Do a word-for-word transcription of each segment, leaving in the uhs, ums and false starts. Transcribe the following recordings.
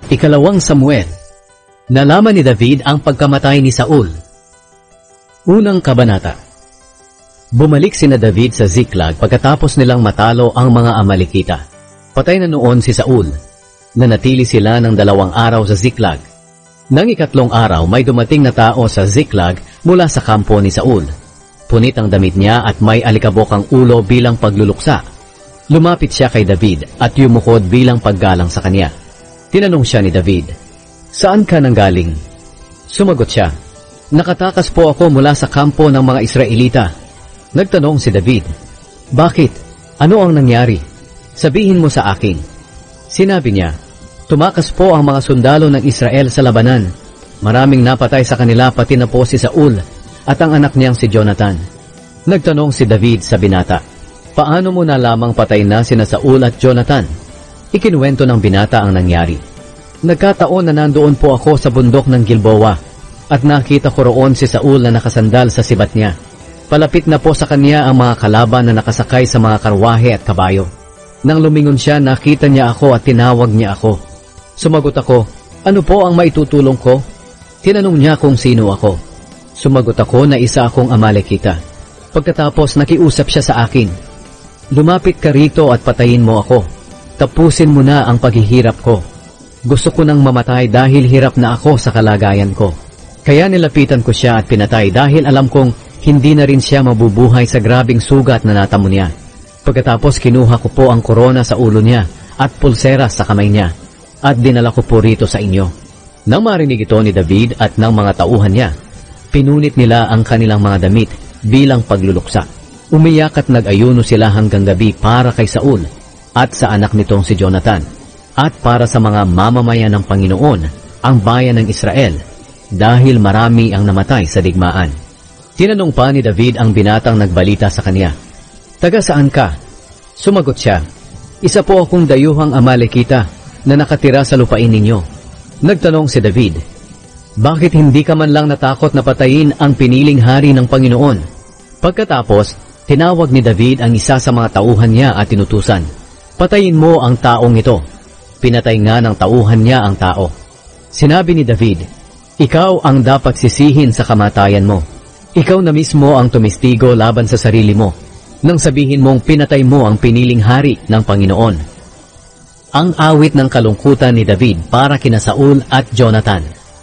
Ikalawang Samuel. Nalaman ni David ang pagkamatay ni Saul. Unang kabanata. Bumalik sina David sa Ziklag pagkatapos nilang matalo ang mga Amalekita. Patay na noon si Saul. Nanatili sila ng dalawang araw sa Ziklag. Nang ikatlong araw may dumating na tao sa Ziklag mula sa kampo ni Saul. Punit ang damit niya at may alikabok ang ulo bilang pagluluksa. Lumapit siya kay David at yumukod bilang paggalang sa kanya. Tinanong siya ni David, "Saan ka nanggaling?" Sumagot siya, "Nakatakas po ako mula sa kampo ng mga Israelita." Nagtanong si David, "Bakit? Ano ang nangyari? Sabihin mo sa akin." Sinabi niya, "Tumakas po ang mga sundalo ng Israel sa labanan. Maraming napatay sa kanila pati na po si Saul at ang anak niyang si Jonathan." Nagtanong si David sa binata, "Paano mo na lamang patay na sina Saul at Jonathan?" Ikinuwento ng binata ang nangyari. "Nagkataon na nandoon po ako sa bundok ng Gilboa at nakita ko roon si Saul na nakasandal sa sibat niya. Palapit na po sa kanya ang mga kalaban na nakasakay sa mga karwahe at kabayo. Nang lumingon siya, nakita niya ako at tinawag niya ako. Sumagot ako, 'Ano po ang maitutulong ko?' Tinanong niya kung sino ako. Sumagot ako na isa akong Amalekita. Pagkatapos nakiusap siya sa akin, 'Lumapit ka rito at patayin mo ako. Tapusin mo na ang paghihirap ko. Gusto ko nang mamatay dahil hirap na ako sa kalagayan ko.' Kaya nilapitan ko siya at pinatay dahil alam kong hindi na rin siya mabubuhay sa grabing sugat na natamo niya. Pagkatapos kinuha ko po ang korona sa ulo niya at pulsera sa kamay niya at dinala ko po rito sa inyo." Nang marinig ito ni David at ng mga tauhan niya, pinunit nila ang kanilang mga damit bilang pagluluksa. Umiyak at nag-ayuno sila hanggang gabi para kay Saul at sa anak nitong si Jonathan at para sa mga mamamayan ng Panginoon, ang bayan ng Israel, dahil marami ang namatay sa digmaan. Tinanong pa ni David ang binatang nagbalita sa kanya, "Taga saan ka?" Sumagot siya, "Isa po akong dayuhang Amalekita na nakatira sa lupain ninyo." Nagtanong si David, "Bakit hindi ka man lang natakot na patayin ang piniling hari ng Panginoon?" Pagkatapos, tinawag ni David ang isa sa mga tauhan niya at tinutusan, "Patayin mo ang taong ito." Pinatay nga ng tauhan niya ang tao. Sinabi ni David, "Ikaw ang dapat sisihin sa kamatayan mo. Ikaw na mismo ang tumistigo laban sa sarili mo nang sabihin mong pinatay mo ang piniling hari ng Panginoon." Ang awit ng kalungkutan ni David para kina Saul at Jonathan.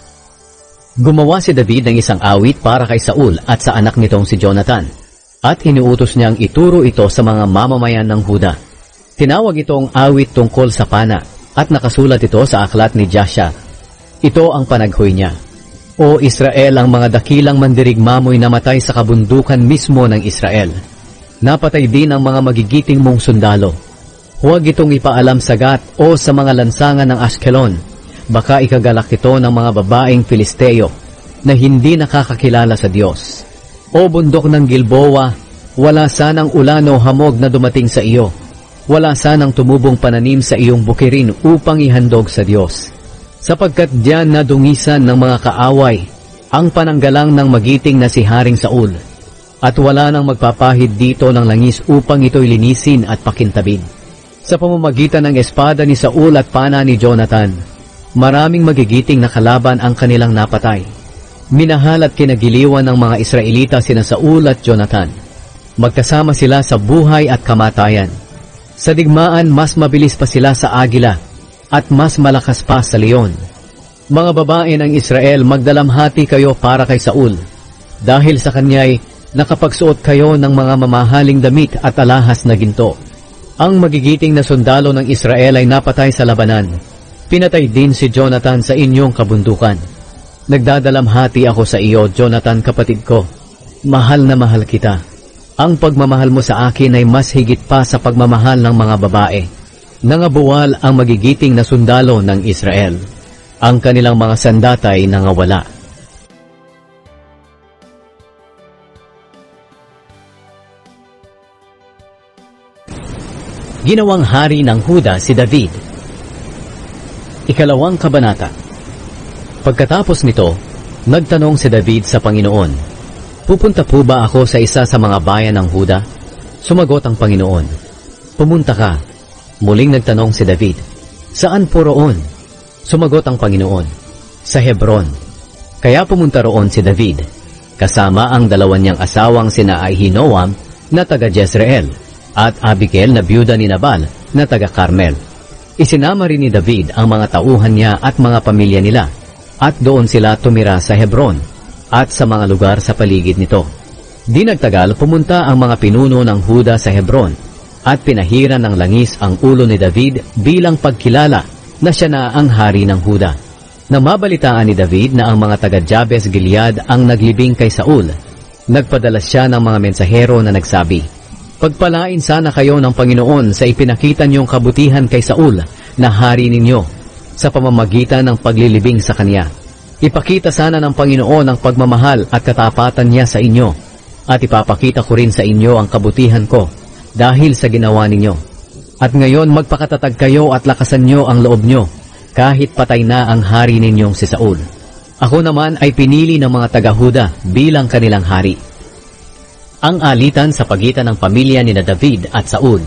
Gumawa si David ng isang awit para kay Saul at sa anak nitong si Jonathan, at iniutos niyang ituro ito sa mga mamamayan ng Huda. Tinawag itong awit tungkol sa pana, at nakasulat ito sa aklat ni Jasha. Ito ang panaghoy niya, "O Israel, ang mga dakilang mandirigma mo'y namatay sa kabundukan mismo ng Israel. Napatay din ang mga magigiting mong sundalo. Huwag itong ipaalam sa Gat o sa mga lansangan ng Ashkelon. Baka ikagalak ito ng mga babaeng Filisteo na hindi nakakakilala sa Diyos. O bundok ng Gilboa, wala sanang ulan o hamog na dumating sa iyo. Wala sanang tumubong pananim sa iyong bukirin upang ihandog sa Diyos. Sapagkat diyan nadungisan ng mga kaaway ang pananggalang ng magiting na si Haring Saul. At wala nang magpapahid dito ng langis upang ito'y linisin at pakintabin. Sa pamamagitan ng espada ni Saul at pana ni Jonathan, maraming magigiting na kalaban ang kanilang napatay. Minahal at kinagiliwan ng mga Israelita sina Saul at Jonathan. Magkasama sila sa buhay at kamatayan. Sa digmaan, mas mabilis pa sila sa agila at mas malakas pa sa leon. Mga babae ng Israel, magdalamhati kayo para kay Saul, dahil sa kanya'y nakapagsuot kayo ng mga mamahaling damit at alahas na ginto. Ang magigiting na sundalo ng Israel ay napatay sa labanan. Pinatay din si Jonathan sa inyong kabundukan. Nagdadalamhati ako sa iyo, Jonathan, kapatid ko. Mahal na mahal kita. Ang pagmamahal mo sa akin ay mas higit pa sa pagmamahal ng mga babae. Nangabuwal ang magigiting na sundalo ng Israel. Ang kanilang mga sandatay nangawala. Ginawang hari ng Huda si David. Ikalawang kabanata. Pagkatapos nito, nagtanong si David sa Panginoon, "Pupunta po ba ako sa isa sa mga bayan ng Huda?" Sumagot ang Panginoon, "Pumunta ka." Muling nagtanong si David, "Saan po roon?" Sumagot ang Panginoon, sa Hebron. Kaya pumunta roon si David, kasama ang dalawa niyang asawang sina Ahinoam na taga Jezreel at Abigail na byuda ni Nabal na taga Carmel. Isinama rin ni David ang mga tauhan niya at mga pamilya nila at doon sila tumira sa Hebron at sa mga lugar sa paligid nito. Di nagtagal pumunta ang mga pinuno ng Huda sa Hebron at pinahiran ng langis ang ulo ni David bilang pagkilala na siya na ang hari ng Huda. Nang mabalitaan ni David na ang mga taga Jabes Gilead ang naglibing kay Saul, nagpadala siya ng mga mensahero na nagsabi, "Pagpalain sana kayo ng Panginoon sa ipinakita niyong kabutihan kay Saul na hari ninyo sa pamamagitan ng paglilibing sa kanya. Ipakita sana ng Panginoon ang pagmamahal at katapatan niya sa inyo at ipapakita ko rin sa inyo ang kabutihan ko dahil sa ginawa ninyo. At ngayon magpakatatag kayo at lakasan niyo ang loob niyo kahit patay na ang hari ninyong si Saul. Ako naman ay pinili ng mga taga-Huda bilang kanilang hari." Ang alitan sa pagitan ng pamilya ni David at Saul.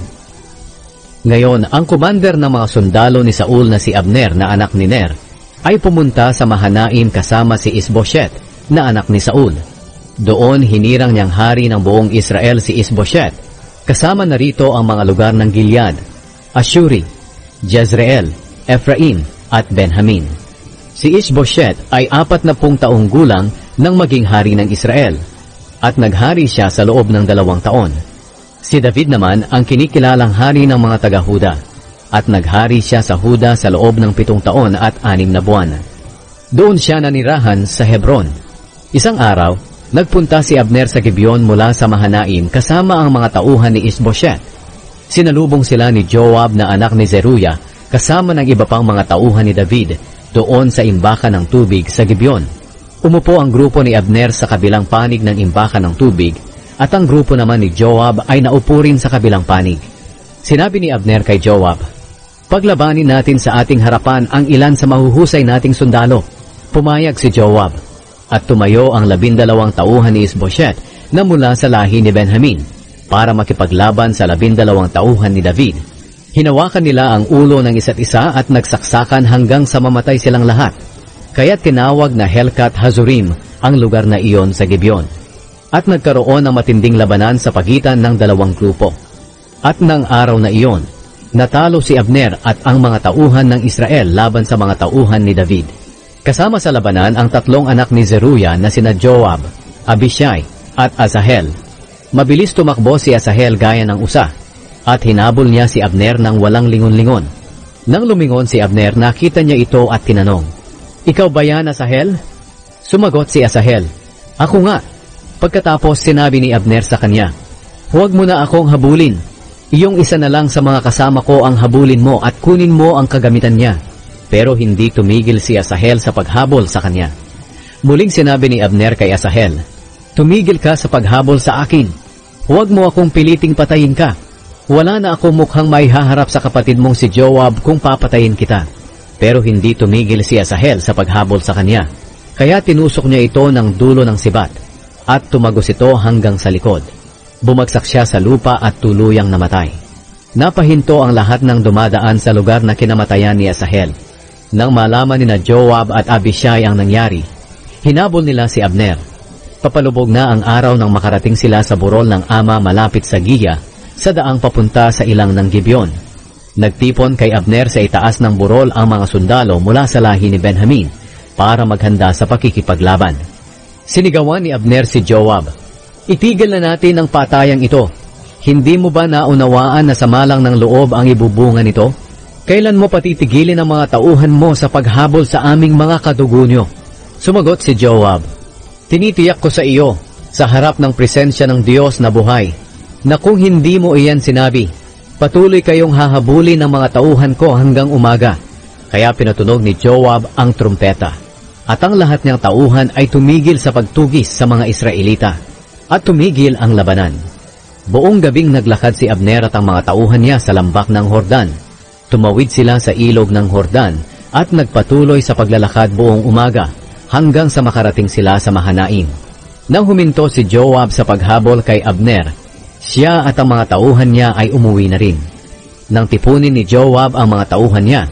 Ngayon, ang commander ng mga sundalo ni Saul na si Abner na anak ni Ner ay pumunta sa Mahanaim kasama si Isboset na anak ni Saul. Doon hinirang niyang hari ng buong Israel si Isboset. Kasama na rito ang mga lugar ng Gilead, Ashuri, Jezreel, Ephraim at Benjamin. Si Isboset ay apat na pung taong gulang nang maging hari ng Israel at naghari siya sa loob ng dalawang taon. Si David naman ang kinikilalang hari ng mga taga-Huda at naghari siya sa Huda sa loob ng pitong taon at anim na buwan. Doon siya nanirahan sa Hebron. Isang araw, nagpunta si Abner sa Gibeon mula sa Mahanaim kasama ang mga tauhan ni Isboset. Sinalubong sila ni Joab na anak ni Zeruya kasama ng iba pang mga tauhan ni David doon sa imbakan ng tubig sa Gibeon. Umupo ang grupo ni Abner sa kabilang panig ng imbakan ng tubig at ang grupo naman ni Joab ay naupo rin sa kabilang panig. Sinabi ni Abner kay Joab, "Paglabanin natin sa ating harapan ang ilan sa mahuhusay nating sundalo." Pumayag si Joab at tumayo ang labindalawang tauhan ni Isboset na mula sa lahi ni Benjamin para makipaglaban sa labindalawang tauhan ni David. Hinawakan nila ang ulo ng isa't isa at nagsaksakan hanggang sa mamatay silang lahat. Kaya tinawag na Helkat Hazurim ang lugar na iyon sa Gibeon. At nagkaroon ng matinding labanan sa pagitan ng dalawang grupo. At ng araw na iyon, natalo si Abner at ang mga tauhan ng Israel laban sa mga tauhan ni David. Kasama sa labanan ang tatlong anak ni Zeruya na sina Joab, Abishai at Asahel. Mabilis tumakbo si Asahel gaya ng usa at hinabol niya si Abner ng walang lingon-lingon. Nang lumingon si Abner, nakita niya ito at tinanong, "Ikaw ba yan, Asahel?" Sumagot si Asahel, "Ako nga." Pagkatapos sinabi ni Abner sa kanya, "Huwag mo na akong habulin. Iyong isa na lang sa mga kasama ko ang habulin mo at kunin mo ang kagamitan niya." Pero hindi tumigil si Asahel sa paghabol sa kanya. Muling sinabi ni Abner kay Asahel, "Tumigil ka sa paghabol sa akin. Huwag mo akong piliting patayin ka. Wala na akong mukhang maihaharap sa kapatid mong si Joab kung papatayin kita." Pero hindi tumigil si Asahel sa paghabol sa kanya. Kaya tinusok niya ito ng dulo ng sibat at tumagos ito hanggang sa likod. Bumagsak siya sa lupa at tuluyang namatay. Napahinto ang lahat ng dumadaan sa lugar na kinamatayan ni Asahel. Nang malaman ni na Joab at Abishai ang nangyari, hinabol nila si Abner. Papalubog na ang araw nang makarating sila sa burol ng ama malapit sa Giya, sa daang papunta sa ilang ng Gibeon. Nagtipon kay Abner sa itaas ng burol ang mga sundalo mula sa lahi ni Benjamin para maghanda sa pakikipaglaban. Sinigawan ni Abner si Joab, "Itigil na natin ang patayang ito. Hindi mo ba naunawaan na samalang ng loob ang ibubunga nito? Kailan mo patitigilin ang mga tauhan mo sa paghabol sa aming mga kadugo? Sumagot si Joab, "Tinitiyak ko sa iyo, sa harap ng presensya ng Diyos na buhay, na kung hindi mo iyan sinabi, patuloy kayong hahabulin ng mga tauhan ko hanggang umaga." Kaya pinatunog ni Joab ang trumpeta. At ang lahat niyang tauhan ay tumigil sa pagtugis sa mga Israelita. At tumigil ang labanan. Buong gabing naglakad si Abner at ang mga tauhan niya sa lambak ng Hordan. Tumawid sila sa ilog ng Hordan at nagpatuloy sa paglalakad buong umaga hanggang sa makarating sila sa Mahanaim. Nang huminto si Joab sa paghabol kay Abner, siya at ang mga tauhan niya ay umuwi na rin. Nang tipunin ni Joab ang mga tauhan niya,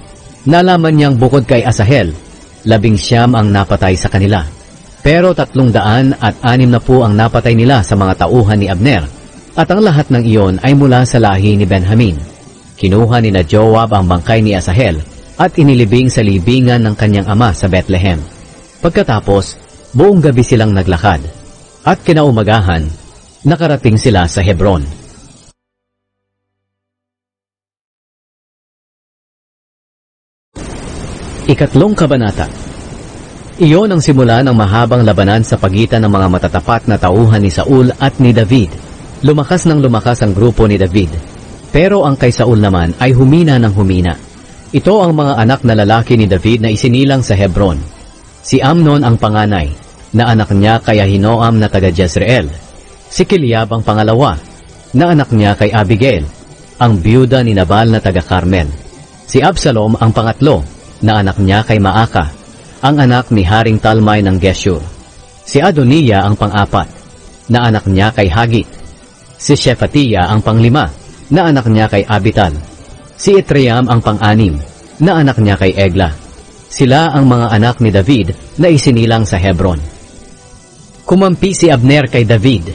nalaman niyang bukod kay Asahel, labing siyam ang napatay sa kanila. Pero tatlong daan at anim na po ang napatay nila sa mga tauhan ni Abner, at ang lahat ng iyon ay mula sa lahi ni Benjamin. Kinuha ni na Joab ang bangkay ni Asahel at inilibing sa libingan ng kanyang ama sa Bethlehem. Pagkatapos, buong gabi silang naglakad, at kinaumagahan, nakarating sila sa Hebron. Ikatlong kabanata. Iyon ang simula ng mahabang labanan sa pagitan ng mga matatapat na tauhan ni Saul at ni David. Lumakas ng lumakas ang grupo ni David, pero ang kay Saul naman ay humina ng humina. Ito ang mga anak na lalaki ni David na isinilang sa Hebron. Si Amnon ang panganay, na anak niya kay Ahinoam na taga Jezreel. Si Kiliab ang pangalawa, na anak niya kay Abigail, ang biyuda ni Nabal na taga Carmel. Si Absalom ang pangatlo, na anak niya kay Maaka, ang anak ni Haring Talmai ng Geshur. Si Adoniya ang pang-apat, na anak niya kay Hagit. Si Shephatiah ang panglima, na anak niya kay Abital. Si Itream ang pang-anim, na anak niya kay Egla. Sila ang mga anak ni David na isinilang sa Hebron. Kumampi si Abner kay David.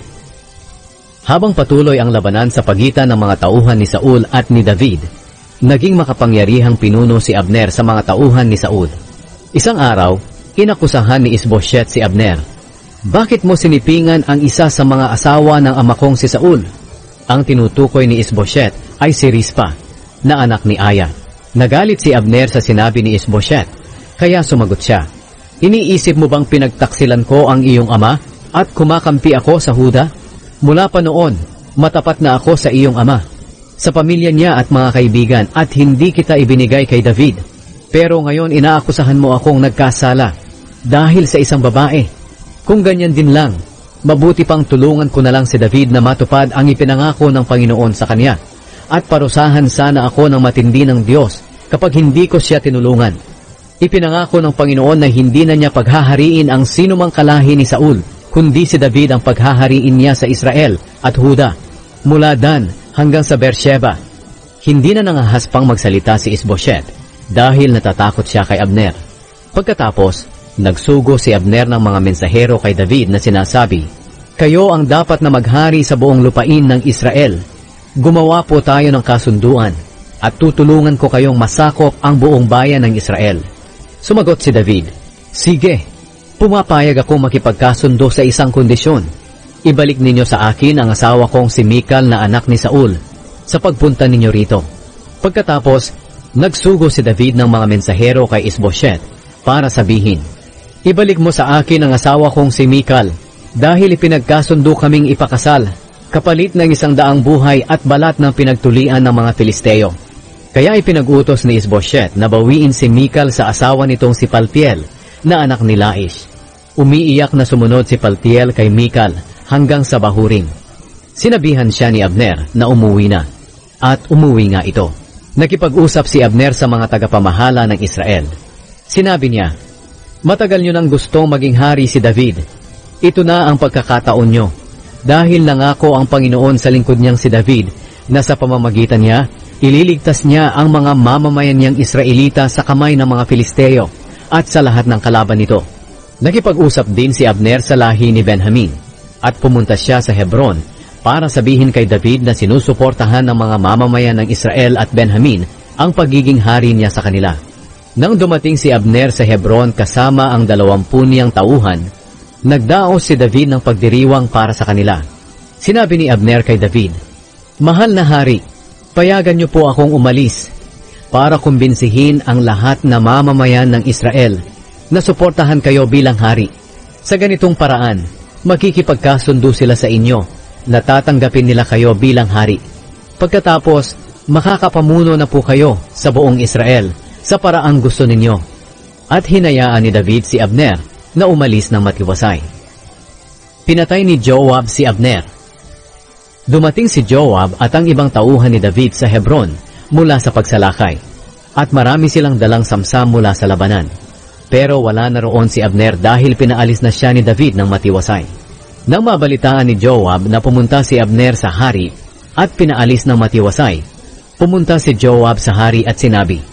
Habang patuloy ang labanan sa pagitan ng mga tauhan ni Saul at ni David, naging makapangyarihang pinuno si Abner sa mga tauhan ni Saul. Isang araw, inakusahan ni Isbosheth si Abner. Bakit mo sinipingan ang isa sa mga asawa ng ama kong si Saul? Ang tinutukoy ni Isbosheth ay si Rispa, na anak ni Aya. Nagalit si Abner sa sinabi ni Isbosheth, kaya sumagot siya, iniisip mo bang pinagtaksilan ko ang iyong ama at kumakampi ako sa Huda? Mula pa noon, matapat na ako sa iyong ama, sa pamilya niya at mga kaibigan, at hindi kita ibinigay kay David. Pero ngayon inaakusahan mo akong nagkasala dahil sa isang babae. Kung ganyan din lang, mabuti pang tulungan ko na lang si David na matupad ang ipinangako ng Panginoon sa kanya, at parusahan sana ako ng matindi ng Diyos kapag hindi ko siya tinulungan. Ipinangako ng Panginoon na hindi na niya paghahariin ang sinumang kalahi ni Saul, kundi si David ang paghahariin niya sa Israel at Huda, mula Dan hanggang sa Beersheba. Hindi na nangahaspang magsalita si Isbosheth dahil natatakot siya kay Abner. Pagkatapos, nagsugo si Abner ng mga mensahero kay David na sinasabi, kayo ang dapat na maghari sa buong lupain ng Israel. Gumawa po tayo ng kasunduan at tutulungan ko kayong masakop ang buong bayan ng Israel. Sumagot si David, sige, pumapayag ako makipagkasundo sa isang kondisyon. Ibalik ninyo sa akin ang asawa kong si Mikal na anak ni Saul sa pagpunta ninyo rito. Pagkatapos, nagsugo si David ng mga mensahero kay Isbosheth para sabihin, ibalik mo sa akin ang asawa kong si Mikal dahil ipinagkasundo kaming ipakasal kapalit ng isang daang buhay at balat ng pinagtulian ng mga Filisteo. Kaya ipinag-utos ni Isbosheth na bawiin si Mikal sa asawa nitong si Paltiel na anak ni Laish. Umiiyak na sumunod si Paltiel kay Mikal hanggang sa bahuring. Sinabihan siya ni Abner na umuwi na, at umuwi nga ito. Nakipag-usap si Abner sa mga tagapamahala ng Israel. Sinabi niya, matagal nyo nang gustong maging hari si David. Ito na ang pagkakataon nyo. Dahil nangako ang Panginoon sa lingkod niyang si David na sa pamamagitan niya, ililigtas niya ang mga mamamayan niyang Israelita sa kamay ng mga Filisteo at sa lahat ng kalaban nito. Nakipag-usap din si Abner sa lahi ni Benjamin at pumunta siya sa Hebron para sabihin kay David na sinusuportahan ng mga mamamayan ng Israel at Benjamin ang pagiging hari niya sa kanila. Nang dumating si Abner sa Hebron kasama ang dalawampu niyang tauhan, nagdaos si David ng pagdiriwang para sa kanila. Sinabi ni Abner kay David, mahal na hari, payagan niyo po akong umalis para kumbinsihin ang lahat na mamamayan ng Israel na suportahan kayo bilang hari. Sa ganitong paraan, makikipagkasundo sila sa inyo na tatanggapin nila kayo bilang hari. Pagkatapos, makakapamuno na po kayo sa buong Israel sa paraang gusto ninyo. At hinayaan ni David si Abner na umalis ng matiwasay. Pinatay ni Joab si Abner. Dumating si Joab at ang ibang tauhan ni David sa Hebron mula sa pagsalakay, at marami silang dalang samsam mula sa labanan. Pero wala na roon si Abner dahil pinaalis na siya ni David ng matiwasay. Nang mabalitaan ni Joab na pumunta si Abner sa hari at pinaalis ng matiwasay, pumunta si Joab sa hari at sinabi,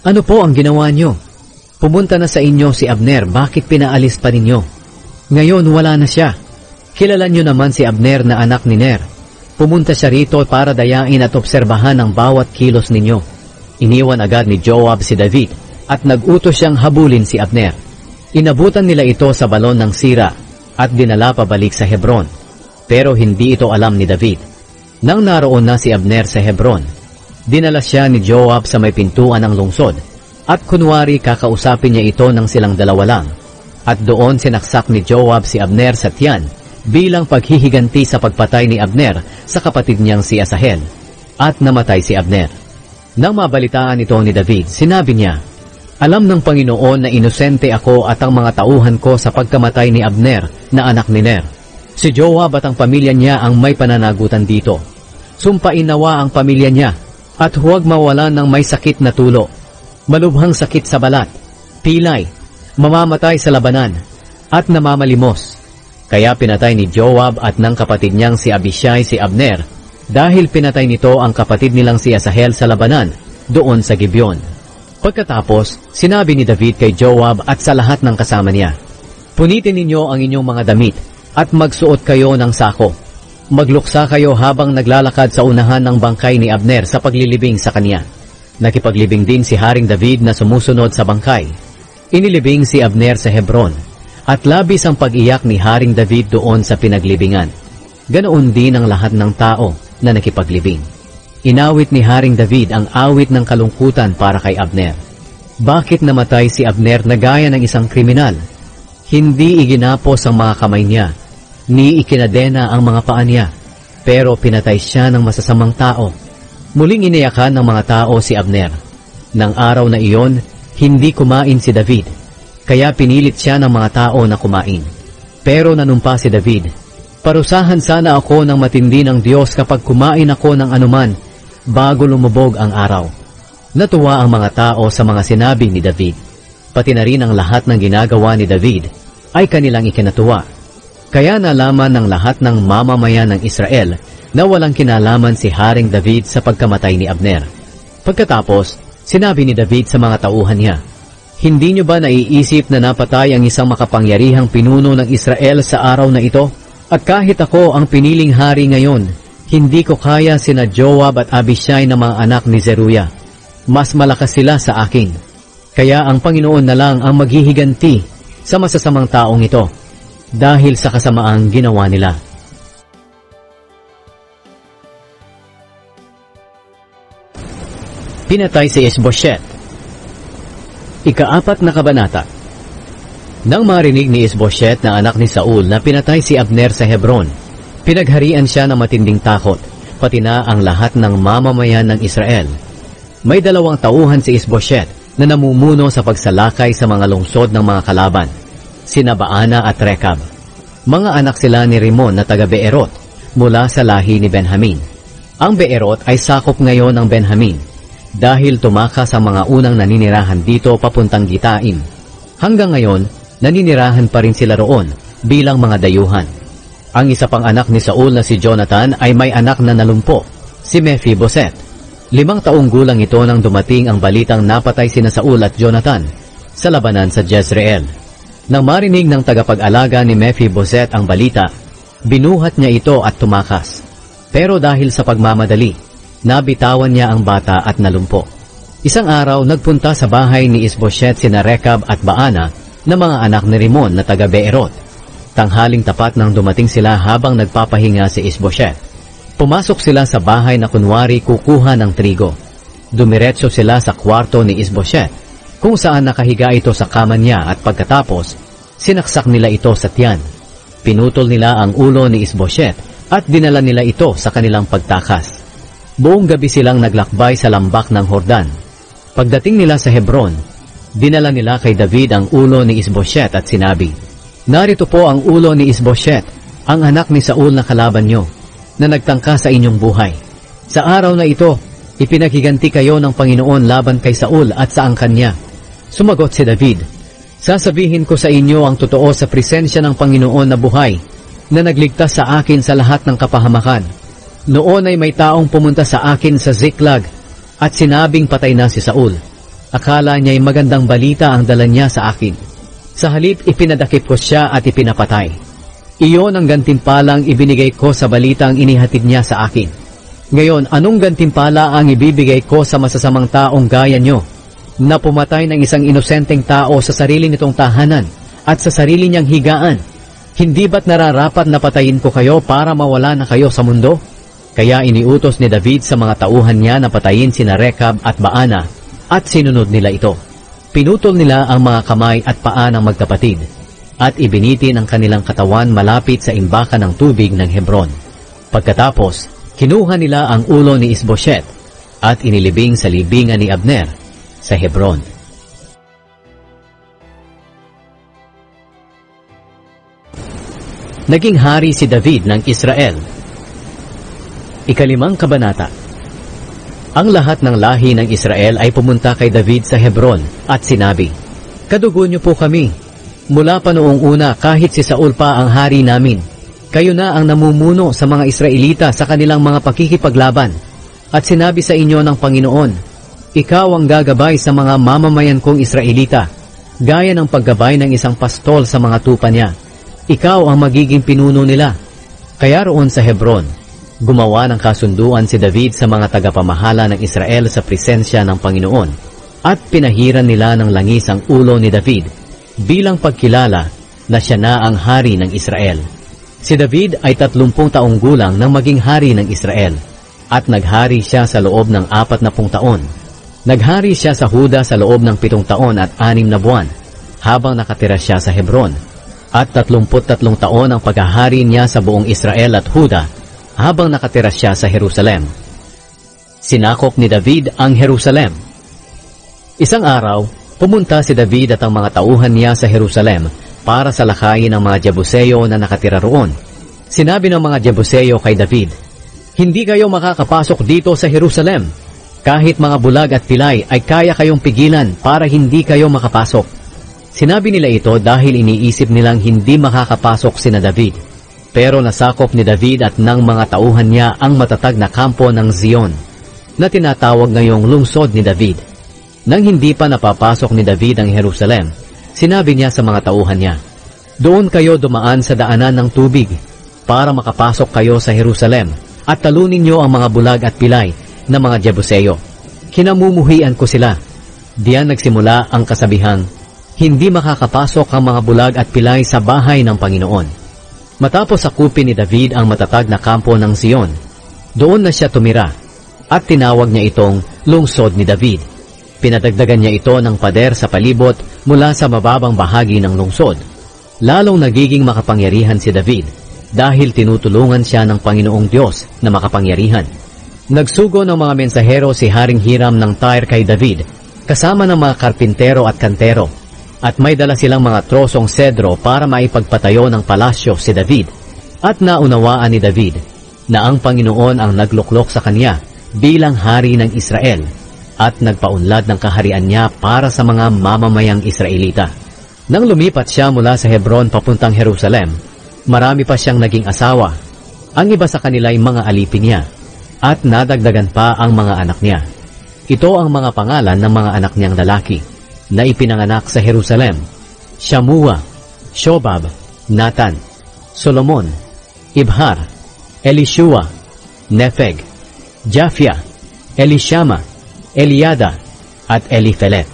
Ano po ang ginawa nyo? Pumunta na sa inyo si Abner, bakit pinaalis pa ninyo? Ngayon wala na siya. Kilala nyo naman si Abner na anak ni Ner. Pumunta siya rito para dayain at obserbahan ang bawat kilos ninyo. Iniwan agad ni Joab si David at nag-utos siyang habulin si Abner. Inabutan nila ito sa balon ng sira at dinala pabalik sa Hebron. Pero hindi ito alam ni David. Nang naroon na si Abner sa Hebron, dinala siya ni Joab sa may pintuan ng lungsod at kunwari kakausapin niya ito ng silang dalawa lang. At doon sinaksak ni Joab si Abner sa tiyan bilang paghihiganti sa pagpatay ni Abner sa kapatid niyang si Asahel. At namatay si Abner. Nang mabalitaan ito ni David, sinabi niya, "Alam ng Panginoon na inosente ako at ang mga tauhan ko sa pagkamatay ni Abner na anak ni Ner. Si Joab at ang pamilya niya ang may pananagutan dito. Sumpain nawa ang pamilya niya at huwag mawalan ng may sakit na tulo, malubhang sakit sa balat, pilay, mamamatay sa labanan, at namamalimos." Kaya pinatay ni Joab at ng kapatid niyang si Abishai si Abner, dahil pinatay nito ang kapatid nilang si Asahel sa labanan, doon sa Gibeon. Pagkatapos, sinabi ni David kay Joab at sa lahat ng kasama niya, "Punitin ninyo ang inyong mga damit, at magsuot kayo ng sako. Magluksa kayo habang naglalakad sa unahan ng bangkay ni Abner sa paglilibing sa kanya." Nakipaglibing din si Haring David na sumusunod sa bangkay. Inilibing si Abner sa Hebron, at labis ang pag-iyak ni Haring David doon sa pinaglibingan. Ganoon din ang lahat ng tao na nakipaglibing. Inawit ni Haring David ang awit ng kalungkutan para kay Abner. Bakit namatay si Abner na gaya ng isang kriminal? Hindi iginapos ang mga kamay niya, ni ikinadena ang mga paa niya, pero pinatay siya ng masasamang tao. Muling iniyakan ng mga tao si Abner. Nang araw na iyon, hindi kumain si David, kaya pinilit siya ng mga tao na kumain. Pero nanumpa si David, "Parusahan sana ako ng matindi ng Diyos kapag kumain ako ng anuman bago lumubog ang araw." Natuwa ang mga tao sa mga sinabi ni David. Pati na rin ang lahat ng ginagawa ni David ay kanilang ikinatuwa. Kaya nalaman ng lahat ng mamamayan ng Israel na walang kinalaman si Haring David sa pagkamatay ni Abner. Pagkatapos, sinabi ni David sa mga tauhan niya, "Hindi niyo ba naiisip na napatay ang isang makapangyarihang pinuno ng Israel sa araw na ito? At kahit ako ang piniling hari ngayon, hindi ko kaya sina Joab at Abishai na mga anak ni Zeruya. Mas malakas sila sa akin. Kaya ang Panginoon na lang ang maghihiganti sa masasamang taong ito, dahil sa kasamaang ginawa nila." Pinatay si Isbosheth. Ikaapat na kabanata. Nang marinig ni Isbosheth na anak ni Saul na pinatay si Abner sa Hebron, pinagharian siya ng matinding takot, pati na ang lahat ng mamamayan ng Israel. May dalawang tauhan si Isbosheth na namumuno sa pagsalakay sa mga lungsod ng mga kalaban, sina Baana at Rekab. Mga anak sila ni Rimon na taga Beerot, mula sa lahi ni Benjamin. Ang Beerot ay sakop ngayon ng Benjamin, dahil tumakas ang mga unang naninirahan dito papuntang Gitaim. Hanggang ngayon, naninirahan pa rin sila roon bilang mga dayuhan. Ang isa pang anak ni Saul na si Jonathan ay may anak na nalumpo, si Mephibosheth. Limang taong gulang ito nang dumating ang balitang napatay sina Saul at Jonathan sa labanan sa Jezreel. Nang marinig ng tagapag-alaga ni Mephibosheth ang balita, binuhat niya ito at tumakas. Pero dahil sa pagmamadali, nabitawan niya ang bata at nalumpo. Isang araw, nagpunta sa bahay ni Isbosheth sina Rekab at Baana na mga anak ni Rimon na taga Beerot. Tanghaling tapat nang dumating sila habang nagpapahinga si Isbosheth. Pumasok sila sa bahay na kunwari kukuha ng trigo. Dumiretso sila sa kwarto ni Isbosheth, kung saan nakahiga ito sa kama niya, at pagkatapos, sinaksak nila ito sa tiyan. Pinutol nila ang ulo ni Isbosheth at dinala nila ito sa kanilang pagtakas. Buong gabi silang naglakbay sa lambak ng Hordan. Pagdating nila sa Hebron, dinala nila kay David ang ulo ni Isbosheth at sinabi, "Narito po ang ulo ni Isbosheth, ang anak ni Saul na kalaban nyo, na nagtangka sa inyong buhay. Sa araw na ito, ipinaghiganti kayo ng Panginoon laban kay Saul at sa angkan niya." Sumagot si David, "Sasabihin ko sa inyo ang totoo sa presensya ng Panginoon na buhay, na nagligtas sa akin sa lahat ng kapahamakan. Noon ay may taong pumunta sa akin sa Ziklag at sinabing patay na si Saul. Akala niya'y magandang balita ang dala niya sa akin. Sa halip, ipinadakip ko siya at ipinapatay. Iyon ang gantimpalang ibinigay ko sa balitang inihatid niya sa akin. Ngayon, anong gantimpala ang ibibigay ko sa masasamang taong gaya niyo, na pumatay ng isang inosenteng tao sa sarili nitong tahanan at sa sarili niyang higaan? Hindi ba't nararapat na patayin ko kayo para mawala na kayo sa mundo? Kaya iniutos ni David sa mga tauhan niya na patayin sina Rekab at Baana, at sinunod nila ito. Pinutol nila ang mga kamay at paa ng magkapatid, at ibinitin ang kanilang katawan malapit sa imbakan ng tubig ng Hebron. Pagkatapos, kinuha nila ang ulo ni Isboset at inilibing sa libingan ni Abner sa Hebron. Naging hari si David ng Israel. Ikalimang kabanata. Ang lahat ng lahi ng Israel ay pumunta kay David sa Hebron at sinabi, "Kadugo niyo po kami. Mula pa noong una kahit si Saul pa ang hari namin. Kayo na ang namumuno sa mga Israelita sa kanilang mga pakikipaglaban. At sinabi sa inyo ng Panginoon, ikaw ang gagabay sa mga mamamayan kong Israelita, gaya ng paggabay ng isang pastol sa mga tupa niya. Ikaw ang magiging pinuno nila." Kaya roon sa Hebron, gumawa ng kasunduan si David sa mga tagapamahala ng Israel sa presensya ng Panginoon, at pinahiran nila ng langis ang ulo ni David bilang pagkilala na siya na ang hari ng Israel. Si David ay tatlumpung taong gulang nang maging hari ng Israel, at naghari siya sa loob ng apat na pung taon. Naghari siya sa Huda sa loob ng pitong taon at anim na buwan, habang nakatira siya sa Hebron, at tatlumput tatlong taon ang paghahari niya sa buong Israel at Huda, habang nakatira siya sa Jerusalem. Sinakop ni David ang Jerusalem. Isang araw, pumunta si David at ang mga tauhan niya sa Jerusalem para salakayin ang mga Jebuseo na nakatira roon. Sinabi ng mga Jebuseo kay David, "Hindi kayo makakapasok dito sa Jerusalem. Kahit mga bulag at pilay ay kaya kayong pigilan para hindi kayo makapasok." Sinabi nila ito dahil iniisip nilang hindi makakapasok sina David. Pero nasakop ni David at ng mga tauhan niya ang matatag na kampo ng Zion, na tinatawag ngayong lungsod ni David. Nang hindi pa napapasok ni David ang Jerusalem, sinabi niya sa mga tauhan niya, "Doon kayo dumaan sa daanan ng tubig, para makapasok kayo sa Jerusalem, at talunin niyo ang mga bulag at pilay na mga Jebuseo. Kinamumuhian ko sila." Diyan nagsimula ang kasabihang, "Hindi makakapasok ang mga bulag at pilay sa bahay ng Panginoon." Matapos sakupin ni David ang matatag na kampo ng Zion, doon na siya tumira, at tinawag niya itong lungsod ni David. Pinadagdagan niya ito ng pader sa palibot mula sa mababang bahagi ng lungsod. Lalong nagiging makapangyarihan si David dahil tinutulungan siya ng Panginoong Diyos na makapangyarihan. Nagsugo ng mga mensahero si Haring Hiram ng Tyre kay David, kasama ng mga karpintero at kantero, at may dala silang mga trosong sedro para maipagpatayo ng palasyo si David. At naunawaan ni David na ang Panginoon ang nagluklok sa kanya bilang hari ng Israel, at nagpaunlad ng kaharian niya para sa mga mamamayang Israelita. Nang lumipat siya mula sa Hebron papuntang Jerusalem, marami pa siyang naging asawa. Ang iba sa kanila ay mga alipin niya, at nadagdagan pa ang mga anak niya. Ito ang mga pangalan ng mga anak niyang lalaki na ipinanganak sa Jerusalem: Shamua, Shobab, Nathan, Solomon, Ibhar, Elishua, Nepheg, Japhia, Elishama, Eliada, at Eliphelet.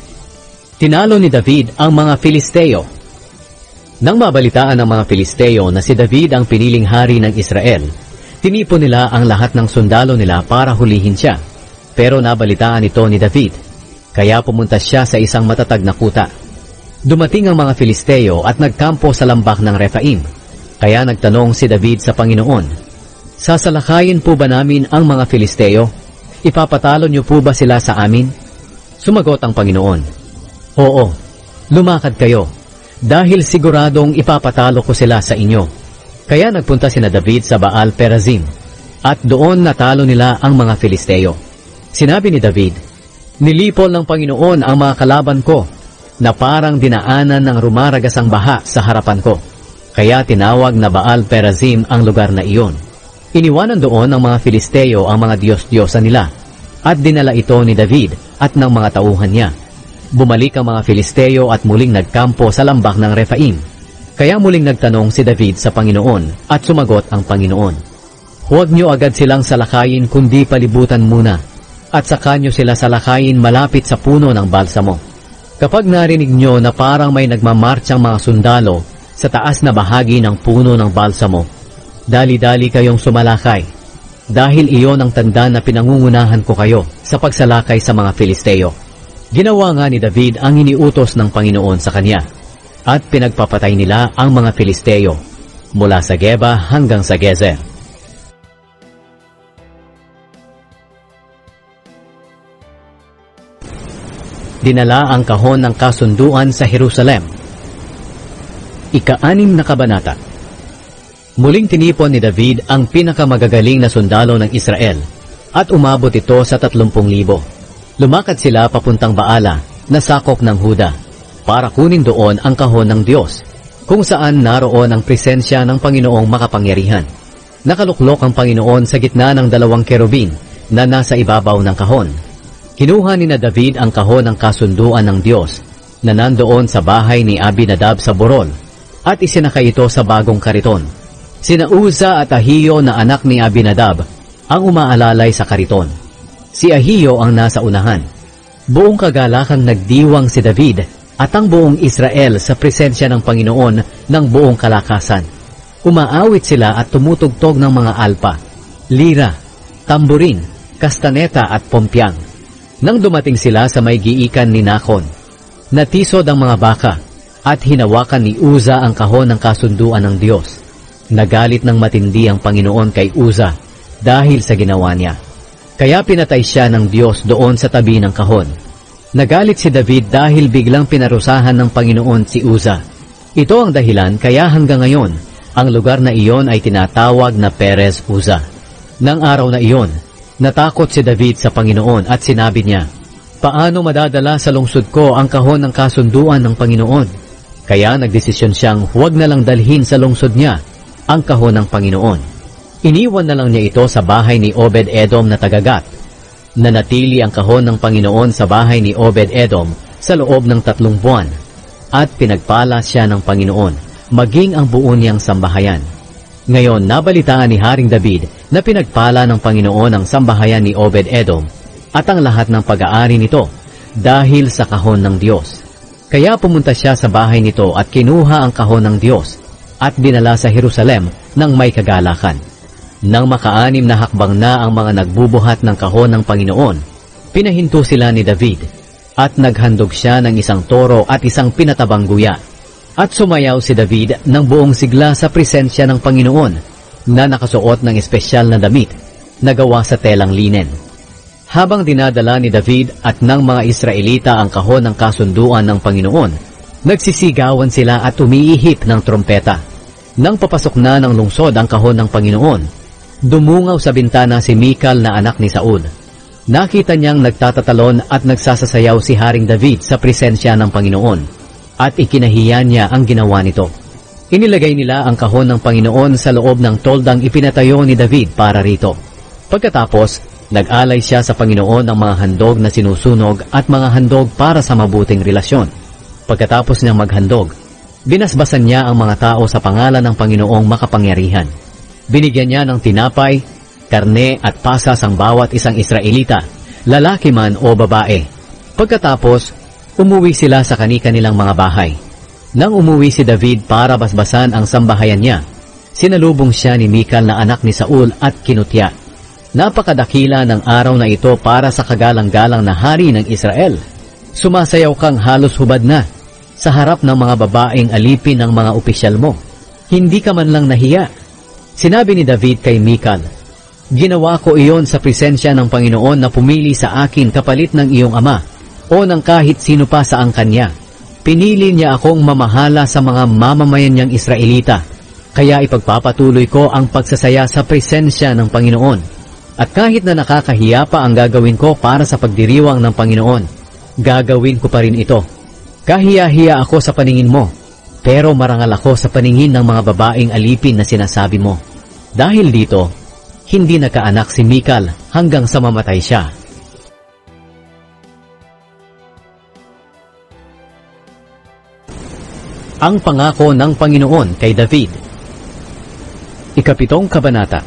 Tinalo ni David ang mga Filisteo. Nang mabalitaan ng mga Filisteo na si David ang piniling hari ng Israel, tinipon nila ang lahat ng sundalo nila para hulihin siya. Pero nabalitaan ito ni David, kaya pumunta siya sa isang matatag na kuta. Dumating ang mga Filisteo at nagkampo sa lambak ng Rephaim. Kaya nagtanong si David sa Panginoon, "Sasalakayin po ba namin ang mga Filisteo? Ipapatalo niyo po ba sila sa amin?" Sumagot ang Panginoon, "Oo, lumakad kayo, dahil siguradong ipapatalo ko sila sa inyo." Kaya nagpunta sina David sa Baal Perazim, at doon natalo nila ang mga Filisteo. Sinabi ni David, "Nilipol ng Panginoon ang mga kalaban ko, na parang dinaanan ng rumaragasang baha sa harapan ko." Kaya tinawag na Baal Perazim ang lugar na iyon. Iniwanan doon ng mga Filisteo ang mga Diyos-Diyosa nila, at dinala ito ni David at ng mga tauhan niya. Bumalik ang mga Filisteo at muling nagkampo sa lambak ng Rephaim. Kaya muling nagtanong si David sa Panginoon at sumagot ang Panginoon, "Huwag niyo agad silang salakayin kundi palibutan muna, at saka niyo sila salakayin malapit sa puno ng balsamo. Kapag narinig niyo na parang may nagmamartsang mga sundalo sa taas na bahagi ng puno ng balsamo, dali-dali kayong sumalakay, dahil iyon ang tanda na pinangungunahan ko kayo sa pagsalakay sa mga Filisteo." Ginawa nga ni David ang iniutos ng Panginoon sa kanya, at pinagpapatay nila ang mga Filisteo mula sa Geba hanggang sa Gezer. Dinala ang kahon ng kasunduan sa Jerusalem. Ika-anim na kabanata. Muling tinipon ni David ang pinakamagagaling na sundalo ng Israel, at umabot ito sa tatlumpung libo. Lumakad sila papuntang Baala na sakop ng Huda para kunin doon ang kahon ng Diyos, kung saan naroon ang presensya ng Panginoong makapangyarihan. Nakaluklok ang Panginoon sa gitna ng dalawang kerubin na nasa ibabaw ng kahon. Kinuha ni na David ang kahon ng kasunduan ng Diyos na nandoon sa bahay ni Abinadab sa Borol, at isinakay ito sa bagong kariton. Sina Uza at Ahiyo na anak ni Abinadab ang umaalalay sa kariton. Si Ahiyo ang nasa unahan. Buong kagalakang nagdiwang si David at ang buong Israel sa presensya ng Panginoon ng buong kalakasan. Umaawit sila at tumutugtog ng mga alpa, lira, tamburin, kastaneta at pompyang. Nang dumating sila sa may giikan ni Nakon, natisod ang mga baka at hinawakan ni Uza ang kahon ng kasunduan ng Diyos. Nagalit ng matindi ang Panginoon kay Uza dahil sa ginawa niya. Kaya pinatay siya ng Diyos doon sa tabi ng kahon. Nagalit si David dahil biglang pinarusahan ng Panginoon si Uza. Ito ang dahilan kaya hanggang ngayon, ang lugar na iyon ay tinatawag na Perez Uza. Nang araw na iyon, natakot si David sa Panginoon at sinabi niya, "Paano madadala sa lungsod ko ang kahon ng kasunduan ng Panginoon?" Kaya nagdesisyon siyang huwag na lang dalhin sa lungsod niya ang kahon ng Panginoon. Iniwan na lang niya ito sa bahay ni Obed-Edom na tagagat. Nanatili ang kahon ng Panginoon sa bahay ni Obed-Edom sa loob ng tatlong buwan, at pinagpala siya ng Panginoon, maging ang buo niyang sambahayan. Ngayon, nabalitaan ni Haring David na pinagpala ng Panginoon ang sambahayan ni Obed-Edom at ang lahat ng pag-aari nito dahil sa kahon ng Diyos. Kaya pumunta siya sa bahay nito at kinuha ang kahon ng Diyos at dinala sa Jerusalem ng may kagalakan. Nang makaanim na hakbang na ang mga nagbubuhat ng kahon ng Panginoon, pinahinto sila ni David, at naghandog siya ng isang toro at isang pinatabang guya. At sumayaw si David ng buong sigla sa presensya ng Panginoon, na nakasuot ng espesyal na damit na gawa sa telang linen. Habang dinadala ni David at ng mga Israelita ang kahon ng kasunduan ng Panginoon, nagsisigawan sila at umiihip ng trompeta. Nang papasok na ng lungsod ang kahon ng Panginoon, dumungaw sa bintana si Mikal na anak ni Saul. Nakita niyang nagtatatalon at nagsasasayaw si Haring David sa presensya ng Panginoon, at ikinahiya niya ang ginawa nito. Inilagay nila ang kahon ng Panginoon sa loob ng toldang ipinatayo ni David para rito. Pagkatapos, nag-alay siya sa Panginoon ng mga handog na sinusunog at mga handog para sa mabuting relasyon. Pagkatapos niyang maghandog, binasbasan niya ang mga tao sa pangalan ng Panginoong makapangyarihan. Binigyan niya ng tinapay, karne at pasas ang bawat isang Israelita, lalaki man o babae. Pagkatapos, umuwi sila sa kani-kanilang mga bahay. Nang umuwi si David para basbasan ang sambahayan niya, sinalubong siya ni Mikal na anak ni Saul at kinutya. Napakadakila ng araw na ito para sa kagalang-galang na hari ng Israel. Sumasayaw kang halos hubad na sa harap ng mga babaeng alipin ng mga opisyal mo. Hindi ka man lang nahiya. Sinabi ni David kay Mikal, "Ginawa ko iyon sa presensya ng Panginoon na pumili sa akin kapalit ng iyong ama o ng kahit sino pa sa ang kanya. Pinili niya akong mamahala sa mga mamamayan niyang Israelita, kaya ipagpapatuloy ko ang pagsasaya sa presensya ng Panginoon. At kahit na nakakahiya pa ang gagawin ko para sa pagdiriwang ng Panginoon, gagawin ko pa rin ito. Kahiya-hiya ako sa paningin mo, pero marangal ako sa paningin ng mga babaeng alipin na sinasabi mo." Dahil dito, hindi nakaanak si Mikal hanggang sa mamatay siya. Ang pangako ng Panginoon kay David. Ikapitong kabanata.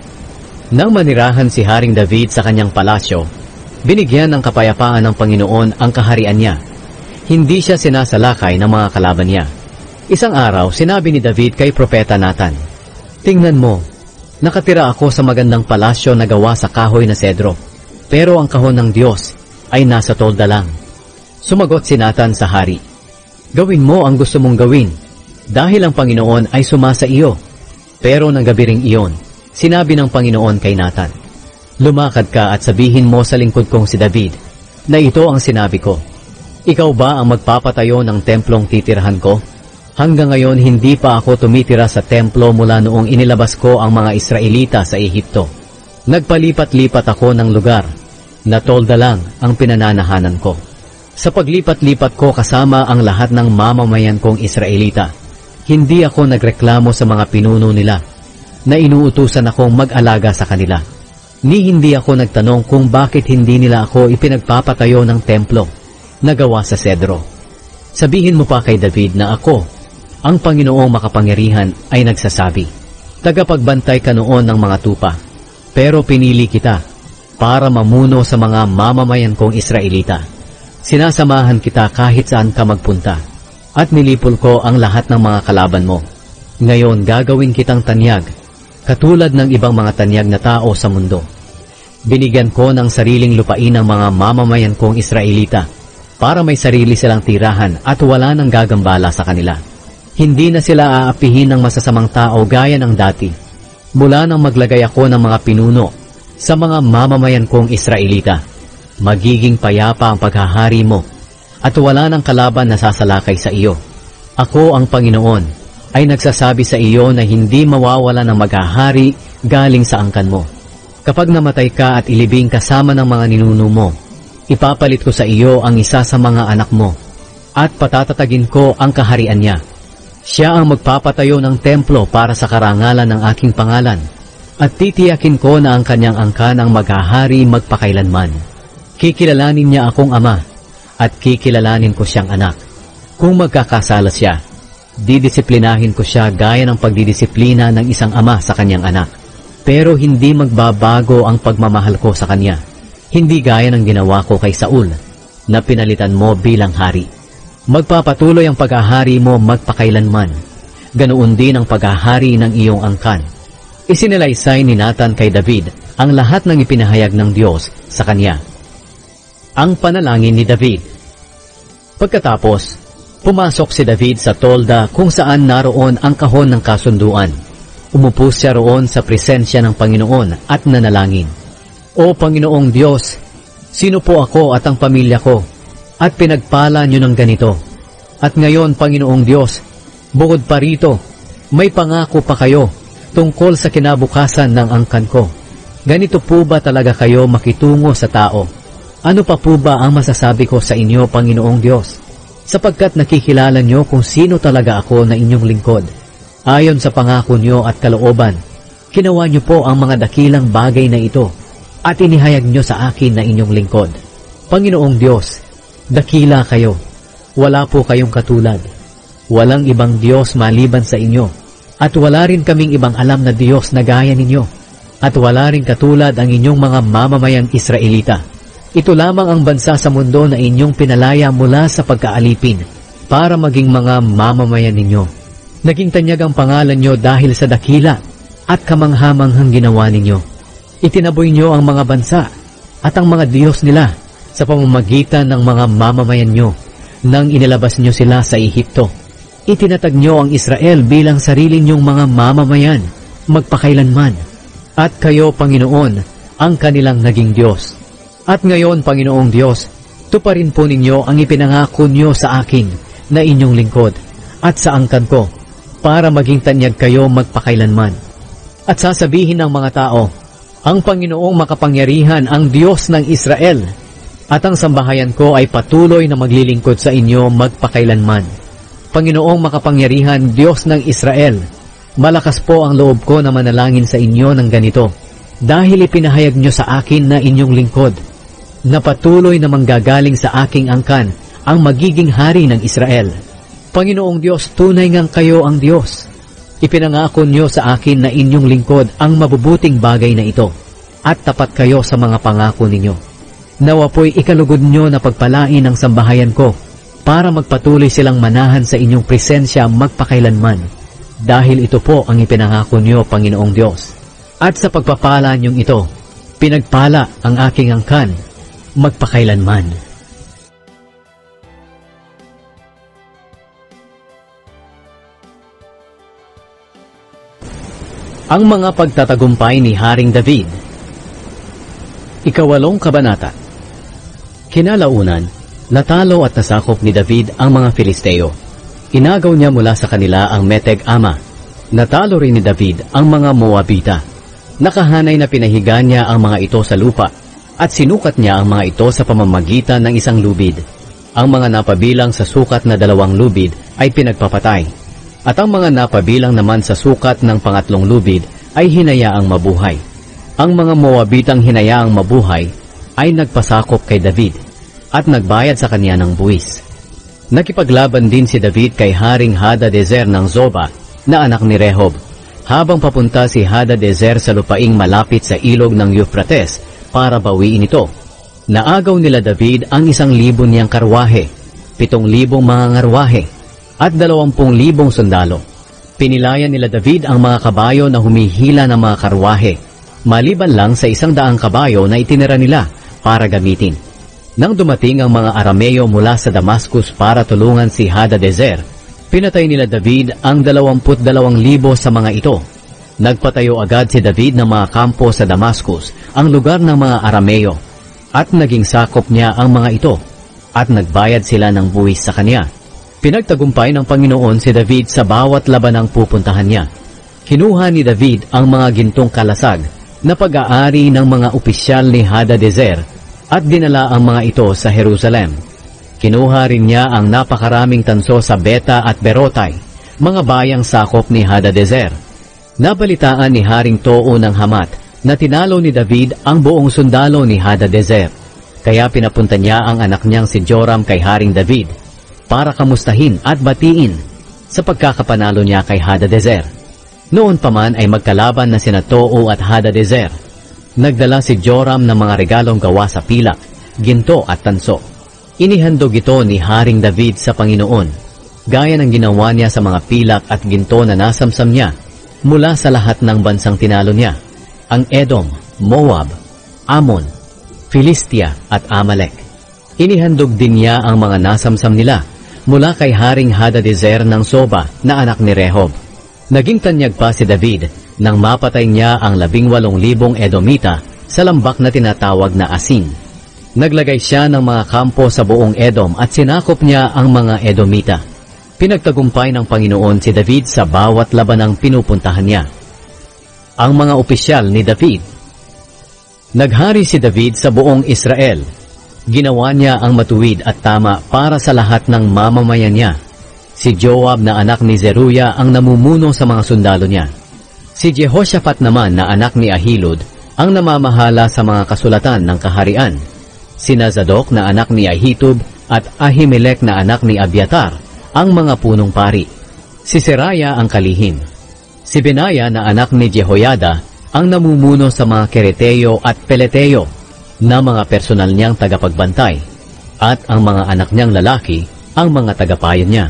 Nang manirahan si Haring David sa kanyang palasyo, binigyan ng kapayapaan ng Panginoon ang kaharian niya. Hindi siya sinasalakay ng mga kalaban niya. Isang araw, sinabi ni David kay Propeta Nathan, "Tingnan mo, nakatira ako sa magandang palasyo na gawa sa kahoy na sedro, pero ang kahon ng Diyos ay nasa tolda lang." Sumagot si Nathan sa hari, "Gawin mo ang gusto mong gawin, dahil ang Panginoon ay sumasa iyo." Pero ng gabi ring iyon, sinabi ng Panginoon kay Nathan, "Lumakad ka at sabihin mo sa lingkod kong si David, na ito ang sinabi ko, ikaw ba ang magpapatayo ng templong titirahan ko? Hanggang ngayon hindi pa ako tumitira sa templo mula noong inilabas ko ang mga Israelita sa Ehipto. Nagpalipat-lipat ako ng lugar, na tolda lang ang pinananahanan ko. Sa paglipat-lipat ko kasama ang lahat ng mamamayan kong Israelita, hindi ako nagreklamo sa mga pinuno nila, na inuutusan akong mag-alaga sa kanila. Ni hindi ako nagtanong kung bakit hindi nila ako ipinagpapatayo ng templo na gawa sa sedro. Sabihin mo pa kay David na ako, ang Panginoong makapangyarihan, ay nagsasabi, tagapagbantay ka noon ng mga tupa, pero pinili kita para mamuno sa mga mamamayan kong Israelita. Sinasamahan kita kahit saan ka magpunta, at nilipol ko ang lahat ng mga kalaban mo. Ngayon gagawin kitang tanyag, katulad ng ibang mga tanyag na tao sa mundo. Binigyan ko ng sariling lupain ang mga mamamayan kong Israelita, para may sarili silang tirahan at wala nang gagambala sa kanila. Hindi na sila aapihin ng masasamang tao gaya ng dati, mula nang maglagay ako ng mga pinuno sa mga mamamayan kong Israelita. Magiging payapa ang paghahari mo, at wala nang kalaban na sasalakay sa iyo. Ako ang Panginoon ay nagsasabi sa iyo na hindi mawawala ng maghahari galing sa angkan mo. Kapag namatay ka at ilibing kasama ng mga ninuno mo, ipapalit ko sa iyo ang isa sa mga anak mo, at patatatagin ko ang kaharian niya. Siya ang magpapatayo ng templo para sa karangalan ng aking pangalan, at titiyakin ko na ang kanyang angkan ang maghahari magpakailanman. Kikilalanin niya akong ama, at kikilalanin ko siyang anak. Kung magkakasala siya, didisiplinahin ko siya gaya ng pagdidisiplina ng isang ama sa kanyang anak. Pero hindi magbabago ang pagmamahal ko sa kanya, hindi gaya ng ginawa ko kay Saul, na pinalitan mo bilang hari. Magpapatuloy ang paghahari mo magpakailanman, ganoon din ang paghahari ng iyong angkan. Isinalaysay ni Nathan kay David ang lahat ng ipinahayag ng Diyos sa kanya. Ang panalangin ni David. Pagkatapos, pumasok si David sa tolda kung saan naroon ang kahon ng kasunduan. Umupo siya roon sa presensya ng Panginoon at nanalangin. O Panginoong Diyos, sino po ako at ang pamilya ko, at pinagpala niyo ng ganito. At ngayon, Panginoong Diyos, bukod pa rito, may pangako pa kayo tungkol sa kinabukasan ng angkan ko. Ganito po ba talaga kayo makitungo sa tao? Ano pa po ba ang masasabi ko sa inyo, Panginoong Diyos? Sapagkat nakikilala niyo kung sino talaga ako na inyong lingkod. Ayon sa pangako niyo at kalooban, ginawa niyo po ang mga dakilang bagay na ito, at inihayag niyo sa akin na inyong lingkod. Panginoong Diyos, dakila kayo. Wala po kayong katulad. Walang ibang Diyos maliban sa inyo, at wala rin kaming ibang alam na Diyos na gaya ninyo, at wala rin katulad ang inyong mga mamamayang Israelita. Ito lamang ang bansa sa mundo na inyong pinalaya mula sa pagkaalipin para maging mga mamamayan ninyo. Naging tanyag ang pangalan nyo dahil sa dakila at kamanghamanghang ginawa ninyo. Itinaboy nyo ang mga bansa at ang mga Diyos nila sa pamamagitan ng mga mamamayan nyo nang inilabas nyo sila sa Ehipto. Itinatag nyo ang Israel bilang sarili nyong mga mamamayan magpakailanman, at kayo, Panginoon, ang kanilang naging Diyos. At ngayon, Panginoong Diyos, tuparin po ninyo ang ipinangako nyo sa akin na inyong lingkod at sa angkan ko para maging tanyag kayo magpakailanman. At sasabihin ng mga tao, ang Panginoong makapangyarihan ang Diyos ng Israel, at ang sambahayan ko ay patuloy na maglilingkod sa inyo magpakailanman. Panginoong makapangyarihan, Diyos ng Israel, malakas po ang loob ko na manalangin sa inyo ng ganito, dahil ipinahayag nyo sa akin na inyong lingkod, na patuloy na manggagaling sa aking angkan ang magiging hari ng Israel. Panginoong Diyos, tunay ngang kayo ang Diyos. Ipinangako niyo sa akin na inyong lingkod ang mabubuting bagay na ito, at tapat kayo sa mga pangako ninyo. Nawa po'y ikalugod niyo na pagpalain ang sambahayan ko, para magpatuloy silang manahan sa inyong presensya magpakailanman. Dahil ito po ang ipinangako niyo, Panginoong Diyos. At sa pagpapala niyong ito, pinagpala ang aking angkan magpakailanman. Ang mga pagtatagumpay ni Haring David. Ikawalong kabanata. Kinalaunan, natalo at nasakop ni David ang mga Filisteo. Inagaw niya mula sa kanila ang Meteg Ama. Natalo rin ni David ang mga Moabita. Nakahanay na pinahiga niya ang mga ito sa lupa, at sinukat niya ang mga ito sa pamamagitan ng isang lubid. Ang mga napabilang sa sukat na dalawang lubid ay pinagpapatay, at ang mga napabilang naman sa sukat ng pangatlong lubid ay hinayaang mabuhay. Ang mga Moabitang hinayaang mabuhay ay nagpasakop kay David at nagbayad sa kanya ng buwis. Nakipaglaban din si David kay Haring Hadadezer ng Zoba na anak ni Rehob, habang papunta si Hadadezer sa lupaing malapit sa ilog ng Euphrates para bawiin ito. Naagaw nila David ang isang libo niyang karwahe, pitong libong mga ngarwahe, at dalawampung libong sundalo. Pinilayan nila David ang mga kabayo na humihila ng mga karwahe, maliban lang sa isang daang kabayo na itinira nila para gamitin. Nang dumating ang mga Arameo mula sa Damascus para tulungan si Hadadezer, pinatay nila David ang dalawamput dalawang libo sa mga ito. Nagpatayo agad si David ng mga kampo sa Damascus, ang lugar ng mga Arameo, at naging sakop niya ang mga ito, at nagbayad sila ng buwis sa kanya. Pinagtagumpay ng Panginoon si David sa bawat labanang pupuntahan niya. Kinuha ni David ang mga gintong kalasag na pag-aari ng mga opisyal ni Hadadezer at dinala ang mga ito sa Jerusalem. Kinuha rin niya ang napakaraming tanso sa Beta at Berotay, mga bayang sakop ni Hadadezer. Nabalitaan ni Haring Tou ng Hamat na tinalo ni David ang buong sundalo ni Hadadezer. Kaya pinapunta niya ang anak niyang si Joram kay Haring David para kamustahin at batiin sa pagkakapanalo niya kay Hadadezer. Noon pa man ay magkalaban na sina Tou at Hadadezer. Nagdala si Joram ng mga regalong gawa sa pilak, ginto at tanso. Inihandog ito ni Haring David sa Panginoon, gaya ng ginawa niya sa mga pilak at ginto na nasamsam niya mula sa lahat ng bansang tinalo niya, ang Edom, Moab, Ammon, Filistia at Amalek. Inihandog din niya ang mga nasamsam nila mula kay Haring Hadadezer ng Soba na anak ni Rehob. Naging tanyag pa si David nang mapatay niya ang labing walong libong Edomita sa lambak na tinatawag na Asin. Naglagay siya ng mga kampo sa buong Edom at sinakop niya ang mga Edomita. Pinagtagumpay ng Panginoon si David sa bawat labanang pinupuntahan niya. Ang mga opisyal ni David. Naghari si David sa buong Israel. Ginawa niya ang matuwid at tama para sa lahat ng mamamayan niya. Si Joab na anak ni Zeruya ang namumuno sa mga sundalo niya. Si Jehoshaphat naman na anak ni Ahilud ang namamahala sa mga kasulatan ng kaharian. Sina Zadok na anak ni Ahitub at Ahimelech na anak ni Abiatar ang mga punong pari. Si Seraya ang kalihim. Si Benaya na anak ni Jehoiada ang namumuno sa mga Kereteo at Peleteo na mga personal niyang tagapagbantay, at ang mga anak niyang lalaki ang mga tagapayan niya.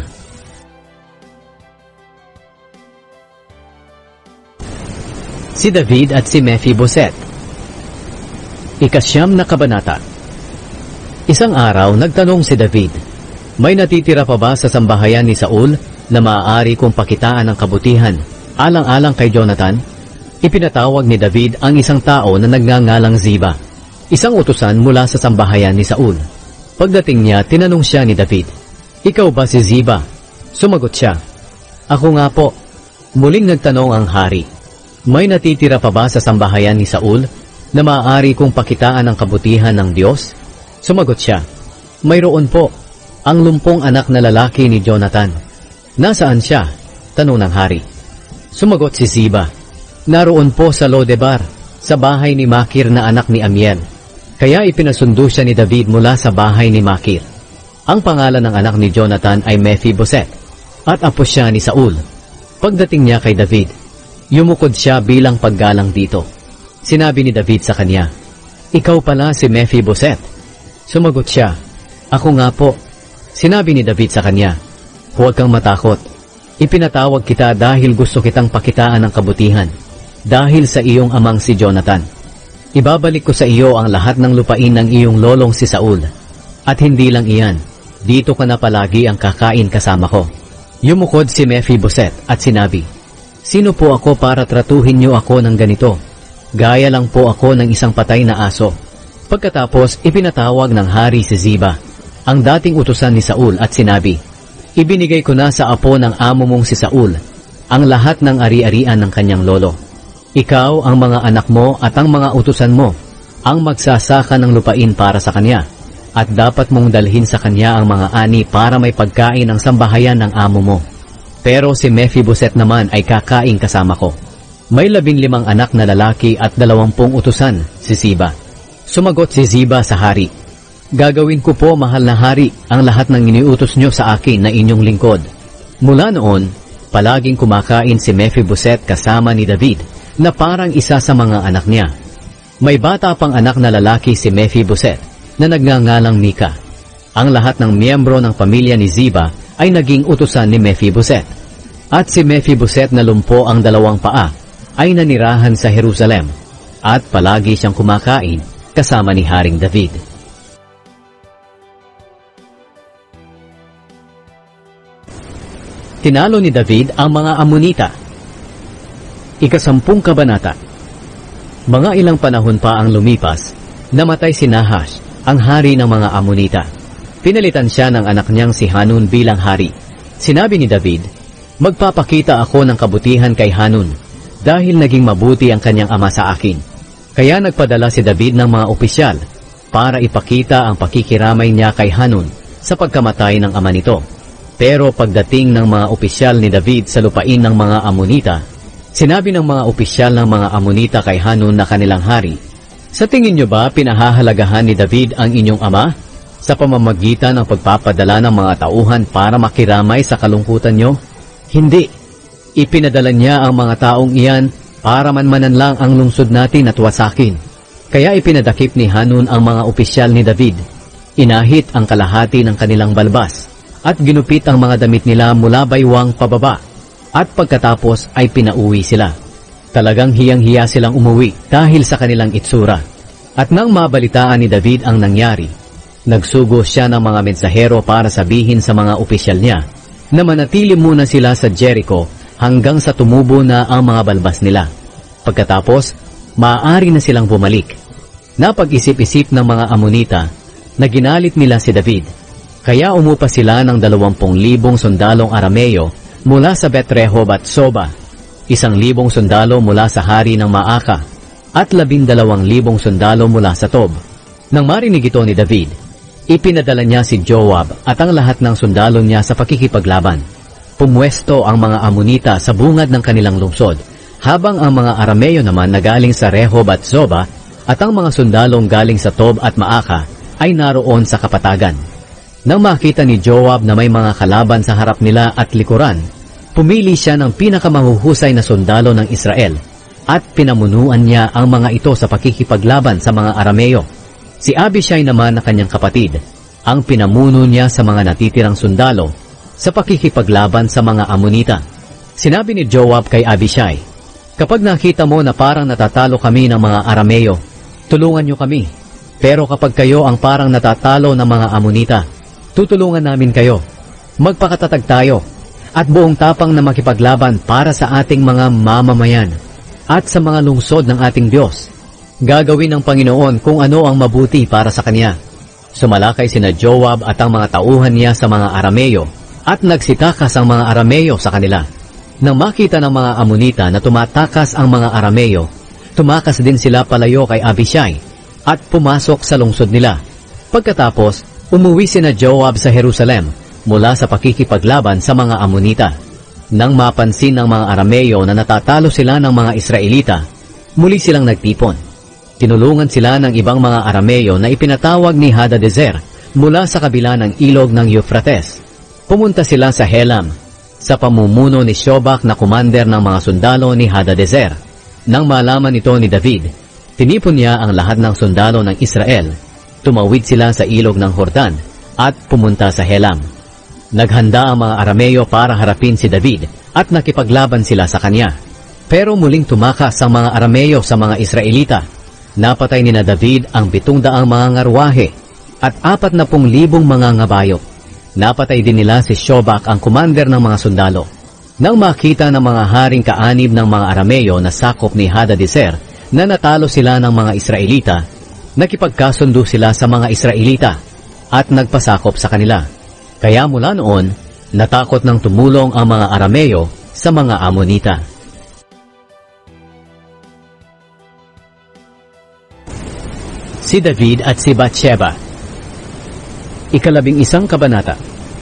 Si David at si Mephiboset. Ikasyam na kabanata. Isang araw nagtanong si David, may natitira pa ba sa sambahayan ni Saul na maaari kong pakitaan ng kabutihan alang-alang kay Jonathan? Ipinatawag ni David ang isang tao na nagngangalang Ziba, isang utusan mula sa sambahayan ni Saul. Pagdating niya, tinanong siya ni David, "Ikaw ba si Ziba?" Sumagot siya, "Ako nga po." Muling nagtanong ang hari, "May natitira pa ba sa sambahayan ni Saul na maaari kong pakitaan ng kabutihan ng Diyos?" Sumagot siya, "Mayroon po, ang lumpong anak na lalaki ni Jonathan." "Nasaan siya?" tanong ng hari. Sumagot si Ziba, "Naroon po sa Lodebar, sa bahay ni Makir na anak ni Amiel." Kaya ipinasundo siya ni David mula sa bahay ni Makir. Ang pangalan ng anak ni Jonathan ay Mephiboset, at apo siya ni Saul. Pagdating niya kay David, yumukod siya bilang paggalang dito. Sinabi ni David sa kanya, "Ikaw pala si Mephiboset." Sumagot siya, "Ako nga po." Sinabi ni David sa kanya, "Huwag kang matakot. Ipinatawag kita dahil gusto kitang pakitaan ng kabutihan, dahil sa iyong amang si Jonathan. Ibabalik ko sa iyo ang lahat ng lupain ng iyong lolong si Saul. At hindi lang iyan, dito ka na palagi ang kakain kasama ko." Yumukod si Mephiboset at sinabi, "Sino po ako para tratuhin niyo ako ng ganito? Gaya lang po ako ng isang patay na aso." Pagkatapos, ipinatawag ng hari si Ziba, ang dating utusan ni Saul, at sinabi, "Ibinigay ko na sa apo ng amo mong si Saul ang lahat ng ari-arian ng kanyang lolo. Ikaw, ang mga anak mo at ang mga utusan mo ang magsasaka ng lupain para sa kanya, at dapat mong dalhin sa kanya ang mga ani para may pagkain ang sambahayan ng amo mo. Pero si Mephiboset naman ay kakain kasama ko." May labing limang anak na lalaki at dalawampung utusan si Ziba. Sumagot si Ziba sa hari, "Gagawin ko po, mahal na hari, ang lahat ng iniutos nyo sa akin na inyong lingkod." Mula noon, palaging kumakain si Mephiboset kasama ni David na parang isa sa mga anak niya. May bata pang anak na lalaki si Mephiboset na nagngangalang Mika. Ang lahat ng miyembro ng pamilya ni Ziba ay naging utusan ni Mephiboset. At si Mephiboset na lumpo ang dalawang paa ay nanirahan sa Jerusalem, at palagi siyang kumakain kasama ni Haring David. Tinalo ni David ang mga Amonita. Ikasampung kabanata. Mga ilang panahon pa ang lumipas, namatay si Nahash, ang hari ng mga Amonita. Pinalitan siya ng anak niyang si Hanun bilang hari. Sinabi ni David, "Magpapakita ako ng kabutihan kay Hanun, dahil naging mabuti ang kanyang ama sa akin." Kaya nagpadala si David ng mga opisyal para ipakita ang pakikiramay niya kay Hanun sa pagkamatay ng ama nito. Pero pagdating ng mga opisyal ni David sa lupain ng mga Amonita, sinabi ng mga opisyal ng mga Amonita kay Hanun na kanilang hari, "Sa tingin niyo ba pinahahalagahan ni David ang inyong ama sa pamamagitan ng pagpapadala ng mga tauhan para makiramay sa kalungkutan niyo? Hindi. Ipinadala niya ang mga taong iyan para manmanan lang ang lungsod natin at wasakin." Kaya ipinadakip ni Hanun ang mga opisyal ni David. Inahit ang kalahati ng kanilang balbas at ginupit ang mga damit nila mula baywang pababa, at pagkatapos ay pinauwi sila. Talagang hiyang-hiya silang umuwi dahil sa kanilang itsura. At nang mabalitaan ni David ang nangyari, nagsugo siya ng mga mensahero para sabihin sa mga opisyal niya na manatili muna sila sa Jericho hanggang sa tumubo na ang mga balbas nila. Pagkatapos, maaari na silang bumalik. Napag-isip-isip ng mga Amonita na ginalit nila si David. Kaya umupa sila ng dalawampung libong sundalong Arameo mula sa Bet-Rehob at Soba, isang libong sundalo mula sa hari ng Maaka, at labindalawang libong sundalo mula sa Tob. Nang marinig ito ni David, ipinadala niya si Joab at ang lahat ng sundalo niya sa pakikipaglaban. Pumwesto ang mga Amonita sa bungad ng kanilang lungsod, habang ang mga Arameo naman na galing sa Rehob at Zoba at ang mga sundalong galing sa Tob at Maaka ay naroon sa kapatagan. Nang makita ni Joab na may mga kalaban sa harap nila at likuran, pumili siya ng pinakamahuhusay na sundalo ng Israel at pinamunuan niya ang mga ito sa pakikipaglaban sa mga Arameo. Si Abishai naman na kanyang kapatid, ang pinamuno niya sa mga natitirang sundalo sa pakikipaglaban sa mga Amonita. Sinabi ni Joab kay Abishai, "Kapag nakita mo na parang natatalo kami ng mga Arameo, tulungan niyo kami. Pero kapag kayo ang parang natatalo ng mga Amonita, tutulungan namin kayo. Magpakatatag tayo at buong tapang na makipaglaban para sa ating mga mamamayan at sa mga lungsod ng ating Diyos. Gagawin ng Panginoon kung ano ang mabuti para sa Kanya." Sumalakay sina Joab at ang mga tauhan niya sa mga Arameo, at nagsitakas ang mga Arameo sa kanila. Nang makita ng mga Amonita na tumatakas ang mga Arameo, tumakas din sila palayo kay Abishai at pumasok sa lungsod nila. Pagkatapos, umuwi sina Joab sa Jerusalem mula sa pakikipaglaban sa mga Amonita. Nang mapansin ng mga Arameo na natatalo sila ng mga Israelita, muli silang nagtipon. Tinulungan sila ng ibang mga Arameo na ipinatawag ni Hadadezer mula sa kabila ng ilog ng Euphrates. Pumunta sila sa Helam, sa pamumuno ni Shobak na commander ng mga sundalo ni Hadadezer. Nang malaman ito ni David, tinipon niya ang lahat ng sundalo ng Israel, tumawid sila sa ilog ng Jordan at pumunta sa Helam. Naghanda ang mga Arameyo para harapin si David at nakipaglaban sila sa kanya. Pero muling tumakas ang mga Arameyo sa mga Israelita. Napatay ni na David ang pitong daang mga ngarwahe at apat na pung libong mga ngabayo. Napatay din nila si Shobak ang commander ng mga sundalo. Nang makita ng mga haring kaanib ng mga Arameyo na sakop ni Hadadezer na natalo sila ng mga Israelita, nakipagkasundo sila sa mga Israelita at nagpasakop sa kanila. Kaya mula noon, natakot nang tumulong ang mga Arameyo sa mga Amonita. Si David at si Bathsheba. Ikalabing isang kabanata.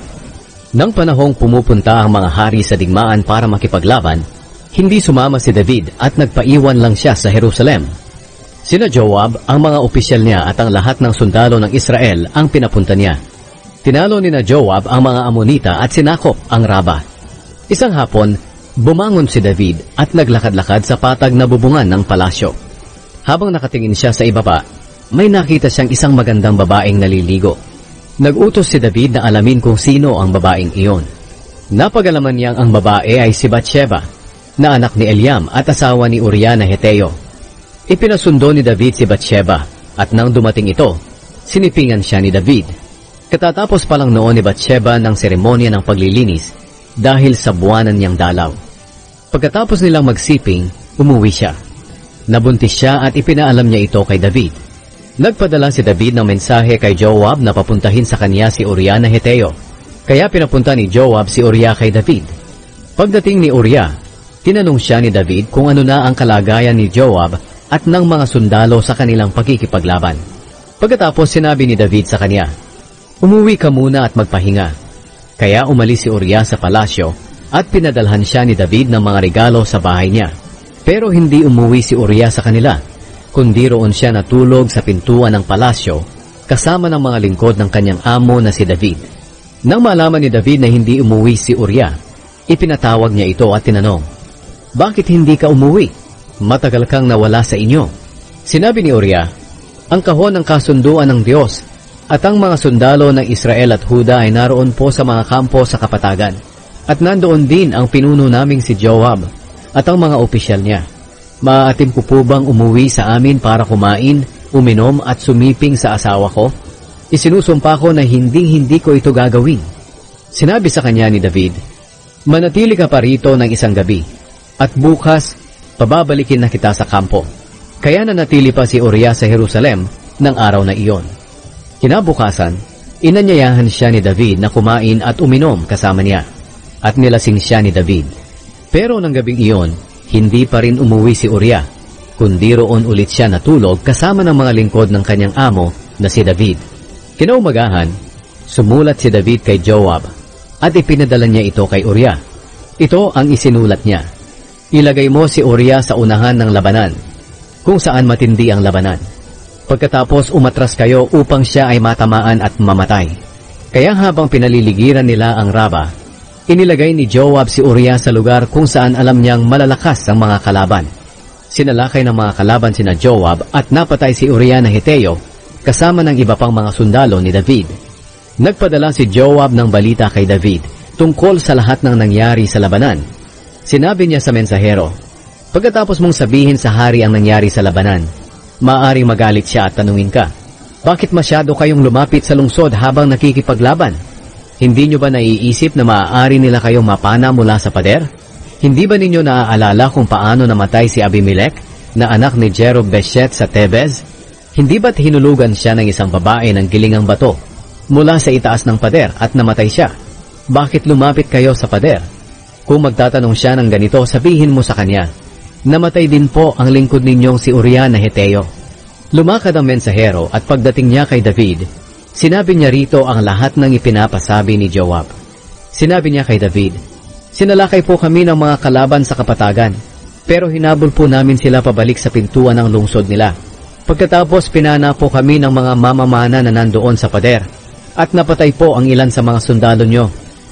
Nang panahong pumupunta ang mga hari sa digmaan para makipaglaban, hindi sumama si David at nagpaiwan lang siya sa Jerusalem. Sina Joab, ang mga opisyal niya at ang lahat ng sundalo ng Israel ang pinapunta niya. Tinalo ni na Joab ang mga Amonita at sinakop ang Raba. Isang hapon, bumangon si David at naglakad-lakad sa patag na bubungan ng palasyo. Habang nakatingin siya sa ibaba, may nakita siyang isang magandang babaeng naliligo. Nag-utos si David na alamin kung sino ang babaeng iyon. Napag-alaman niyang ang babae ay si Bathsheba, na anak ni Eliam at asawa ni Uriah na Heteo. Ipinasundo ni David si Bathsheba at nang dumating ito, sinipingan siya ni David. Katatapos pa lang noon ni Bathsheba ng seremonya ng paglilinis dahil sa buwanan niyang dalaw. Pagkatapos nilang magsiping, umuwi siya. Nabuntis siya at ipinaalam niya ito kay David. Nagpadala si David ng mensahe kay Joab na papuntahin sa kanya si Uriah na Heteo. Kaya pinapunta ni Joab si Uriah kay David. Pagdating ni Uriah, tinanong siya ni David kung ano na ang kalagayan ni Joab at ng mga sundalo sa kanilang pagkikipaglaban. Pagkatapos sinabi ni David sa kanya, "Umuwi ka muna at magpahinga." Kaya umalis si Uriah sa palasyo at pinadalhan siya ni David ng mga regalo sa bahay niya. Pero hindi umuwi si Uriah sa kanila, kundi roon siya natulog sa pintuan ng palasyo kasama ng mga lingkod ng kanyang amo na si David. Nang malaman ni David na hindi umuwi si Uriah, ipinatawag niya ito at tinanong, "Bakit hindi ka umuwi? Matagal kang nawala sa inyo." Sinabi ni Uriah, "Ang kahon ng kasunduan ng Diyos at ang mga sundalo ng Israel at Huda ay naroon po sa mga kampo sa kapatagan. At nandoon din ang pinuno naming si Joab at ang mga opisyal niya. Maaatim ko po bang umuwi sa amin para kumain, uminom at sumiping sa asawa ko? Isinusumpa ko na hinding-hindi ko ito gagawin." Sinabi sa kanya ni David, "Manatili ka pa rito ng isang gabi, at bukas, pababalikin na kita sa kampo." Kaya nanatili pa si Uriah sa Jerusalem ng araw na iyon. Kinabukasan, inanyayahan siya ni David na kumain at uminom kasama niya, at nilasing siya ni David. Pero ng gabing iyon, hindi pa rin umuwi si Uriah, kundi roon ulit siya natulog kasama ng mga lingkod ng kanyang amo na si David. Kinaumagahan, sumulat si David kay Joab, at ipinadala niya ito kay Uriah. Ito ang isinulat niya, "Ilagay mo si Uriah sa unahan ng labanan, kung saan matindi ang labanan. Pagkatapos umatras kayo upang siya ay matamaan at mamatay." Kaya habang pinaliligiran nila ang Raba, inilagay ni Joab si Uriah sa lugar kung saan alam niyang malalakas ang mga kalaban. Sinalakay ng mga kalaban sina Joab at napatay si Uriah na Heteo kasama ng iba pang mga sundalo ni David. Nagpadala si Joab ng balita kay David tungkol sa lahat ng nangyari sa labanan. Sinabi niya sa mensahero, "Pagkatapos mong sabihin sa hari ang nangyari sa labanan, maaaring magalit siya at tanungin ka, 'Bakit masyado kayong lumapit sa lungsod habang nakikipaglaban? Hindi nyo ba naiisip na maaari nila kayong mapana mula sa pader? Hindi ba ninyo naaalala kung paano namatay si Abimelech na anak ni Jerub-Beshet sa Tebez? Hindi ba't hinulugan siya ng isang babae ng gilingang bato mula sa itaas ng pader at namatay siya? Bakit lumapit kayo sa pader?' Kung magtatanong siya ng ganito, sabihin mo sa kanya, 'Namatay din po ang lingkod ninyong si Uriah na Heteo.'" Lumakad ang mensahero at pagdating niya kay David, sinabi niya rito ang lahat ng ipinapasabi ni Joab. Sinabi niya kay David, "Sinalakay po kami ng mga kalaban sa kapatagan, pero hinabol po namin sila pabalik sa pintuan ng lungsod nila. Pagkatapos pinana po kami ng mga mamamana na nandoon sa pader, at napatay po ang ilan sa mga sundalo nyo.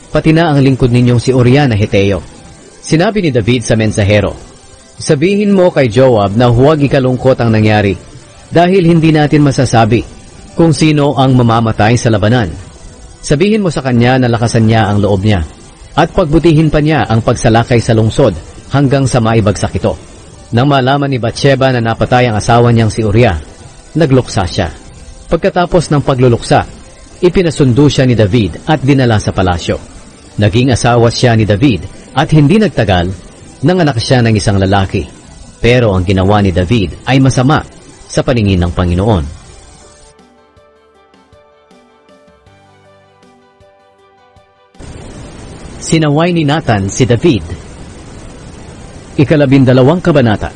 pati na ang lingkod ninyong si Uriah na Heteo. Sinabi ni David sa mensahero, sabihin mo kay Joab na huwag ikalungkot ang nangyari, dahil hindi natin masasabi kung sino ang mamamatay sa labanan. Sabihin mo sa kanya na lakasan niya ang loob niya, at pagbutihin pa niya ang pagsalakay sa lungsod hanggang sa maibagsak ito. Nang malaman ni Bathsheba na napatay ang asawa niyang si Uriah, nagluksa siya. Pagkatapos ng pagluluksa, ipinasundo siya ni David at dinala sa palasyo. Naging asawa siya ni David at hindi nagtagal, nanganak siya ng isang lalaki. Pero ang ginawa ni David ay masama sa paningin ng Panginoon. Sinaway ni Nathan si David. Ikalabindalawang kabanata.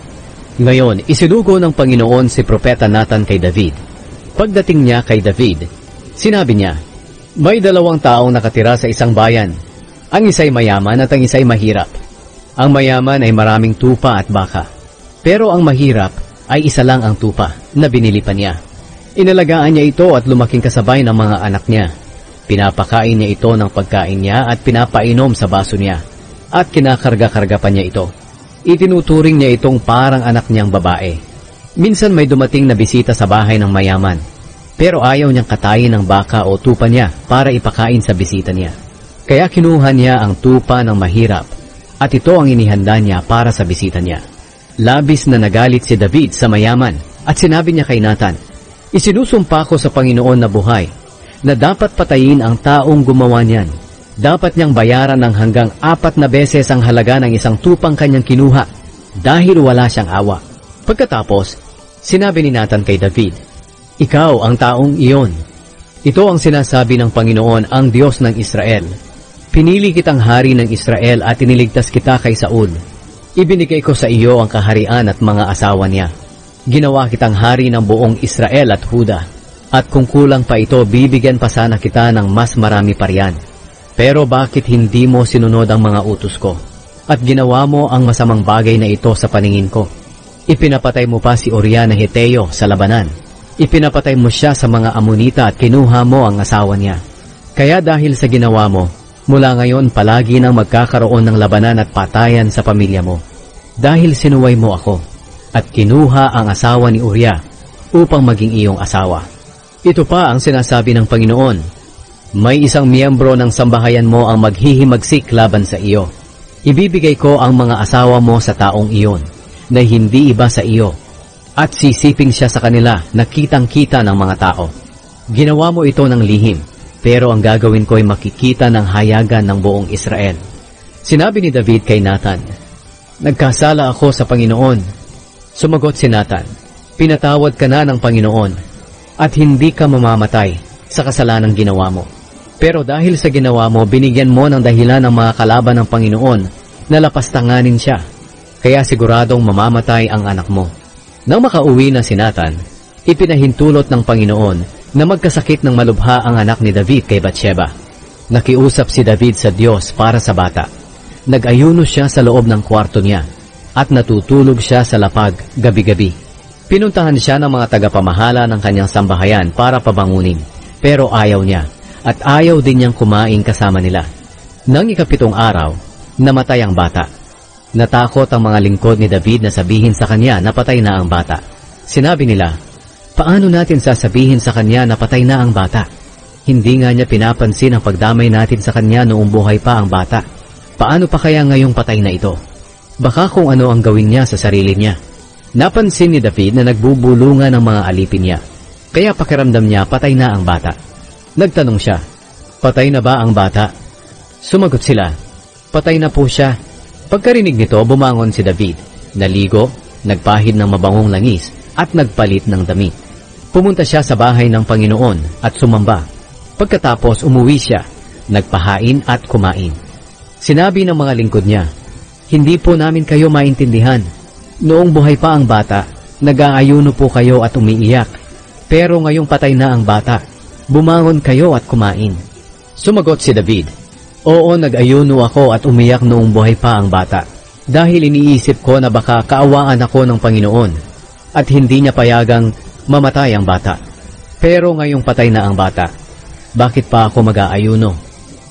Ngayon, isinugo ng Panginoon si Propeta Nathan kay David. Pagdating niya kay David, sinabi niya, may dalawang taong nakatira sa isang bayan. Ang isa'y mayaman at ang isa'y mahirap. Ang mayaman ay maraming tupa at baka. Pero ang mahirap ay isa lang ang tupa na binili pa niya. Inalagaan niya ito at lumaking kasabay ng mga anak niya. Pinapakain niya ito ng pagkain niya at pinapainom sa baso niya. At kinakarga-karga pa niya ito. Itinuturing niya itong parang anak niyang babae. Minsan may dumating na bisita sa bahay ng mayaman. Pero ayaw niyang katayin ng baka o tupa niya para ipakain sa bisita niya. Kaya kinuha niya ang tupa ng mahirap. At ito ang inihanda niya para sa bisita niya. Labis na nagalit si David sa mayaman at sinabi niya kay Nathan, isinusumpa ko sa Panginoon na buhay na dapat patayin ang taong gumawa niyan. Dapat niyang bayaran ng hanggang apat na beses ang halaga ng isang tupang kanyang kinuha dahil wala siyang awa. Pagkatapos, sinabi ni Nathan kay David, ikaw ang taong iyon. Ito ang sinasabi ng Panginoon, ang Diyos ng Israel. Pinili kitang hari ng Israel at iniligtas kita kay Saul. Ibinigay ko sa iyo ang kaharian at mga asawa niya. Ginawa kitang hari ng buong Israel at Huda. At kung kulang pa ito, bibigyan pa sana kita ng mas marami pa riyan. Pero bakit hindi mo sinunod ang mga utos ko? At ginawa mo ang masamang bagay na ito sa paningin ko. Ipinapatay mo pa si Uriah na Heteo sa labanan. Ipinapatay mo siya sa mga Amonita at kinuha mo ang asawa niya. Kaya dahil sa ginawa mo, mula ngayon palagi nang magkakaroon ng labanan at patayan sa pamilya mo. Dahil sinuway mo ako at kinuha ang asawa ni Uriah upang maging iyong asawa. Ito pa ang sinasabi ng Panginoon, may isang miyembro ng sambahayan mo ang maghihimagsik laban sa iyo. Ibibigay ko ang mga asawa mo sa taong iyon, na hindi iba sa iyo, at sisiping siya sa kanila na kitang-kita ng mga tao. Ginawa mo ito ng lihim, pero ang gagawin ko ay makikita ng hayagan ng buong Israel. Sinabi ni David kay Nathan, nagkasala ako sa Panginoon. Sumagot si Nathan, pinatawad ka na ng Panginoon, at hindi ka mamamatay sa kasalanang ginawa mo. Pero dahil sa ginawa mo, binigyan mo ng dahilan ng mga kalaban ng Panginoon na lapastanganin siya. Kaya siguradong mamamatay ang anak mo. Nang makauwi na si Nathan, ipinahintulot ng Panginoon na magkasakit ng malubha ang anak ni David kay Bathsheba. Nakiusap si David sa Diyos para sa bata. Nag-ayuno siya sa loob ng kwarto niya at natutulog siya sa lapag gabi-gabi. Pinuntahan siya ng mga tagapamahala ng kanyang sambahayan para pabangunin, pero ayaw niya, at ayaw din niyang kumain kasama nila. Nang ikapitong araw, namatay ang bata. Natakot ang mga lingkod ni David na sabihin sa kanya na patay na ang bata. Sinabi nila, paano natin sasabihin sa kanya na patay na ang bata? Hindi nga niya pinapansin ang pagdamay natin sa kanya noong buhay pa ang bata. Paano pa kaya ngayong patay na ito? Baka kung ano ang gawin niya sa sarili niya. Napansin ni David na nagbubulungan ng mga alipin niya, kaya pakiramdam niya patay na ang bata. Nagtanong siya, patay na ba ang bata? Sumagot sila, patay na po siya. Pagkarinig nito, bumangon si David, naligo, nagpahid ng mabangong langis, at nagpalit ng damit. Pumunta siya sa bahay ng Panginoon at sumamba. Pagkatapos umuwi siya, nagpahain at kumain. Sinabi ng mga lingkod niya, hindi po namin kayo maintindihan. Noong buhay pa ang bata, nag-aayuno po kayo at umiiyak. Pero ngayong patay na ang bata, bumangon kayo at kumain. Sumagot si David, oo, nag-ayuno ako at umiyak noong buhay pa ang bata. Dahil iniisip ko na baka kaawaan ako ng Panginoon at hindi niya payagang mamatay ang bata. Pero ngayong patay na ang bata, bakit pa ako mag-aayuno?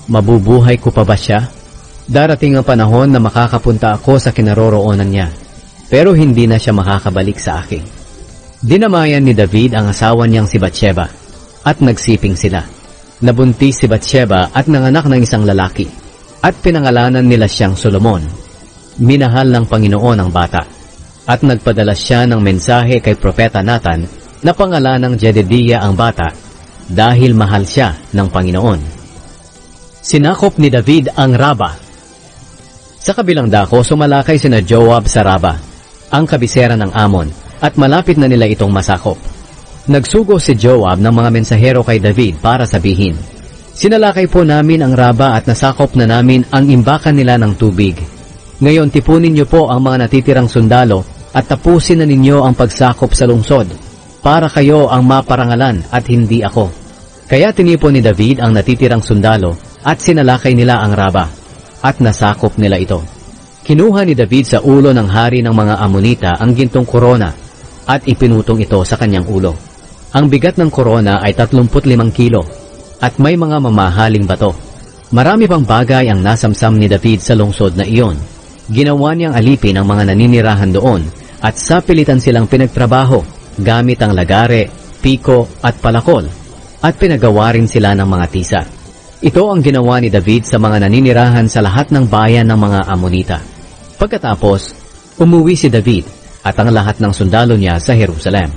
Mabubuhay ko pa ba siya? Darating ang panahon na makakapunta ako sa kinaroroonan niya, pero hindi na siya makakabalik sa akin. Dinamayan ni David ang asawa niyang si Batsheba, at nagsiping sila. Nabuntis si Batsheba at nanganak ng isang lalaki, at pinangalanan nila siyang Solomon. Minahal ng Panginoon ang bata, at nagpadala siya ng mensahe kay Propeta Nathan na pangalanang Jedidiah ang bata, dahil mahal siya ng Panginoon. Sinakop ni David ang Raba. Sa kabilang dako, sumalakay sina Joab sa Raba, ang kabisera ng Amon, at malapit na nila itong masakop. Nagsugo si Joab ng mga mensahero kay David para sabihin, "Sinalakay po namin ang Raba at nasakop na namin ang imbakan nila ng tubig. Ngayon tipunin niyo po ang mga natitirang sundalo at tapusin na ninyo ang pagsakop sa lungsod, para kayo ang maparangalan at hindi ako." Kaya tinipon ni David ang natitirang sundalo at sinalakay nila ang Raba, at nasakop nila ito. Kinuha ni David sa ulo ng hari ng mga Amonita ang gintong korona, at ipinutong ito sa kanyang ulo. Ang bigat ng korona ay tatlumput limang kilo, at may mga mamahaling bato. Marami pang bagay ang nasamsam ni David sa lungsod na iyon. Ginawa niyang alipin ang mga naninirahan doon, at sa pilitan silang pinagtrabaho, gamit ang lagare, piko at palakol, at pinagawa rin sila ng mga tisa. Ito ang ginawa ni David sa mga naninirahan sa lahat ng bayan ng mga Amonita. Pagkatapos, umuwi si David at ang lahat ng sundalo niya sa Jerusalem.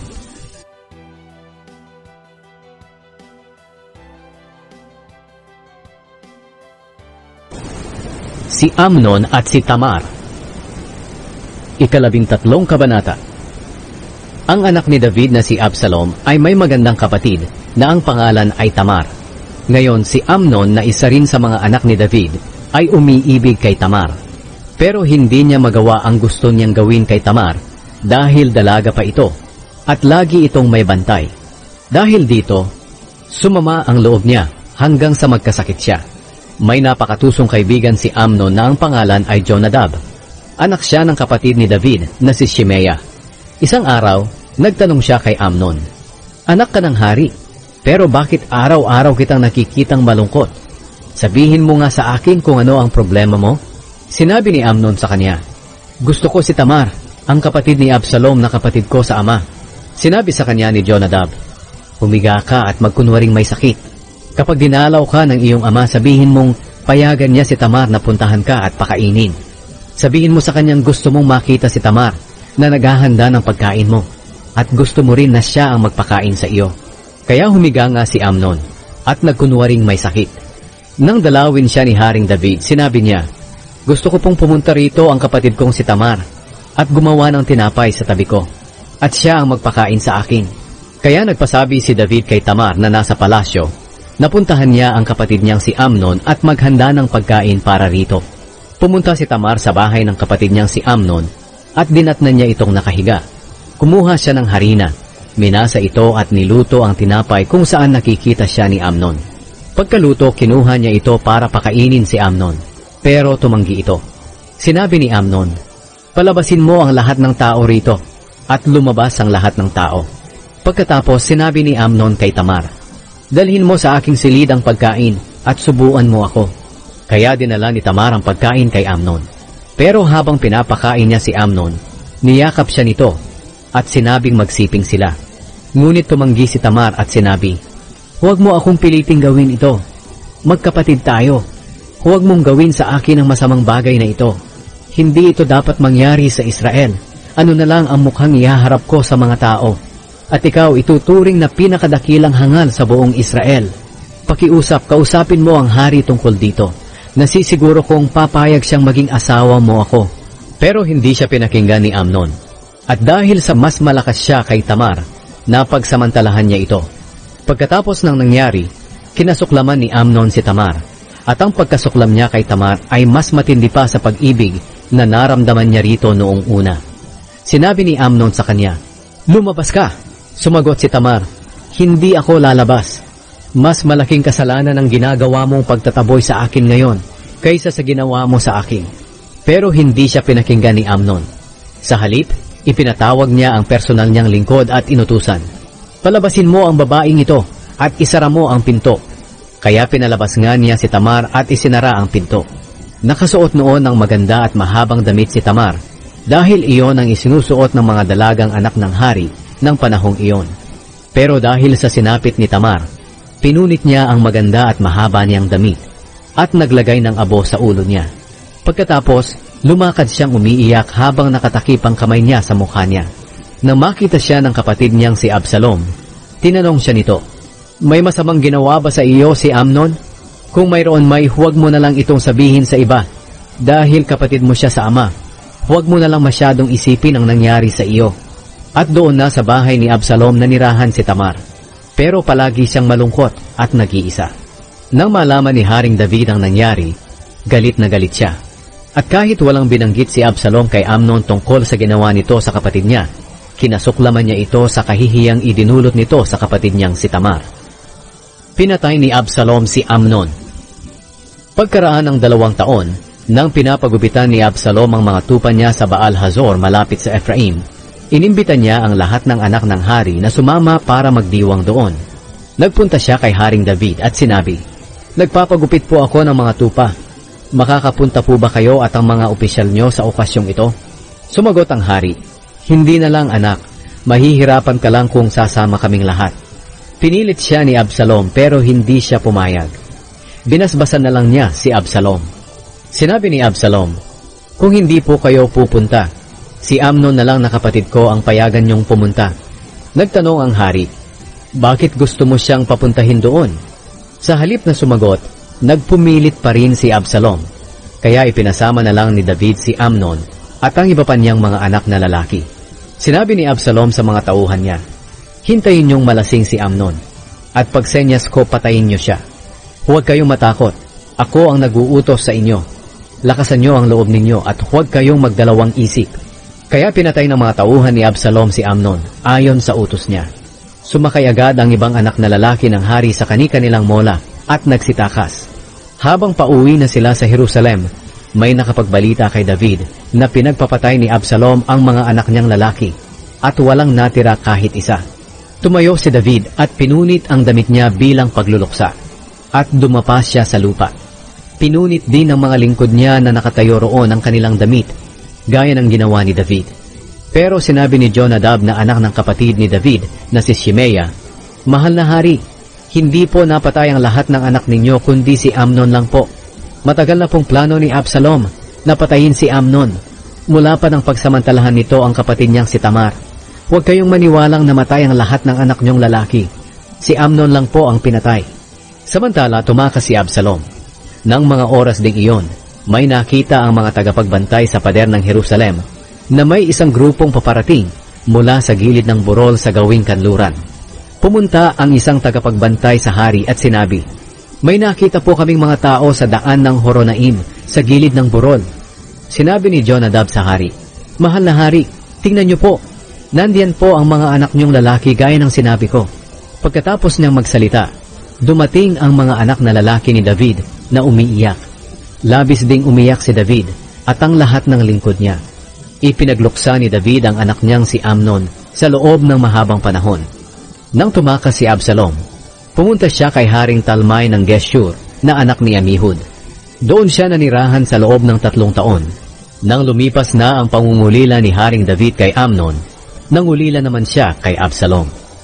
Si Amnon at si Tamar. Ikalabing tatlong kabanata. Ang anak ni David na si Absalom ay may magandang kapatid na ang pangalan ay Tamar. Ngayon si Amnon na isa rin sa mga anak ni David ay umiibig kay Tamar. Pero hindi niya magawa ang gusto niyang gawin kay Tamar dahil dalaga pa ito at lagi itong may bantay. Dahil dito, sumama ang loob niya hanggang sa magkasakit siya. May napakatusong kaibigan si Amnon na ang pangalan ay Jonadab. Anak siya ng kapatid ni David na si Shimea. Isang araw, nagtanong siya kay Amnon, "Anak ka ng hari, pero bakit araw-araw kitang nakikitang malungkot? Sabihin mo nga sa akin kung ano ang problema mo." Sinabi ni Amnon sa kanya, "Gusto ko si Tamar, ang kapatid ni Absalom na kapatid ko sa ama." Sinabi sa kanya ni Jonadab, "Humiga ka at magkunwaring may sakit. Kapag dinalaw ka ng iyong ama, sabihin mong payagan niya si Tamar na puntahan ka at pakainin. Sabihin mo sa kanyang gusto mong makita si Tamar na naghahanda ng pagkain mo, at gusto mo rin na siya ang magpakain sa iyo." Kaya humiga nga si Amnon at nagkunwaring may sakit. Nang dalawin siya ni Haring David, sinabi niya, "Gusto ko pong pumunta rito ang kapatid kong si Tamar at gumawa ng tinapay sa tabi ko, at siya ang magpakain sa akin." Kaya nagpasabi si David kay Tamar na nasa palasyo, napuntahan niya ang kapatid niyang si Amnon at maghanda ng pagkain para rito. Pumunta si Tamar sa bahay ng kapatid niyang si Amnon at dinatnan niya itong nakahiga. Kumuha siya ng harina, minasa ito at niluto ang tinapay kung saan nakikita siya ni Amnon. Pagkaluto, kinuha niya ito para pakainin si Amnon, pero tumanggi ito. Sinabi ni Amnon, "Palabasin mo ang lahat ng tao rito," at lumabas ang lahat ng tao. Pagkatapos, sinabi ni Amnon kay Tamar, "Dalhin mo sa aking silid ang pagkain at subuan mo ako." Kaya dinala ni Tamar ang pagkain kay Amnon. Pero habang pinapakain niya si Amnon, niyakap siya nito at sinabing magsiping sila. Ngunit tumanggi si Tamar at sinabi, "Huwag mo akong piliting gawin ito. Magkapatid tayo. Huwag mong gawin sa akin ang masamang bagay na ito. Hindi ito dapat mangyari sa Israel. Ano na lang ang mukhang ihaharap ko sa mga tao. At ikaw ituturing na pinakadakilang hangal sa buong Israel. Pakiusap, kausapin mo ang hari tungkol dito. Nasisiguro kong papayag siyang maging asawa mo ako." Pero hindi siya pinakinggan ni Amnon. At dahil sa mas malakas siya kay Tamar, napagsamantalahan niya ito. Pagkatapos ng nangyari, kinasuklaman ni Amnon si Tamar. At ang pagkasuklam niya kay Tamar ay mas matindi pa sa pag-ibig na naramdaman niya rito noong una. Sinabi ni Amnon sa kanya, "Lumabas ka." Sumagot si Tamar, "Hindi ako lalabas. Mas malaking kasalanan ang ginagawa mong pagtataboy sa akin ngayon kaysa sa ginawa mo sa akin." Pero hindi siya pinakinggan ni Amnon. Sa halip, ipinatawag niya ang personal niyang lingkod at inutusan, "Palabasin mo ang babaeng ito at isara mo ang pinto." Kaya pinalabas nga niya si Tamar at isinara ang pinto. Nakasuot noon ng maganda at mahabang damit si Tamar dahil iyon ang isinusuot ng mga dalagang anak ng hari ng panahong iyon. Pero dahil sa sinapit ni Tamar, pinunit niya ang maganda at mahaba niyang damit at naglagay ng abo sa ulo niya. Pagkatapos, lumakad siyang umiiyak habang nakatakip ang kamay niya sa mukha niya. Nang makita siya ng kapatid niyang si Absalom, tinanong siya nito, "May masamang ginawa ba sa iyo si Amnon? Kung mayroon may, huwag mo na lang itong sabihin sa iba. Dahil kapatid mo siya sa ama, huwag mo na lang masyadong isipin ang nangyari sa iyo." At doon na sa bahay ni Absalom nanirahan si Tamar. Pero palagi siyang malungkot at nag-iisa. Nang malaman ni Haring David ang nangyari, galit na galit siya. At kahit walang binanggit si Absalom kay Amnon tungkol sa ginawa nito sa kapatid niya, kinasuklaman niya ito sa kahihiyang idinulot nito sa kapatid niyang si Tamar. Pinatay ni Absalom si Amnon. Pagkaraan ng dalawang taon, nang pinapagupitan ni Absalom ang mga tupa niya sa Baal Hazor malapit sa Ephraim, inimbitan niya ang lahat ng anak ng hari na sumama para magdiwang doon. Nagpunta siya kay Haring David at sinabi, "Nagpapagupit po ako ng mga tupa. Makakapunta po ba kayo at ang mga opisyal nyo sa okasyong ito?" Sumagot ang hari, "Hindi na lang anak, mahihirapan ka lang kung sasama kaming lahat." Pinilit siya ni Absalom pero hindi siya pumayag. Binasbasan na lang niya si Absalom. Sinabi ni Absalom, "Kung hindi po kayo pupunta, si Amnon na lang na kapatid ko ang payagan niyong pumunta." Nagtanong ang hari, "Bakit gusto mo siyang papuntahin doon?" Sa halip na sumagot, nagpumilit pa rin si Absalom. Kaya ipinasama na lang ni David si Amnon at ang iba pa niyang mga anak na lalaki. Sinabi ni Absalom sa mga tauhan niya, "Hintayin niyong malasing si Amnon, at pagsenyas ko patayin niyo siya. Huwag kayong matakot, ako ang nag-uutos sa inyo. Lakasan niyo ang loob ninyo at huwag kayong magdalawang isip." Kaya pinatay ng mga tauhan ni Absalom si Amnon ayon sa utos niya. Sumakay agad ang ibang anak na lalaki ng hari sa kani-kanilang mola at nagsitakas. Habang pauwi na sila sa Jerusalem, may nakapagbalita kay David na pinagpapatay ni Absalom ang mga anak niyang lalaki at walang natira kahit isa. Tumayo si David at pinunit ang damit niya bilang pagluluksa at dumapa siya sa lupa. Pinunit din ng mga lingkod niya na nakatayo roon ang kanilang damit, gaya ng ginawa ni David. Pero sinabi ni Jonadab na anak ng kapatid ni David na si Shimea, "Mahal na hari, hindi po napatay ang lahat ng anak ninyo kundi si Amnon lang po. Matagal na pong plano ni Absalom na patayin si Amnon. Mula pa ng pagsamantalahan nito ang kapatid niyang si Tamar. Huwag kayong maniwalang namatay ang lahat ng anak niyong lalaki. Si Amnon lang po ang pinatay." Samantala tumakas si Absalom. Nang mga oras ding iyon, may nakita ang mga tagapagbantay sa pader ng Jerusalem na may isang grupong paparating mula sa gilid ng burol sa gawing kanluran. Pumunta ang isang tagapagbantay sa hari at sinabi, "May nakita po kaming mga tao sa daan ng Horonaim sa gilid ng burol." Sinabi ni Jonadab sa hari, "Mahal na hari, tingnan niyo po, nandiyan po ang mga anak niyong lalaki gaya ng sinabi ko." Pagkatapos niyang magsalita, dumating ang mga anak na lalaki ni David na umiiyak. Labis ding umiyak si David at ang lahat ng lingkod niya. Ipinagluksa ni David ang anak niyang si Amnon sa loob ng mahabang panahon. Nang tumakas si Absalom, pumunta siya kay Haring Talmai ng Geshur na anak ni Amihud. Doon siya nanirahan sa loob ng tatlong taon. Nang lumipas na ang pangungulila ni Haring David kay Amnon, nangulila naman siya kay Absalom.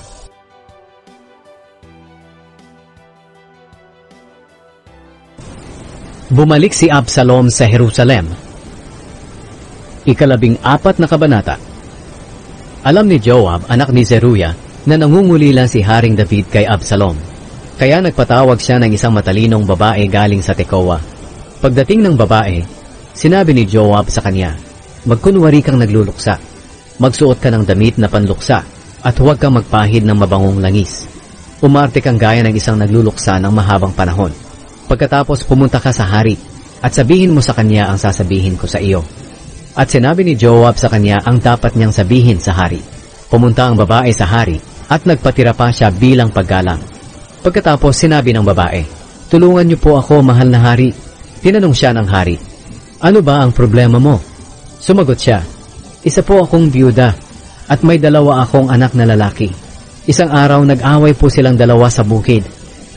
Bumalik si Absalom sa Jerusalem. Ikalabing apat na kabanata. Alam ni Joab, anak ni Zeruya, na nangungulila si Haring David kay Absalom. Kaya nagpatawag siya ng isang matalinong babae galing sa Tekoa. Pagdating ng babae, sinabi ni Joab sa kanya, "Magkunwari kang nagluluksa. Magsuot ka ng damit na panluksa at huwag kang magpahid ng mabangong langis. Umarte kang gaya ng isang nagluluksa ng mahabang panahon. Pagkatapos pumunta ka sa hari at sabihin mo sa kanya ang sasabihin ko sa iyo." At sinabi ni Joab sa kanya ang dapat niyang sabihin sa hari. Pumunta ang babae sa hari at nagpatira pa siya bilang paggalang. Pagkatapos sinabi ng babae, "Tulungan niyo po ako, mahal na hari." Tinanong siya ng hari, "Ano ba ang problema mo?" Sumagot siya, "Isa po akong biyuda at may dalawa akong anak na lalaki. Isang araw nag-away po silang dalawa sa bukid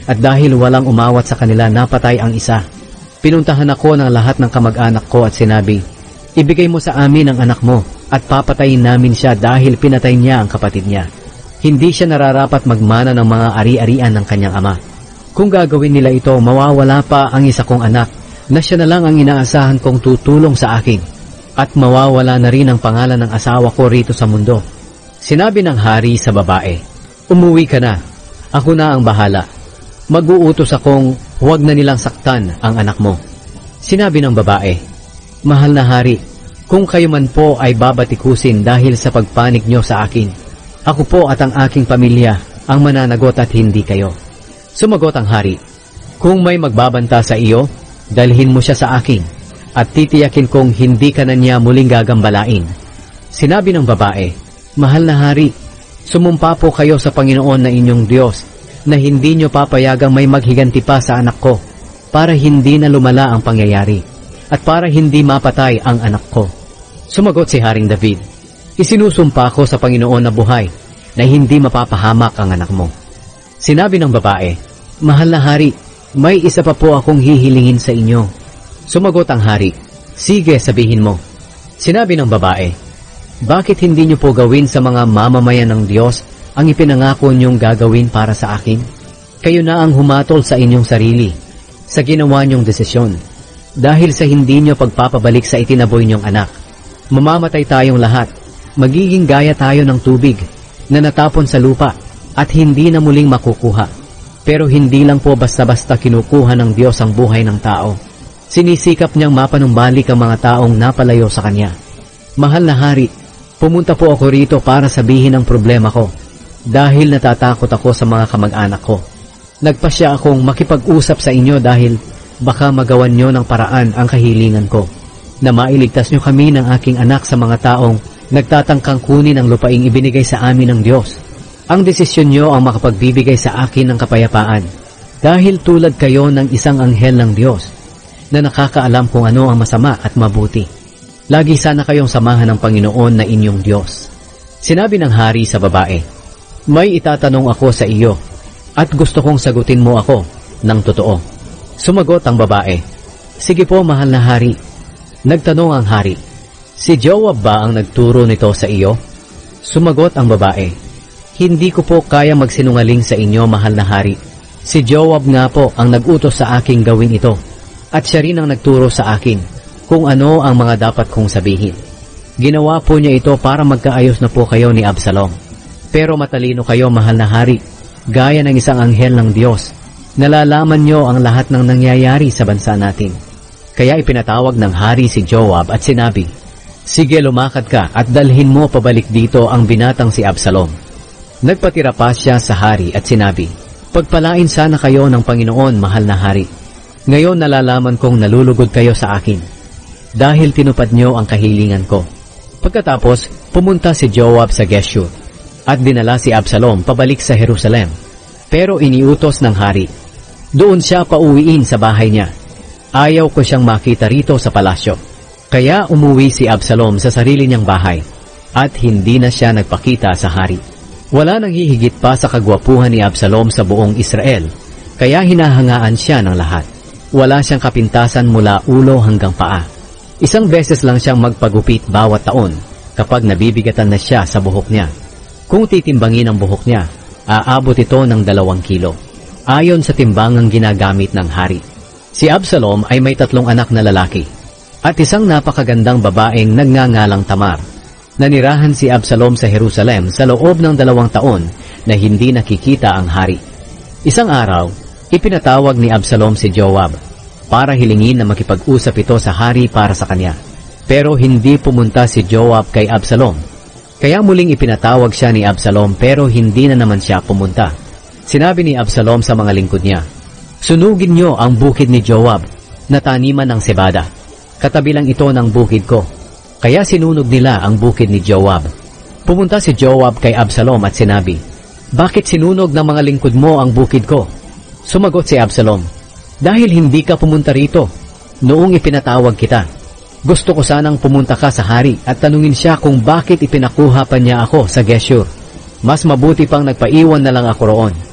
At dahil walang umawat sa kanila, napatay ang isa. Pinuntahan ako ng lahat ng kamag-anak ko at sinabi, ibigay mo sa amin ang anak mo at papatayin namin siya dahil pinatay niya ang kapatid niya. Hindi siya nararapat magmana ng mga ari-arian ng kanyang ama. Kung gagawin nila ito, mawawala pa ang isa kong anak na siya na lang ang inaasahan kong tutulong sa akin at mawawala na rin ang pangalan ng asawa ko rito sa mundo. Sinabi ng hari sa babae, umuwi ka na. Ako na ang bahala. Mag-uutos akong huwag na nilang saktan ang anak mo. Sinabi ng babae, mahal na hari, kung kayo man po ay babatikusin dahil sa pagpanig nyo sa akin, ako po at ang aking pamilya ang mananagot at hindi kayo. Sumagot ang hari, kung may magbabanta sa iyo, dalhin mo siya sa akin at titiyakin kong hindi ka na niya muling gagambalain. Sinabi ng babae, mahal na hari, sumumpa po kayo sa Panginoon na inyong Diyos na hindi nyo papayagang may maghiganti pa sa anak ko para hindi na lumala ang pangyayari at para hindi mapatay ang anak ko. Sumagot si Haring David, isinusumpa ko sa Panginoon na buhay na hindi mapapahamak ang anak mo. Sinabi ng babae, mahal na hari, may isa pa po akong hihilingin sa inyo. Sumagot ang hari, sige sabihin mo. Sinabi ng babae, bakit hindi nyo po gawin sa mga mamamayan ng Diyos ang ipinangako niyong gagawin para sa akin? Kayo na ang humatol sa inyong sarili, sa ginawa niyong desisyon, dahil sa hindi niyo pagpapabalik sa itinaboy niyong anak. Mamamatay tayong lahat, magiging gaya tayo ng tubig na natapon sa lupa at hindi na muling makukuha. Pero hindi lang po basta-basta kinukuha ng Diyos ang buhay ng tao. Sinisikap niyang mapanumbalik ang mga taong napalayo sa Kanya. Mahal na hari, pumunta po ako rito para sabihin ang problema ko. Dahil natatakot ako sa mga kamag-anak ko. Nagpasya akong makipag-usap sa inyo dahil baka magawan nyo ng paraan ang kahilingan ko, na mailigtas nyo kami ng aking anak sa mga taong nagtatangkang kunin ang lupaing ibinigay sa amin ng Diyos. Ang desisyon nyo ang makapagbibigay sa akin ng kapayapaan, dahil tulad kayo ng isang anghel ng Diyos na nakakaalam kung ano ang masama at mabuti. Lagi sana kayong samahan ng Panginoon na inyong Diyos. Sinabi ng hari sa babae, may itatanong ako sa iyo at gusto kong sagutin mo ako ng totoo. Sumagot ang babae, sige po mahal na hari. Nagtanong ang hari, si Joab ba ang nagturo nito sa iyo? Sumagot ang babae, hindi ko po kaya magsinungaling sa inyo mahal na hari. Si Joab nga po ang nag-utos sa aking gawin ito at siya rin ang nagturo sa akin kung ano ang mga dapat kong sabihin. Ginawa po niya ito para magkaayos na po kayo ni Absalom. Pero matalino kayo mahal na hari, gaya ng isang anghel ng Diyos. Nalalaman nyo ang lahat ng nangyayari sa bansa natin. Kaya ipinatawag ng hari si Joab at sinabi, sige lumakad ka at dalhin mo pabalik dito ang binatang si Absalom. Nagpatira pa siya sa hari at sinabi, pagpalain sana kayo ng Panginoon mahal na hari. Ngayon nalalaman kong nalulugod kayo sa akin, dahil tinupad nyo ang kahilingan ko. Pagkatapos, pumunta si Joab sa Geshur at dinala si Absalom pabalik sa Jerusalem. Pero iniutos ng hari, doon siya pauwiin sa bahay niya. Ayaw ko siyang makita rito sa palasyo. Kaya umuwi si Absalom sa sarili niyang bahay at hindi na siya nagpakita sa hari. Wala nang hihigit pa sa kagwapuhan ni Absalom sa buong Israel, kaya hinahangaan siya ng lahat. Wala siyang kapintasan mula ulo hanggang paa. Isang beses lang siyang magpagupit bawat taon kapag nabibigatan na siya sa buhok niya. Kung titimbangin ang buhok niya, aabot ito ng dalawang kilo, ayon sa timbangang ginagamit ng hari. Si Absalom ay may tatlong anak na lalaki, at isang napakagandang babaeng nagngangalang Tamar. Nanirahan si Absalom sa Jerusalem sa loob ng dalawang taon na hindi nakikita ang hari. Isang araw, ipinatawag ni Absalom si Joab para hilingin na makipag-usap ito sa hari para sa kanya. Pero hindi pumunta si Joab kay Absalom. Kaya muling ipinatawag siya ni Absalom pero hindi na naman siya pumunta. Sinabi ni Absalom sa mga lingkod niya, sunugin niyo ang bukid ni Joab na taniman ng sebada. Katabi lang ito ng bukid ko. Kaya sinunog nila ang bukid ni Joab. Pumunta si Joab kay Absalom at sinabi, bakit sinunog ng mga lingkod mo ang bukid ko? Sumagot si Absalom, dahil hindi ka pumunta rito noong ipinatawag kita. Gusto ko sanang pumunta ka sa hari at tanungin siya kung bakit ipinakuha pa niya ako sa Geshur. Mas mabuti pang nagpaiwan na lang ako roon.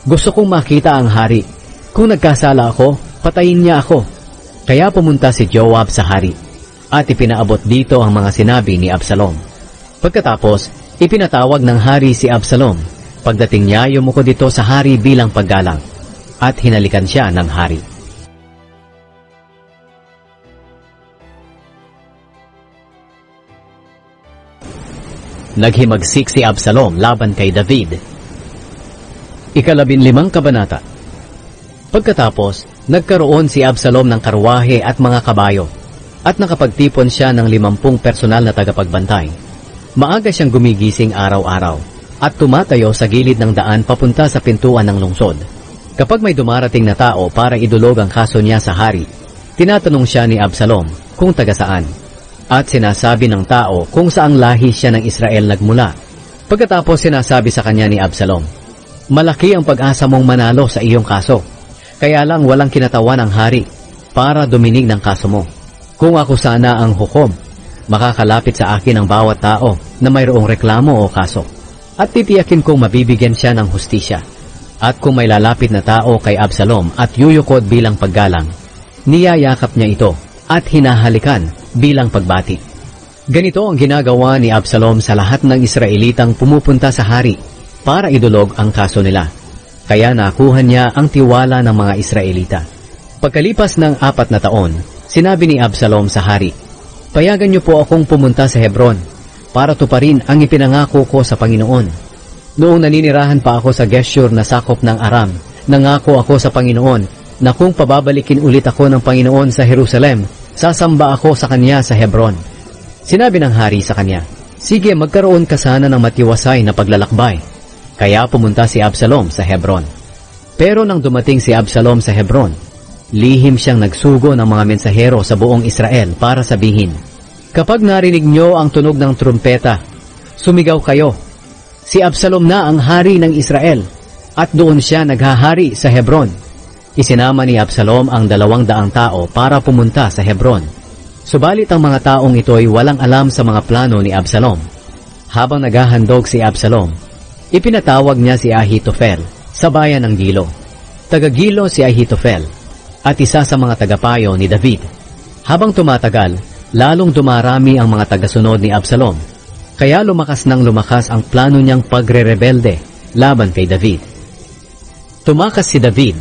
Gusto kong makita ang hari. Kung nagkasala ako, patayin niya ako. Kaya pumunta si Joab sa hari at ipinaabot dito ang mga sinabi ni Absalom. Pagkatapos, ipinatawag ng hari si Absalom. Pagdating niya, yumuko dito sa hari bilang paggalang at hinalikan siya ng hari. Naghimagsik si Absalom laban kay David. Ikalabinlimang kabanata. Pagkatapos, nagkaroon si Absalom ng karwahe at mga kabayo, at nakapagtipon siya ng limampung personal na tagapagbantay. Maaga siyang gumigising araw-araw, at tumatayo sa gilid ng daan papunta sa pintuan ng lungsod. Kapag may dumarating na tao para idulog ang kaso niya sa hari, tinatanong siya ni Absalom kung taga saan, at sinasabi ng tao kung saang lahi siya ng Israel nagmula. Pagkatapos sinasabi sa kanya ni Absalom, "Malaki ang pag-asa mong manalo sa iyong kaso. Kaya lang walang kinatawan ang hari para duminig ng kaso mo. Kung ako sana ang hukom, makakalapit sa akin ang bawat tao na mayroong reklamo o kaso, at titiyakin kong mabibigyan siya ng hustisya. At kung may lalapit na tao kay Absalom at yuyukod bilang paggalang, niyayakap niya ito at hinahalikan bilang pagbati." Ganito ang ginagawa ni Absalom sa lahat ng Israelitang pumupunta sa hari para idulog ang kaso nila. Kaya nakuha niya ang tiwala ng mga Israelita. Pagkalipas ng apat na taon, sinabi ni Absalom sa hari, "Payagan niyo po akong pumunta sa Hebron para tuparin ang ipinangako ko sa Panginoon. Noong naninirahan pa ako sa Geshur na sakop ng Aram, nangako ako sa Panginoon na kung pababalikin ulit ako ng Panginoon sa Jerusalem, sasamba ako sa kanya sa Hebron." Sinabi ng hari sa kanya, "Sige, magkaroon ka sana ng matiwasay na paglalakbay." Kaya pumunta si Absalom sa Hebron. Pero nang dumating si Absalom sa Hebron, lihim siyang nagsugo ng mga mensahero sa buong Israel para sabihin, "Kapag narinig niyo ang tunog ng trumpeta, sumigaw kayo. Si Absalom na ang hari ng Israel." At doon siya naghahari sa Hebron. Isinama ni Absalom ang dalawang daang tao para pumunta sa Hebron. Subalit ang mga taong ito ay walang alam sa mga plano ni Absalom. Habang naghahandog si Absalom, ipinatawag niya si Ahitofel sa bayan ng Gilo. Taga-Gilo si Ahitofel at isa sa mga tagapayo ni David. Habang tumatagal, lalong dumarami ang mga tagasunod ni Absalom. Kaya lumakas ng lumakas ang plano niyang pagre-rebelde laban kay David. Tumakas si David.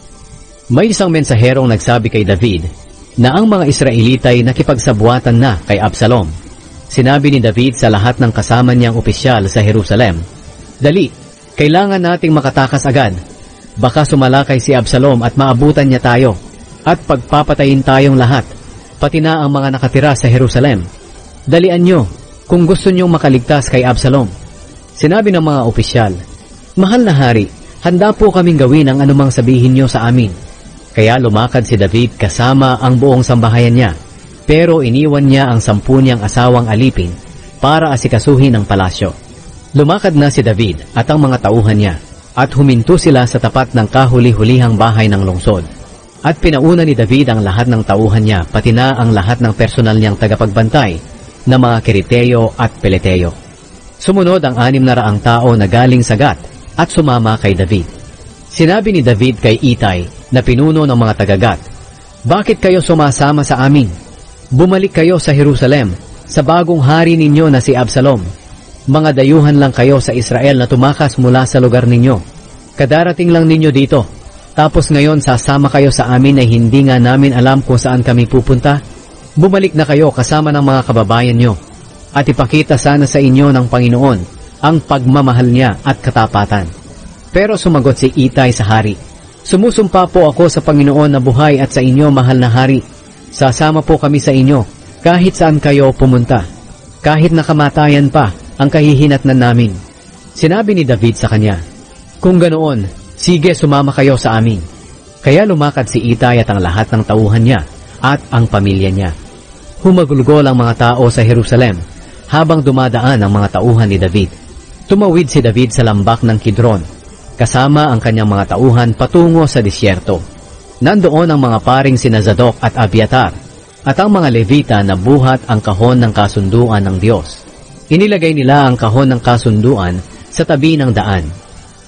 May isang mensaherong nagsabi kay David na ang mga Israelita ay nakipagsabwatan na kay Absalom. Sinabi ni David sa lahat ng kasama niyang opisyal sa Jerusalem, "Dali, kailangan nating makatakas agad. Baka sumalakay si Absalom at maabutan niya tayo, at pagpapatayin tayong lahat, pati na ang mga nakatira sa Jerusalem. Dalian niyo kung gusto niyong makaligtas kay Absalom." Sinabi ng mga opisyal, "Mahal na hari, handa po kaming gawin ang anumang sabihin niyo sa amin." Kaya lumakad si David kasama ang buong sambahayan niya, pero iniwan niya ang sampu niyang asawang alipin para asikasuhin ang palasyo. Lumakad na si David at ang mga tauhan niya, at huminto sila sa tapat ng kahuli-hulihang bahay ng lungsod. At pinauna ni David ang lahat ng tauhan niya, pati na ang lahat ng personal niyang tagapagbantay na mga Kereteo at Peleteo. Sumunod ang anim na raang tao na galing sa Gat at sumama kay David. Sinabi ni David kay Itay na pinuno ng mga taga-Gat, "Bakit kayo sumasama sa amin? Bumalik kayo sa Jerusalem, sa bagong hari ninyo na si Absalom. Mga dayuhan lang kayo sa Israel na tumakas mula sa lugar ninyo. Kadarating lang ninyo dito. Tapos ngayon sasama kayo sa amin ay hindi nga namin alam kung saan kami pupunta. Bumalik na kayo kasama ng mga kababayan nyo, at ipakita sana sa inyo ng Panginoon ang pagmamahal niya at katapatan." Pero sumagot si Itay sa hari, "Sumusumpa po ako sa Panginoon na buhay at sa inyo, mahal na hari. Sasama po kami sa inyo kahit saan kayo pumunta, kahit nakamatayan pa ang kahihinatnan namin." Sinabi ni David sa kanya, "Kung ganoon, sige, sumama kayo sa amin." Kaya lumakad si Itay at ang lahat ng tauhan niya at ang pamilya niya. Humagulgol ang mga tao sa Jerusalem habang dumadaan ang mga tauhan ni David. Tumawid si David sa lambak ng Kidron, kasama ang kanyang mga tauhan patungo sa disyerto. Nandoon ang mga paring sina Zadok at Abiatar, at ang mga Levita na buhat ang kahon ng kasunduan ng Diyos. Inilagay nila ang kahon ng kasunduan sa tabi ng daan,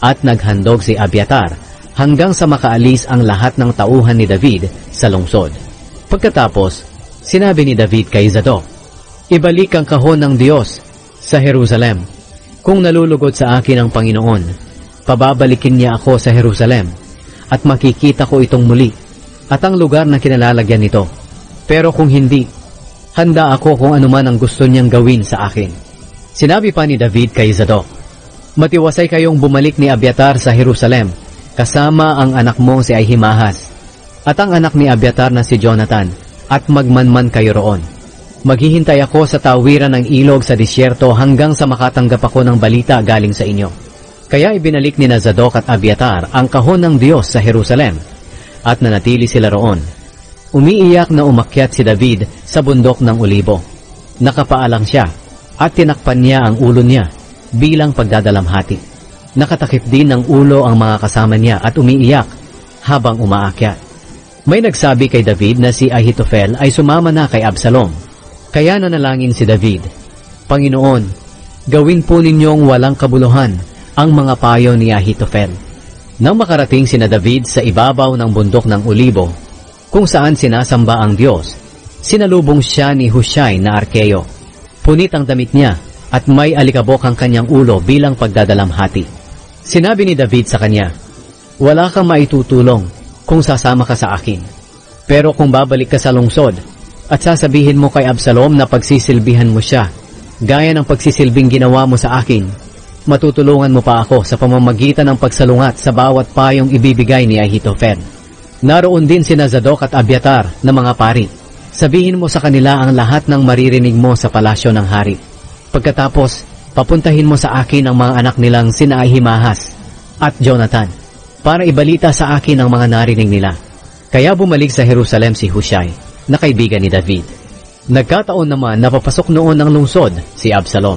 at naghandog si Abiatar hanggang sa makaalis ang lahat ng tauhan ni David sa lungsod. Pagkatapos, sinabi ni David kay Zadok, "Ibalik ang kahon ng Diyos sa Jerusalem. Kung nalulugod sa akin ang Panginoon, pababalikin niya ako sa Jerusalem at makikita ko itong muli at ang lugar na kinalalagyan nito. Pero kung hindi, handa ako kung anuman ang gusto niyang gawin sa akin." Sinabi pa ni David kay Zadok, "Matiwasay kayong bumalik ni Abiatar sa Jerusalem kasama ang anak mong si Ahimahas at ang anak ni Abiatar na si Jonathan at magmanman kayo roon. Maghihintay ako sa tawiran ng ilog sa disyerto hanggang sa makatanggap ako ng balita galing sa inyo." Kaya ibinalik ni Zadok at Abiatar ang kahon ng Diyos sa Jerusalem at nanatili sila roon. Umiiyak na umakyat si David sa bundok ng Olibo. Nakapaalang siya at tinakpan niya ang ulo niya bilang pagdadalamhati. Nakatakip din ng ulo ang mga kasama niya at umiiyak habang umaakyat. May nagsabi kay David na si Ahitofel ay sumama na kay Absalom. Kaya nanalangin si David, "Panginoon, gawin po ninyong walang kabuluhan ang mga payo ni Ahitofel." Nang makarating sina David sa ibabaw ng bundok ng Olibo, kung saan sinasamba ang Diyos, sinalubong siya ni Hushai na Arkeo. Punit ang damit niya at may alikabok ang kanyang ulo bilang pagdadalamhati. Sinabi ni David sa kanya, "Wala kang maitutulong kung sasama ka sa akin. Pero kung babalik ka sa lungsod at sasabihin mo kay Absalom na pagsisilbihan mo siya, gaya ng pagsisilbing ginawa mo sa akin, matutulungan mo pa ako sa pamamagitan ng pagsalungat sa bawat payong ibibigay ni Ahitofel. Naroon din sina Zadok at Abiatar na mga pari. Sabihin mo sa kanila ang lahat ng maririnig mo sa palasyo ng hari. Pagkatapos, papuntahin mo sa akin ang mga anak nilang sina Ahimahas at Jonathan para ibalita sa akin ang mga narinig nila." Kaya bumalik sa Jerusalem si Hushai, na kaibigan ni David. Nagkataon naman na papasok noon ng lungsod si Absalom.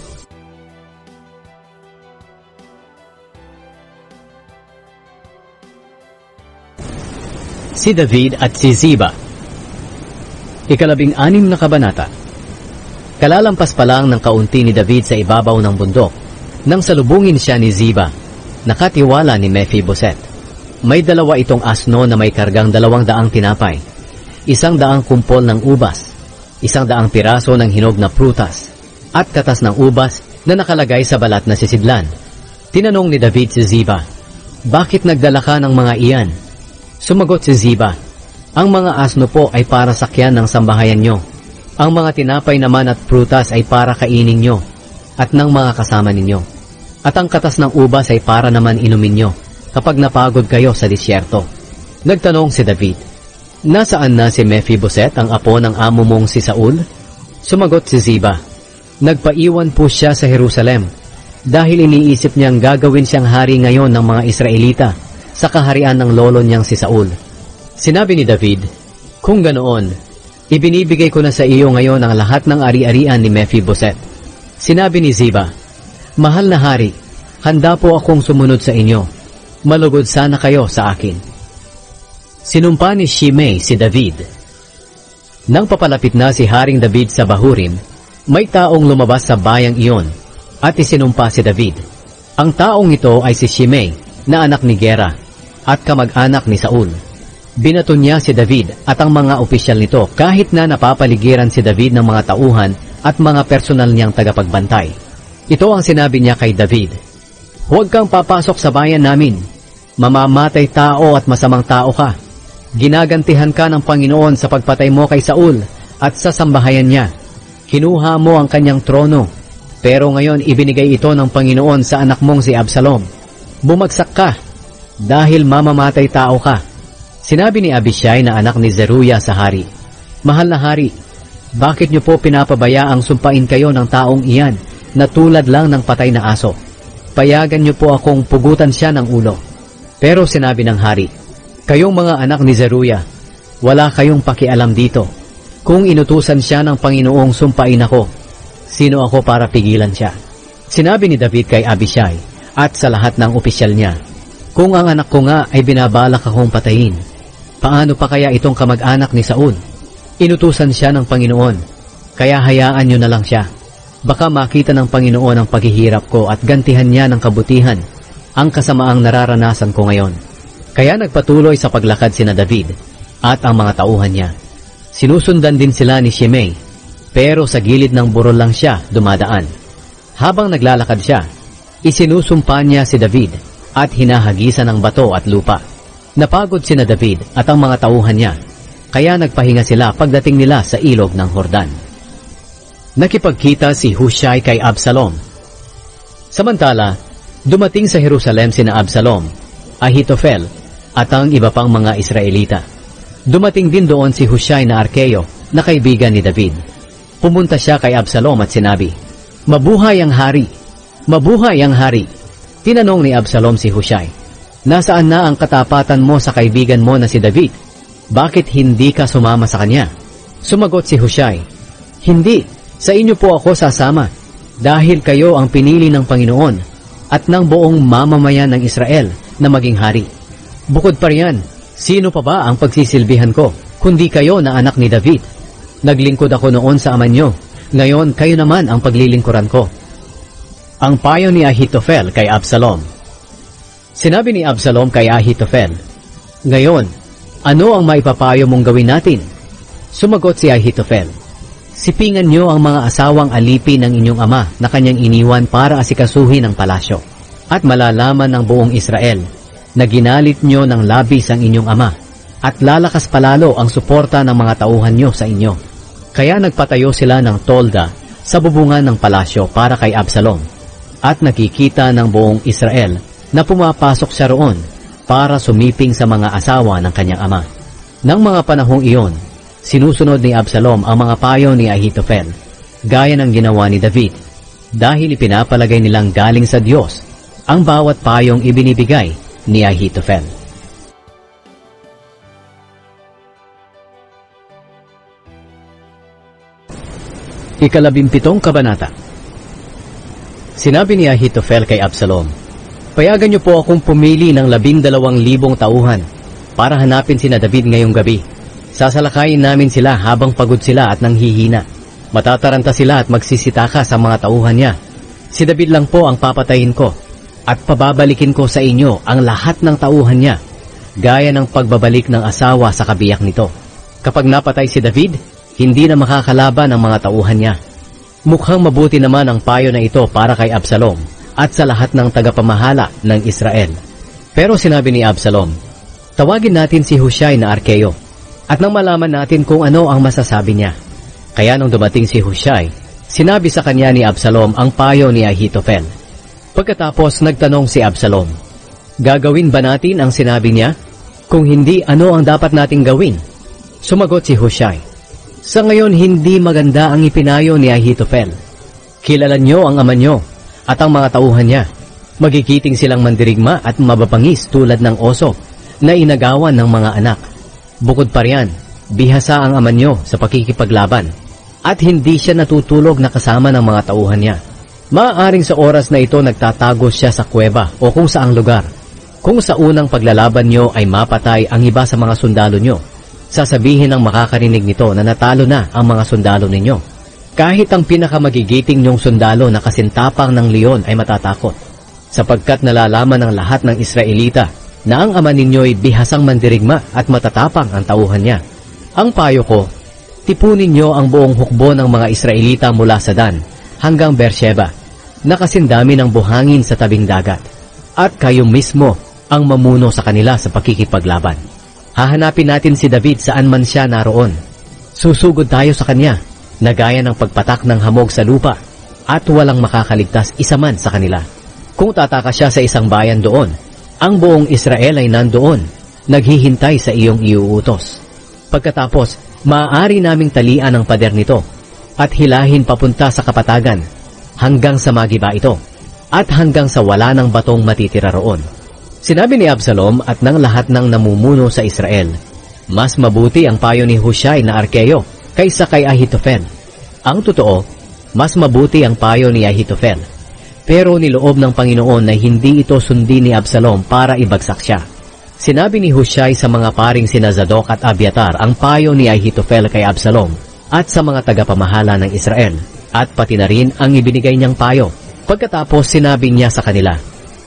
Si David at si Ziba. Ikalabing anim na kabanata. Kalalampas pa lang ng kaunti ni David sa ibabaw ng bundok nang salubungin siya ni Ziba, nakatiwala ni Mephiboset. May dalawa itong asno na may kargang dalawang daang tinapay, isang daang kumpol ng ubas, isang daang piraso ng hinog na prutas, at katas ng ubas na nakalagay sa balat na sisidlan. Tinanong ni David si Ziba, "Bakit nagdala ka ng mga iyan?" Sumagot si Ziba, "Ang mga asno po ay para sakyan ng sambahayan nyo. Ang mga tinapay naman at prutas ay para kainin nyo at ng mga kasama ninyo. At ang katas ng ubas ay para naman inumin nyo kapag napagod kayo sa disyerto." Nagtanong si David, "Nasaan na si Mephiboset, ang apo ng amo mong si Saul?" Sumagot si Ziba, "Nagpaiwan po siya sa Jerusalem dahil iniisip niyang gagawin siyang hari ngayon ng mga Israelita sa kaharian ng lolo niyang si Saul." Sinabi ni David, "Kung ganoon, ibinibigay ko na sa iyo ngayon ang lahat ng ari-arian ni Mephiboset." Sinabi ni Ziba, "Mahal na hari, handa po akong sumunod sa inyo. Malugod sana kayo sa akin." Sinumpa ni Shimei si David. Nang papalapit na si Haring David sa Bahurim, may taong lumabas sa bayang iyon at isinumpa si David. Ang taong ito ay si Shimei na anak ni Gera at kamag-anak ni Saul. Binato niya si David at ang mga opisyal nito kahit na napapaligiran si David ng mga tauhan at mga personal niyang tagapagbantay. Ito ang sinabi niya kay David, "Huwag kang papasok sa bayan namin. Mamamatay tao at masamang tao ka. Ginagantihan ka ng Panginoon sa pagpatay mo kay Saul at sa sambahayan niya. Kinuha mo ang kanyang trono, pero ngayon ibinigay ito ng Panginoon sa anak mong si Absalom. Bumagsak ka dahil mamamatay tao ka." Sinabi ni Abishai na anak ni Zeruya sa hari, "Mahal na hari, bakit niyo po pinapabayaang sumpain kayo ng taong iyan na tulad lang ng patay na aso? Payagan niyo po akong pugutan siya ng ulo." Pero sinabi ng hari, "Kayong mga anak ni Zeruya, wala kayong pakialam dito. Kung inutusan siya ng Panginoong sumpain ako, sino ako para pigilan siya?" Sinabi ni David kay Abishai at sa lahat ng opisyal niya, "Kung ang anak ko nga ay binabalak akong patayin, paano pa kaya itong kamag-anak ni Saul? Inutusan siya ng Panginoon, kaya hayaan niyo na lang siya. Baka makita ng Panginoon ang paghihirap ko at gantihan niya ng kabutihan ang kasamaang nararanasan ko ngayon. Kaya nagpatuloy sa paglakad sina David at ang mga tauhan niya. Sinusundan din sila ni Shimei, pero sa gilid ng burol lang siya dumadaan. Habang naglalakad siya, isinusumpa niya si David at hinahagisan ng bato at lupa. Napagod sina David at ang mga tauhan niya, kaya nagpahinga sila pagdating nila sa ilog ng Hordan. Nakipagkita si Hushai kay Absalom. Samantala, dumating sa Jerusalem sina Absalom, Ahitophel, at ang iba pang mga Israelita. Dumating din doon si Hushai na Arkeo, na kaibigan ni David. Pumunta siya kay Absalom at sinabi, "Mabuhay ang hari! Mabuhay ang hari!" Tinanong ni Absalom si Hushai, "Nasaan na ang katapatan mo sa kaibigan mo na si David? Bakit hindi ka sumama sa kanya?" Sumagot si Hushai, "Hindi, sa inyo po ako sasama, dahil kayo ang pinili ng Panginoon at ng buong mamamayan ng Israel na maging hari. Bukod pa riyan, sino pa ba ang pagsisilbihan ko, kundi kayo na anak ni David? Naglingkod ako noon sa ama niyo, ngayon kayo naman ang paglilingkuran ko." Ang payo ni Ahitophel kay Absalom. Sinabi ni Absalom kay Ahitophel, "Ngayon, ano ang maipapayo mong gawin natin?" Sumagot si Ahitophel, "Sipingan niyo ang mga asawang alipin ng inyong ama na kanyang iniwan para asikasuhin ang palasyo, at malalaman ng buong Israel na ginalit niyo ng labis ang inyong ama, at lalakas palalo ang suporta ng mga tauhan niyo sa inyo." Kaya nagpatayo sila ng tolda sa bubungan ng palasyo para kay Absalom, at nakikita ng buong Israel na pumapasok siya roon para sumiping sa mga asawa ng kanyang ama. Nang mga panahong iyon, sinusunod ni Absalom ang mga payo ni Ahitophel, gaya ng ginawa ni David, dahil ipinapalagay nilang galing sa Diyos ang bawat payong ibinibigay ni Ahitophel. Ikalabimpitong kabanata. Sinabi ni Ahitophel kay Absalom, "Payagan niyo po akong pumili ng labindalawang libong tauhan para hanapin sina David ngayong gabi. Sasalakayin namin sila habang pagod sila at nanghihina. Matataranta sila at magsisitaka sa mga tauhan niya. Si David lang po ang papatayin ko, at pababalikin ko sa inyo ang lahat ng tauhan niya, gaya ng pagbabalik ng asawa sa kabiyak nito. Kapag napatay si David, hindi na makakalaban ang mga tauhan niya." Mukhang mabuti naman ang payo na ito para kay Absalom at sa lahat ng tagapamahala ng Israel. Pero sinabi ni Absalom, "Tawagin natin si Hushai na Arkeo, at nang malaman natin kung ano ang masasabi niya." Kaya nung dumating si Hushai, sinabi sa kanya ni Absalom ang payo ni Ahitophel. Pagkatapos nagtanong si Absalom, "Gagawin ba natin ang sinabi niya? Kung hindi, ano ang dapat nating gawin?" Sumagot si Hushai, "Sa ngayon hindi maganda ang ipinayo ni Ahitophel. Kilala niyo ang ama niyo at ang mga tauhan niya. Magigiting silang mandirigma at mababangis tulad ng oso na inagawan ng mga anak. Bukod pa riyan, bihasa ang ama niyo sa pakikipaglaban, at hindi siya natutulog na kasama ng mga tauhan niya. Maaaring sa oras na ito nagtatago siya sa kuweba o kung saang lugar. Kung sa unang paglalaban niyo ay mapatay ang iba sa mga sundalo niyo, sasabihin ng makakarinig nito na natalo na ang mga sundalo ninyo. Kahit ang pinakamagigiting niyong sundalo na kasintapang ng leon ay matatakot, sapagkat nalalaman ng lahat ng Israelita na ang ama ninyo'y bihasang mandirigma at matatapang ang tauhan niya. Ang payo ko, tipunin niyo ang buong hukbo ng mga Israelita mula sa Dan hanggang Beersheba, na kasindami ng buhangin sa tabing dagat, at kayo mismo ang mamuno sa kanila sa pakikipaglaban. Hahanapin natin si David saan man siya naroon. Susugod tayo sa kanya, na gaya ng pagpatak ng hamog sa lupa, at walang makakaligtas isa man sa kanila. Kung tataka siya sa isang bayan doon, ang buong Israel ay nandoon, naghihintay sa iyong iuutos. Pagkatapos, maaari naming talian ang pader nito, at hilahin papunta sa kapatagan, hanggang sa magiba ito, at hanggang sa wala ng batong matitira roon." Sinabi ni Absalom at ng lahat ng namumuno sa Israel, mas mabuti ang payo ni Hushai na Arkeo kaysa kay Ahitophel. Ang totoo, mas mabuti ang payo ni Ahitophel, pero niloob ng Panginoon na hindi ito sundin ni Absalom para ibagsak siya. Sinabi ni Hushai sa mga paring sina Zadok at Abiatar ang payo ni Ahitophel kay Absalom at sa mga tagapamahala ng Israel, at pati na rin ang ibinigay niyang payo. Pagkatapos sinabi niya sa kanila,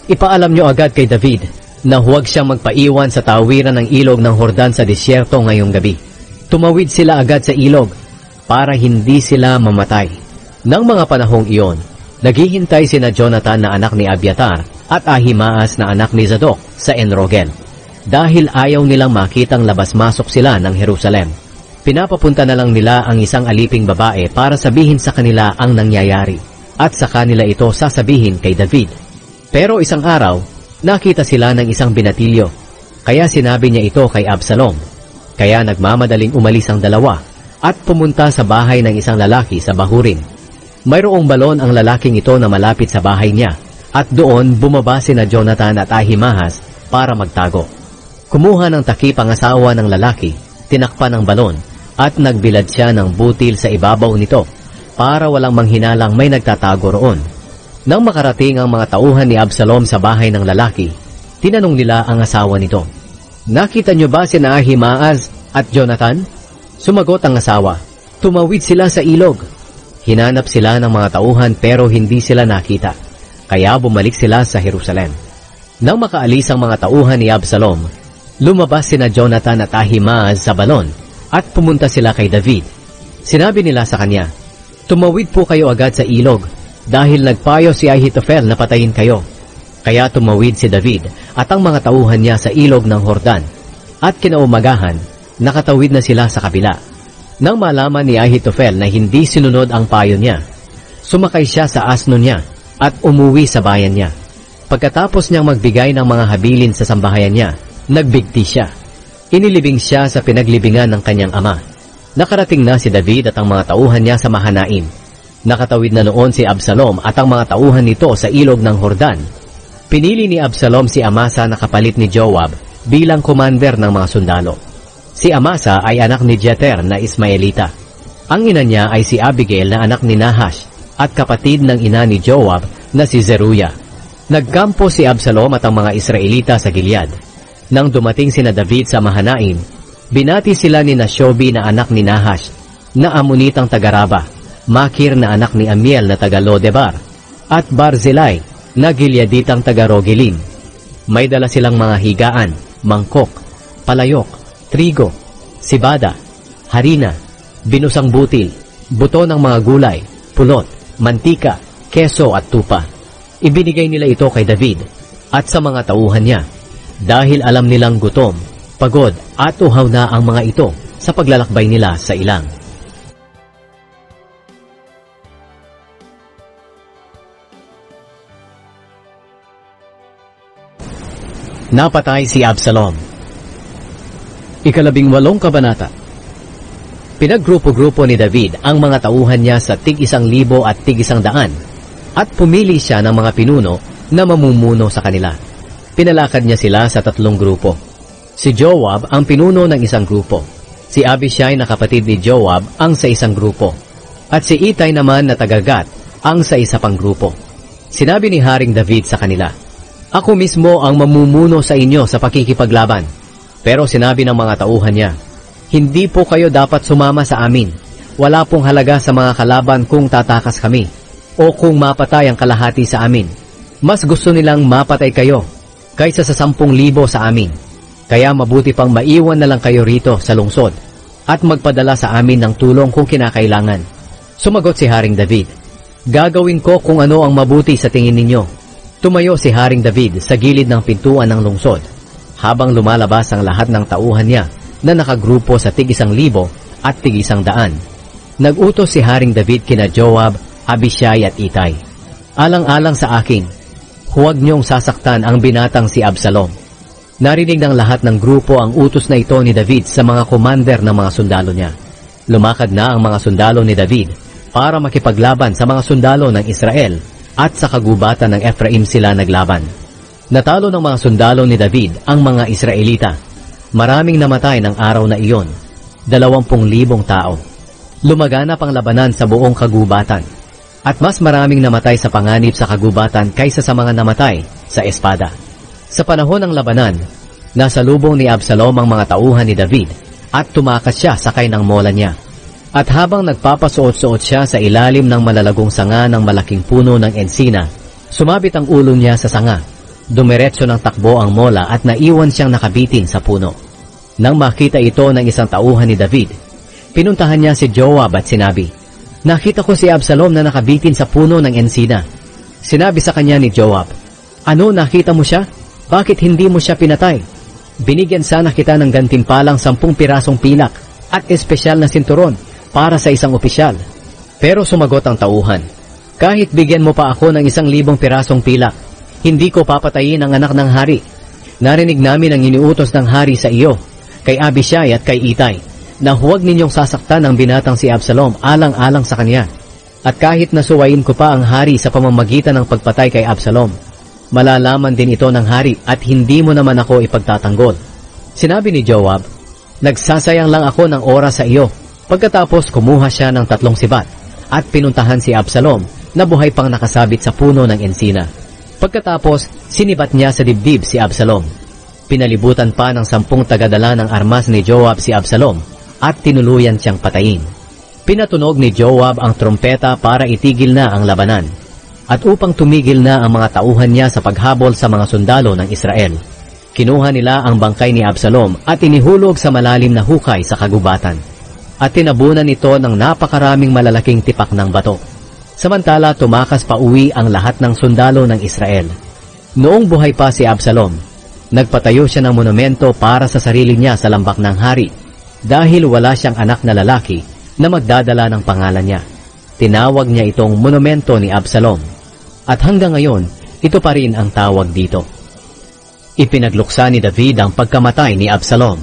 Ipaalam nyo agad kay David na huwag siyang magpaiwan sa tawiran ng ilog ng Jordan sa disyerto ngayong gabi. Tumawid sila agad sa ilog para hindi sila mamatay. Nang mga panahong iyon, naghihintay sina Jonathan na anak ni Abiatar at Ahimaas na anak ni Zadok sa Enrogel. Dahil ayaw nilang makitang labas-masok sila ng Jerusalem, pinapapunta na lang nila ang isang aliping babae para sabihin sa kanila ang nangyayari at sa kanila ito sasabihin kay David. Pero isang araw, nakita sila ng isang binatilyo, kaya sinabi niya ito kay Absalom. Kaya nagmamadaling umalis ang dalawa at pumunta sa bahay ng isang lalaki sa Bahurim. Mayroong balon ang lalaking ito na malapit sa bahay niya at doon bumaba sina Jonathan at Ahimaas para magtago. Kumuha ng takip ang asawa ng lalaki, tinakpan ang balon at nagbilad siya ng butil sa ibabaw nito para walang manghinalang may nagtatago roon. Nang makarating ang mga tauhan ni Absalom sa bahay ng lalaki, tinanong nila ang asawa nito, "Nakita niyo ba sina Ahimaas at Jonathan?" Sumagot ang asawa, "Tumawid sila sa ilog." Hinanap sila ng mga tauhan pero hindi sila nakita, kaya bumalik sila sa Jerusalem. Nang makaalis ang mga tauhan ni Absalom, lumabas sina Jonathan at Ahimaas sa balon at pumunta sila kay David. Sinabi nila sa kanya, "Tumawid po kayo agad sa ilog dahil nagpayo si Ahitofel na patayin kayo." Kaya tumawid si David at ang mga tauhan niya sa ilog ng Jordan at kinaumagahan, nakatawid na sila sa kabila. Nang malaman ni Ahitofel na hindi sinunod ang payo niya, sumakay siya sa asno niya at umuwi sa bayan niya. Pagkatapos niyang magbigay ng mga habilin sa sambahayan niya, nagbigti siya. Inilibing siya sa pinaglibingan ng kanyang ama. Nakarating na si David at ang mga tauhan niya sa Mahanaim. Nakatawid na noon si Absalom at ang mga tauhan nito sa ilog ng Jordan. Pinili ni Absalom si Amasa na kapalit ni Joab bilang commander ng mga sundalo. Si Amasa ay anak ni Jeter na Ismaelita. Ang ina niya ay si Abigail na anak ni Nahash at kapatid ng ina ni Joab na si Zeruiah. Nagkampo si Absalom at ang mga Israelita sa Gilead. Nang dumating sina David sa Mahanaim, binati sila ni Nashobi na anak ni Nahash, na Amonitang taga-Raba, Makir na anak ni Amiel na taga-Lodebar, at Barzillai na Gileaditang taga-Rogelim. May dala silang mga higaan, mangkok, palayok, trigo, sibada, harina, binusang butil, buto ng mga gulay, pulot, mantika, keso at tupa. Ibinigay nila ito kay David at sa mga tauhan niya dahil alam nilang gutom, pagod at uhaw na ang mga ito sa paglalakbay nila sa ilang. Napatay si Absalom. Ikalabing walong kabanata. Pinaggrupo-grupo ni David ang mga tauhan niya sa tig isang libo at tig isang daan at pumili siya ng mga pinuno na mamumuno sa kanila. Pinalakad niya sila sa tatlong grupo. Si Joab ang pinuno ng isang grupo. Si Abishai na kapatid ni Joab ang sa isang grupo. At si Itay naman na taga-Gat ang sa isa pang grupo. Sinabi ni Haring David sa kanila, "Ako mismo ang mamumuno sa inyo sa pakikipaglaban." Pero sinabi ng mga tauhan niya, "Hindi po kayo dapat sumama sa amin. Wala pong halaga sa mga kalaban kung tatakas kami o kung mapatay ang kalahati sa amin. Mas gusto nilang mapatay kayo kaysa sa sampung libo sa amin. Kaya mabuti pang maiwan na lang kayo rito sa lungsod at magpadala sa amin ng tulong kung kinakailangan." Sumagot si Haring David, "Gagawin ko kung ano ang mabuti sa tingin ninyo." Tumayo si Haring David sa gilid ng pintuan ng lungsod habang lumalabas ang lahat ng tauhan niya na nakagrupo sa tig isang libo at tig isang daan. Nagutos si Haring David kina Joab, Abishai at Itay, "Alang-alang sa akin, huwag niyong sasaktan ang binatang si Absalom." Narinig ng lahat ng grupo ang utos na ito ni David sa mga commander ng mga sundalo niya. Lumakad na ang mga sundalo ni David para makipaglaban sa mga sundalo ng Israel at sa kagubatan ng Ephraim sila naglaban. Natalo ng mga sundalo ni David ang mga Israelita. Maraming namatay ng araw na iyon, dalawampung libong tao. Lumaganap ang labanan sa buong kagubatan, at mas maraming namatay sa panganib sa kagubatan kaysa sa mga namatay sa espada. Sa panahon ng labanan, nasa lubong ni Absalom ang mga tauhan ni David at tumakas siya sakay ng mola niya. At habang nagpapasuot-suot siya sa ilalim ng malalagong sanga ng malaking puno ng ensina, sumabit ang ulo niya sa sanga Dumiretso ng takbo ang mola at naiwan siyang nakabitin sa puno. Nang makita ito ng isang tauhan ni David, pinuntahan niya si Joab at sinabi, "Nakita ko si Absalom na nakabitin sa puno ng ensina." Sinabi sa kanya ni Joab, "Ano, nakita mo siya? Bakit hindi mo siya pinatay? Binigyan sana kita ng gantimpalang sampung pirasong pilak at espesyal na sinturon para sa isang opisyal." Pero sumagot ang tauhan, "Kahit bigyan mo pa ako ng isang libong pirasong pilak, hindi ko papatayin ang anak ng hari. Narinig namin ang iniutos ng hari sa iyo, kay Abishai at kay Itay, na huwag ninyong sasaktan ang binatang si Absalom alang-alang sa kanya. At kahit nasuwain ko pa ang hari sa pamamagitan ng pagpatay kay Absalom, malalaman din ito ng hari at hindi mo naman ako ipagtatanggol." Sinabi ni Joab, "Nagsasayang lang ako ng oras sa iyo." Pagkatapos kumuha siya ng tatlong sibat at pinuntahan si Absalom na buhay pang nakasabit sa puno ng ensina. Pagkatapos, sinibat niya sa dibdib si Absalom. Pinalibutan pa ng sampung tagadala ng armas ni Joab si Absalom at tinuluyan siyang patayin. Pinatunog ni Joab ang trompeta para itigil na ang labanan at upang tumigil na ang mga tauhan niya sa paghabol sa mga sundalo ng Israel. Kinuha nila ang bangkay ni Absalom at inihulog sa malalim na hukay sa kagubatan at tinabunan ito ng napakaraming malalaking tipak ng bato. Samantala, tumakas pa uwi ang lahat ng sundalo ng Israel. Noong buhay pa si Absalom, nagpatayo siya ng monumento para sa sarili niya sa lambak ng hari dahil wala siyang anak na lalaki na magdadala ng pangalan niya. Tinawag niya itong monumento ni Absalom at hanggang ngayon, ito pa rin ang tawag dito. Ipinagluksa ni David ang pagkamatay ni Absalom.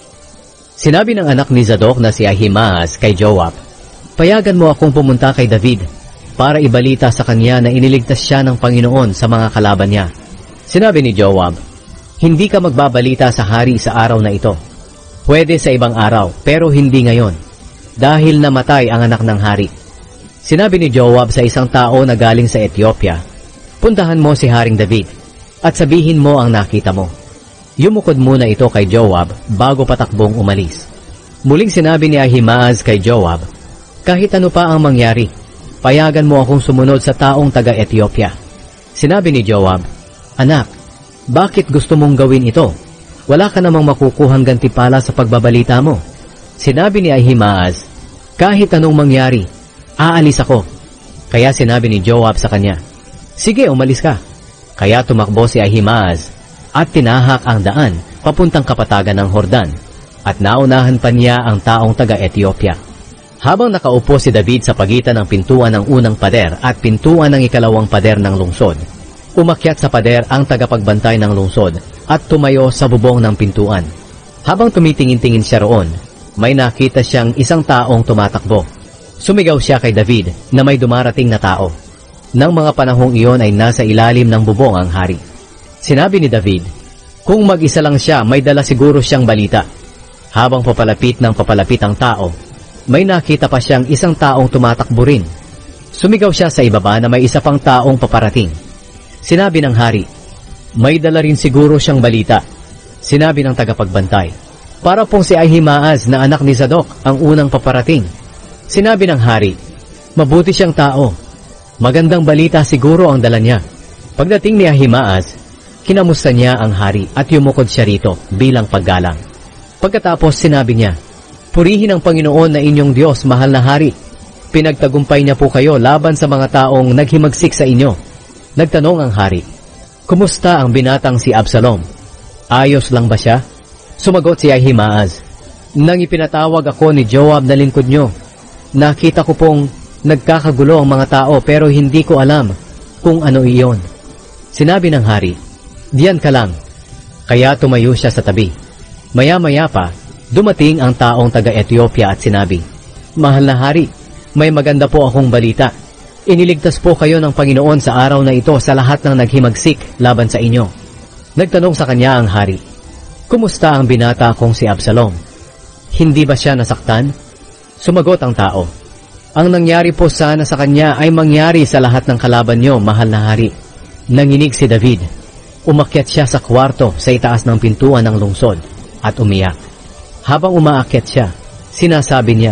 Sinabi ng anak ni Zadok na si Ahimaaz kay Joab, "Payagan mo akong pumunta kay David para ibalita sa kanya na iniligtas siya ng Panginoon sa mga kalaban niya." Sinabi ni Joab, "Hindi ka magbabalita sa hari sa araw na ito. Pwede sa ibang araw, pero hindi ngayon, dahil namatay ang anak ng hari." Sinabi ni Joab sa isang tao na galing sa Ethiopia, "Puntahan mo si Haring David at sabihin mo ang nakita mo." Yumukod muna ito kay Joab bago patakbong umalis. Muling sinabi ni Ahimaaz kay Joab, "Kahit ano pa ang mangyari, payagan mo akong sumunod sa taong taga-Ethiopia." Sinabi ni Joab, "Anak, bakit gusto mong gawin ito? Wala ka namang makukuhang gantimpala sa pagbabalita mo." Sinabi ni Ahimaaz, "Kahit anong mangyari, aalis ako." Kaya sinabi ni Joab sa kanya, "Sige, umalis ka." Kaya tumakbo si Ahimaaz at tinahak ang daan papuntang kapatagan ng Hordan at naunahan pa niya ang taong taga-Ethiopia. Habang nakaupo si David sa pagitan ng pintuan ng unang pader at pintuan ng ikalawang pader ng lungsod, umakyat sa pader ang tagapagbantay ng lungsod at tumayo sa bubong ng pintuan. Habang tumitingin-tingin siya roon, may nakita siyang isang taong tumatakbo. Sumigaw siya kay David na may dumarating na tao. Nang mga panahong iyon ay nasa ilalim ng bubong ang hari. Sinabi ni David, kung mag-isa lang siya, may dala siguro siyang balita. Habang papalapit ng papalapit ang tao, may nakita pa siyang isang taong tumatakbo rin. Sumigaw siya sa ibaba na may isa pang taong paparating. Sinabi ng hari, may dala rin siguro siyang balita. Sinabi ng tagapagbantay, para pong si Ahimaaz na anak ni Zadok ang unang paparating. Sinabi ng hari, mabuti siyang tao. Magandang balita siguro ang dala niya. Pagdating ni Ahimaaz, kinamusta niya ang hari at yumukod siya rito bilang paggalang. Pagkatapos sinabi niya, purihin ang Panginoon na inyong Diyos, mahal na hari. Pinagtagumpay niya po kayo laban sa mga taong naghimagsik sa inyo. Nagtanong ang hari, kumusta ang binatang si Absalom? Ayos lang ba siya? Sumagot si Ahimaaz, nang ipinatawag ako ni Joab na lingkod niyo, nakita ko pong nagkakagulo ang mga tao pero hindi ko alam kung ano iyon. Sinabi ng hari, diyan ka lang. Kaya tumayo siya sa tabi. Maya-maya pa, dumating ang taong taga-Ethiopia at sinabi, mahal na hari, may maganda po akong balita. Iniligtas po kayo ng Panginoon sa araw na ito sa lahat ng naghimagsik laban sa inyo. Nagtanong sa kanya ang hari, kumusta ang binata kong si Absalom? Hindi ba siya nasaktan? Sumagot ang tao, ang nangyari po sana sa kanya ay mangyari sa lahat ng kalaban niyo, mahal na hari. Nanginig si David. Umakyat siya sa kwarto sa itaas ng pintuan ng lungsod at umiyak. Habang umaakyat siya, sinasabi niya,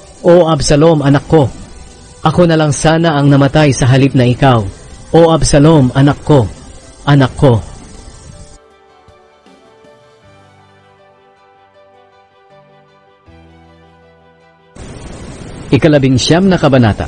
O Absalom, anak ko, ako na lang sana ang namatay sa halip na ikaw. O Absalom, anak ko, anak ko. Ikalabing siyam na kabanata.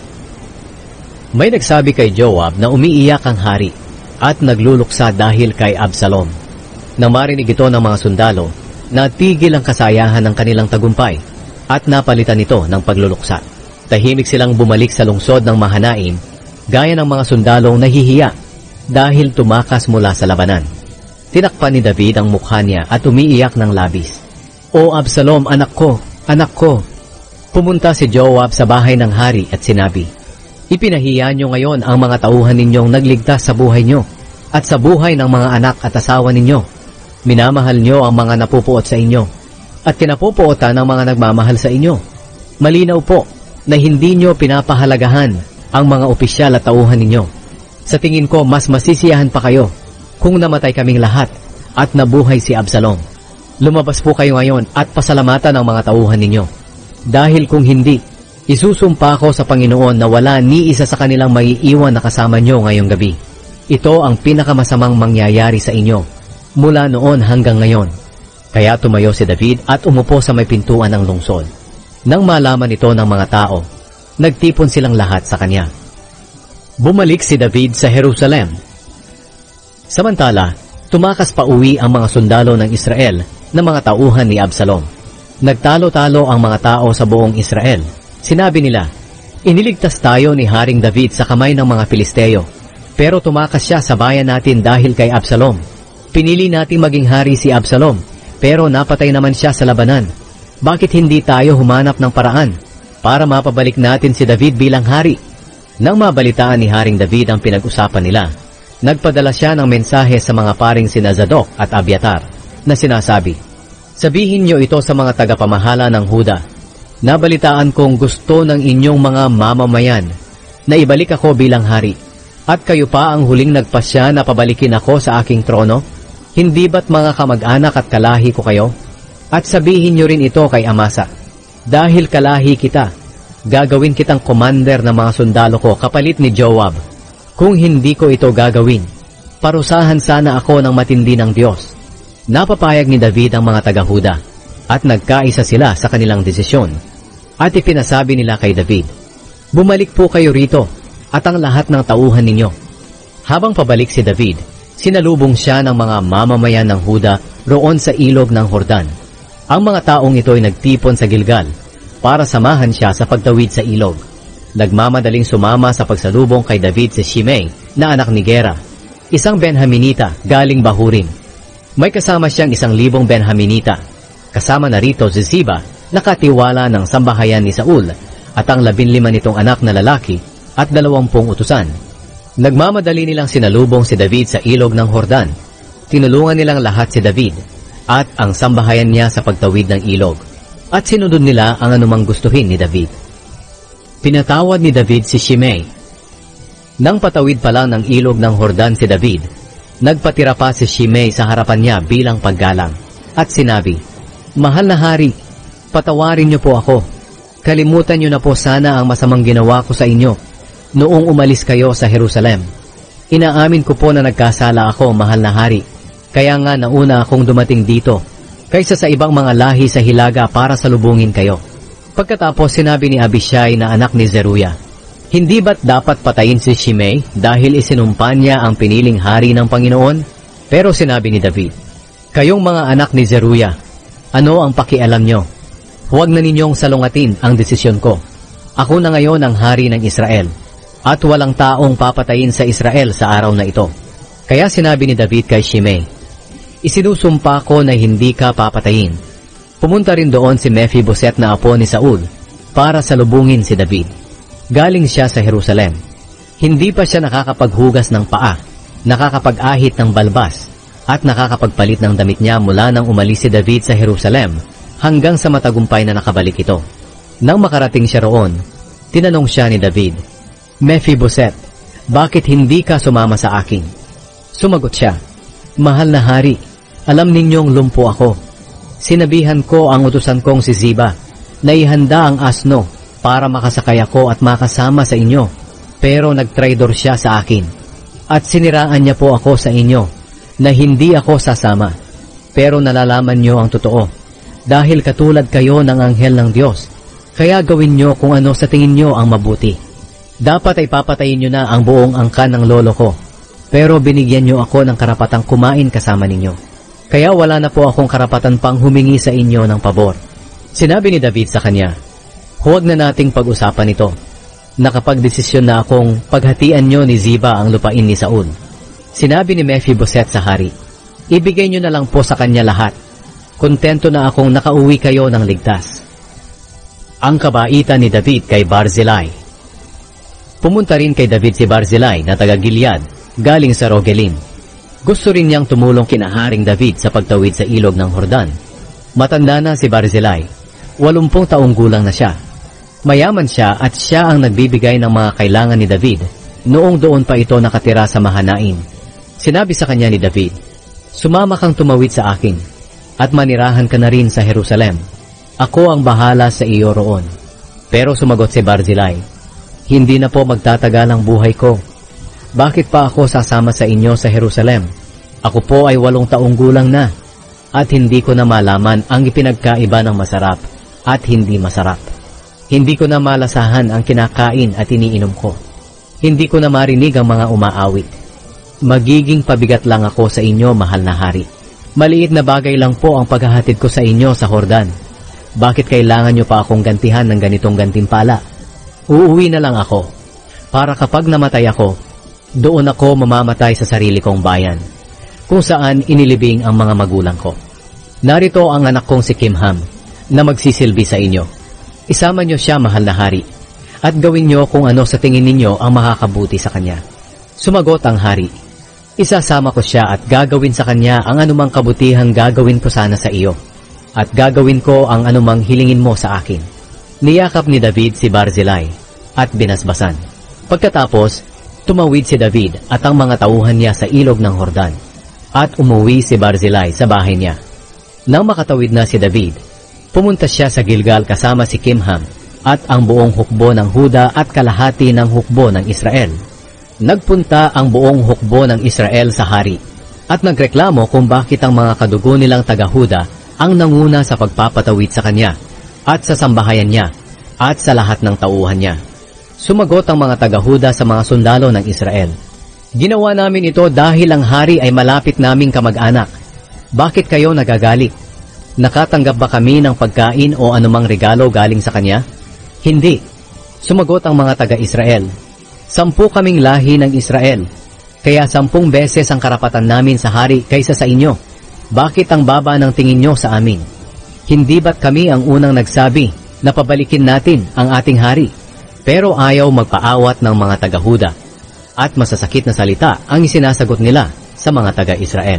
May nagsabi kay Joab na umiiyak ang hari at nagluluksa dahil kay Absalom. Nang marinig ito ng mga sundalo, natigil ang kasayahan ng kanilang tagumpay at napalitan ito ng pagluluksa. Tahimik silang bumalik sa lungsod ng Mahanaim, gaya ng mga sundalong nahihiya dahil tumakas mula sa labanan. Tinakpan ni David ang mukha niya at umiiyak ng labis. "O Absalom, anak ko, anak ko!" Pumunta si Joab sa bahay ng hari at sinabi, "Ipinahiya niyo ngayon ang mga tauhan ninyong nagligtas sa buhay niyo at sa buhay ng mga anak at asawa ninyo. Minamahal niyo ang mga napupuot sa inyo at kinapupuotan ng mga nagmamahal sa inyo. Malinaw po na hindi niyo pinapahalagahan ang mga opisyal at tauhan ninyo. Sa tingin ko, mas masisiyahan pa kayo kung namatay kaming lahat at nabuhay si Absalom. Lumabas po kayo ngayon at pasalamatan ang mga tauhan ninyo. Dahil kung hindi, isusumpa ko sa Panginoon na wala ni isa sa kanilang maiiwan na kasama nyo ngayong gabi. Ito ang pinakamasamang mangyayari sa inyo mula noon hanggang ngayon." Kaya tumayo si David at umupo sa may pintuan ng lungsod. Nang malaman ito ng mga tao, nagtipon silang lahat sa kanya. Bumalik si David sa Jerusalem. Samantala, tumakas pa uwi ang mga sundalo ng Israel na mga tauhan ni Absalom. Nagtalo-talo ang mga tao sa buong Israel. Sinabi nila, "Iniligtas tayo ni Haring David sa kamay ng mga Pilisteo, pero tumakas siya sa bayan natin dahil kay Absalom. Pinili nating maging hari si Absalom, pero napatay naman siya sa labanan. Bakit hindi tayo humanap ng paraan para mapabalik natin si David bilang hari?" Nang mabalitaan ni Haring David ang pinag-usapan nila, nagpadala siya ng mensahe sa mga paring sina Zadok at Abiatar na sinasabi, "Sabihin niyo ito sa mga tagapamahala ng Huda. Nabalitaan kong gusto ng inyong mga mamamayan na ibalik ako bilang hari. At kayo pa ang huling nagpasya na pabalikin ako sa aking trono? Hindi ba't mga kamag-anak at kalahi ko kayo? At sabihin niyo rin ito kay Amasa. Dahil kalahi kita, gagawin kitang commander ng mga sundalo ko kapalit ni Joab. Kung hindi ko ito gagawin, parusahan sana ako ng matindi ng Diyos." Napapayag ni David ang mga taga-Huda at nagkaisa sila sa kanilang desisyon. At ipinasabi nila kay David, "Bumalik po kayo rito at ang lahat ng tauhan ninyo." Habang pabalik si David, sinalubong siya ng mga mamamayan ng Huda roon sa ilog ng Jordan. Ang mga taong ito ay nagtipon sa Gilgal para samahan siya sa pagtawid sa ilog. Nagmamadaling sumama sa pagsalubong kay David si Shimei na anak ni Gera, isang Benhaminita galing Bahurim. May kasama siyang isang libong Benhaminita. Kasama na rito si Ziba, nakatiwala ng sambahayan ni Saul, at ang labinlima nitong anak na lalaki at dalawampung utusan. Nagmamadali nilang sinalubong si David sa ilog ng Jordan. Tinulungan nilang lahat si David at ang sambahayan niya sa pagtawid ng ilog. At sinunod nila ang anumang gustuhin ni David. Pinatawad ni David si Shimei. Nang patawid pa lang ng ilog ng Jordan si David, nagpatira pa si Shimei sa harapan niya bilang paggalang at sinabi, "Mahal na hari, patawarin niyo po ako. Kalimutan niyo na po sana ang masamang ginawa ko sa inyo noong umalis kayo sa Jerusalem. Inaamin ko po na nagkasala ako, mahal na hari. Kaya nga nauna akong dumating dito kaysa sa ibang mga lahi sa hilaga para salubungin kayo." Pagkatapos sinabi ni Abishai na anak ni Zeruya, "Hindi ba't dapat patayin si Shimei dahil isinumpa niya ang piniling hari ng Panginoon?" Pero sinabi ni David, "Kayong mga anak ni Zeruya, ano ang pakialam nyo? Huwag na ninyong salungatin ang desisyon ko. Ako na ngayon ang hari ng Israel, at walang taong papatayin sa Israel sa araw na ito." Kaya sinabi ni David kay Shimei, "Isinusumpa ko na hindi ka papatayin." Pumunta rin doon si Mephiboset na apo ni Saul para salubungin si David. Galing siya sa Jerusalem. Hindi pa siya nakakapaghugas ng paa, nakakapag-ahit ng balbas, at nakakapagpalit ng damit niya mula nang umalis si David sa Jerusalem hanggang sa matagumpay na nakabalik ito. Nang makarating siya roon, tinanong siya ni David, "Mephiboset, bakit hindi ka sumama sa akin?" Sumagot siya, "Mahal na hari, alam ninyong lumpo ako. Sinabihan ko ang utusan kong si Ziba na ihanda ang asno para makasakay ako at makasama sa inyo, pero nagtraidor siya sa akin. At siniraan niya po ako sa inyo na hindi ako sasama. Pero nalalaman niyo ang totoo, dahil katulad kayo ng anghel ng Diyos. Kaya gawin nyo kung ano sa tingin nyo ang mabuti. Dapat ay papatayin nyo na ang buong angkan ng lolo ko, pero binigyan nyo ako ng karapatang kumain kasama ninyo. Kaya wala na po akong karapatan pang humingi sa inyo ng pabor. Sinabi ni David sa kanya, huwag na nating pag-usapan ito. Nakapagdesisyon na akong paghatian nyo ni Ziba ang lupain ni Saul. Sinabi ni Mephibosheth sa hari, ibigay nyo na lang po sa kanya lahat. Kontento na akong nakauwi kayo ng ligtas. Ang kabaitan ni David kay Barzillai. Pumunta rin kay David si Barzillai na taga Gilead, galing sa Rogelim. Gusto rin niyang tumulong kina Haring David sa pagtawid sa ilog ng Jordan. Matanda na si Barzillai, walumpung taong gulang na siya. Mayaman siya at siya ang nagbibigay ng mga kailangan ni David noong doon pa ito nakatira sa Mahanaim. Sinabi sa kanya ni David, sumama kang tumawid sa akin at manirahan ka na rin sa Jerusalem. Ako ang bahala sa iyo roon. Pero sumagot si Barzillai, hindi na po magtatagal ang buhay ko. Bakit pa ako sasama sa inyo sa Jerusalem? Ako po ay walong taong gulang na at hindi ko na malaman ang ipinagkaiba ng masarap at hindi masarap. Hindi ko na malasahan ang kinakain at iniinom ko. Hindi ko na marinig ang mga umaawit. Magiging pabigat lang ako sa inyo, mahal na hari. Maliit na bagay lang po ang paghahatid ko sa inyo sa Jordan. Bakit kailangan nyo pa akong gantihan ng ganitong gantimpala? Uuwi na lang ako, para kapag namatay ako, doon ako mamamatay sa sarili kong bayan, kung saan inilibing ang mga magulang ko. Narito ang anak kong si Kimham, na magsisilbi sa inyo. Isama nyo siya, mahal na hari, at gawin nyo kung ano sa tingin ninyo ang makakabuti sa kanya. Sumagot ang hari, isasama ko siya at gagawin sa kanya ang anumang kabutihang gagawin ko sana sa iyo, at gagawin ko ang anumang hilingin mo sa akin. Niyakap ni David si Barzillai at binasbasan. Pagkatapos, tumawid si David at ang mga tauhan niya sa ilog ng Jordan, at umuwi si Barzillai sa bahay niya. Nang makatawid na si David, pumunta siya sa Gilgal kasama si Kimham at ang buong hukbo ng Huda at kalahati ng hukbo ng Israel. Nagpunta ang buong hukbo ng Israel sa hari at nagreklamo kung bakit ang mga kadugo nilang taga-Huda ang nanguna sa pagpapatawid sa kanya at sa sambahayan niya at sa lahat ng tauhan niya. Sumagot ang mga taga-Huda sa mga sundalo ng Israel, ginawa namin ito dahil ang hari ay malapit naming kamag-anak. Bakit kayo nagagalit? Nakatanggap ba kami ng pagkain o anumang regalo galing sa kanya? Hindi. Sumagot ang mga taga-Israel, sampu kaming lahi ng Israel, kaya sampung beses ang karapatan namin sa hari kaysa sa inyo. Bakit ang baba ng tingin nyo sa amin? Hindi ba't kami ang unang nagsabi na pabalikin natin ang ating hari? Pero ayaw magpaawat ng mga taga-Huda, at masasakit na salita ang isinasagot nila sa mga taga-Israel.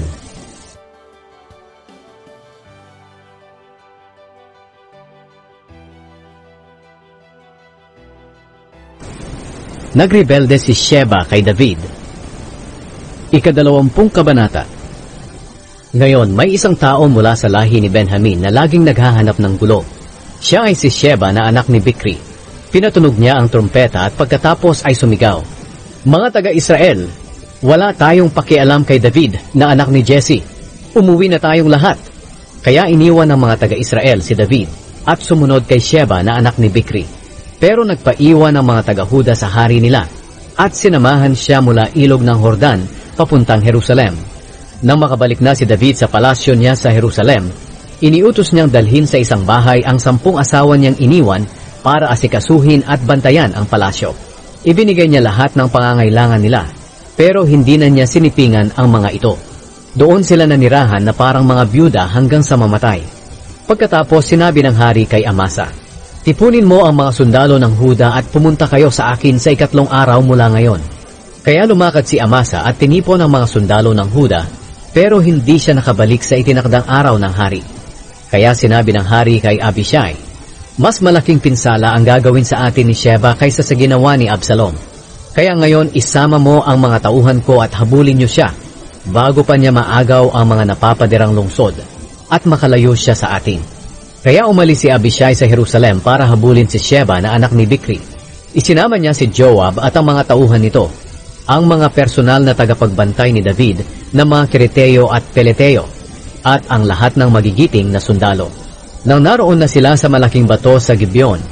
Nagrebelde si Sheba kay David. Ikadalawampung kabanata. Ngayon, may isang tao mula sa lahi ni Benjamin na laging naghahanap ng gulo. Siya ay si Sheba na anak ni Bikri. Pinatunog niya ang trompeta at pagkatapos ay sumigaw, mga taga-Israel, wala tayong pakialam kay David na anak ni Jesse. Umuwi na tayong lahat. Kaya iniwan ng mga taga-Israel si David at sumunod kay Sheba na anak ni Bikri. Pero nagpaiwan ang mga taga-Huda sa hari nila at sinamahan siya mula ilog ng Jordan papuntang Jerusalem. Nang makabalik na si David sa palasyo niya sa Jerusalem, iniutos niyang dalhin sa isang bahay ang sampung asawa niyang iniwan para asikasuhin at bantayan ang palasyo. Ibinigay niya lahat ng pangangailangan nila, pero hindi na niya sinipingan ang mga ito. Doon sila nanirahan na parang mga byuda hanggang sa mamatay. Pagkatapos sinabi ng hari kay Amasa, tipunin mo ang mga sundalo ng Huda at pumunta kayo sa akin sa ikatlong araw mula ngayon. Kaya lumakad si Amasa at tinipon ang mga sundalo ng Huda, pero hindi siya nakabalik sa itinakdang araw ng hari. Kaya sinabi ng hari kay Abishai, mas malaking pinsala ang gagawin sa atin ni Sheba kaysa sa ginawa ni Absalom. Kaya ngayon isama mo ang mga tauhan ko at habulin niyo siya, bago pa niya maagaw ang mga napapadirang lungsod, at makalayo siya sa atin. Kaya umalis si Abishai sa Jerusalem para habulin si Sheba na anak ni Bikri. Isinama niya si Joab at ang mga tauhan nito, ang mga personal na tagapagbantay ni David na mga Kereteo at Peleteo, at ang lahat ng magigiting na sundalo. Nang naroon na sila sa malaking bato sa Gibeon,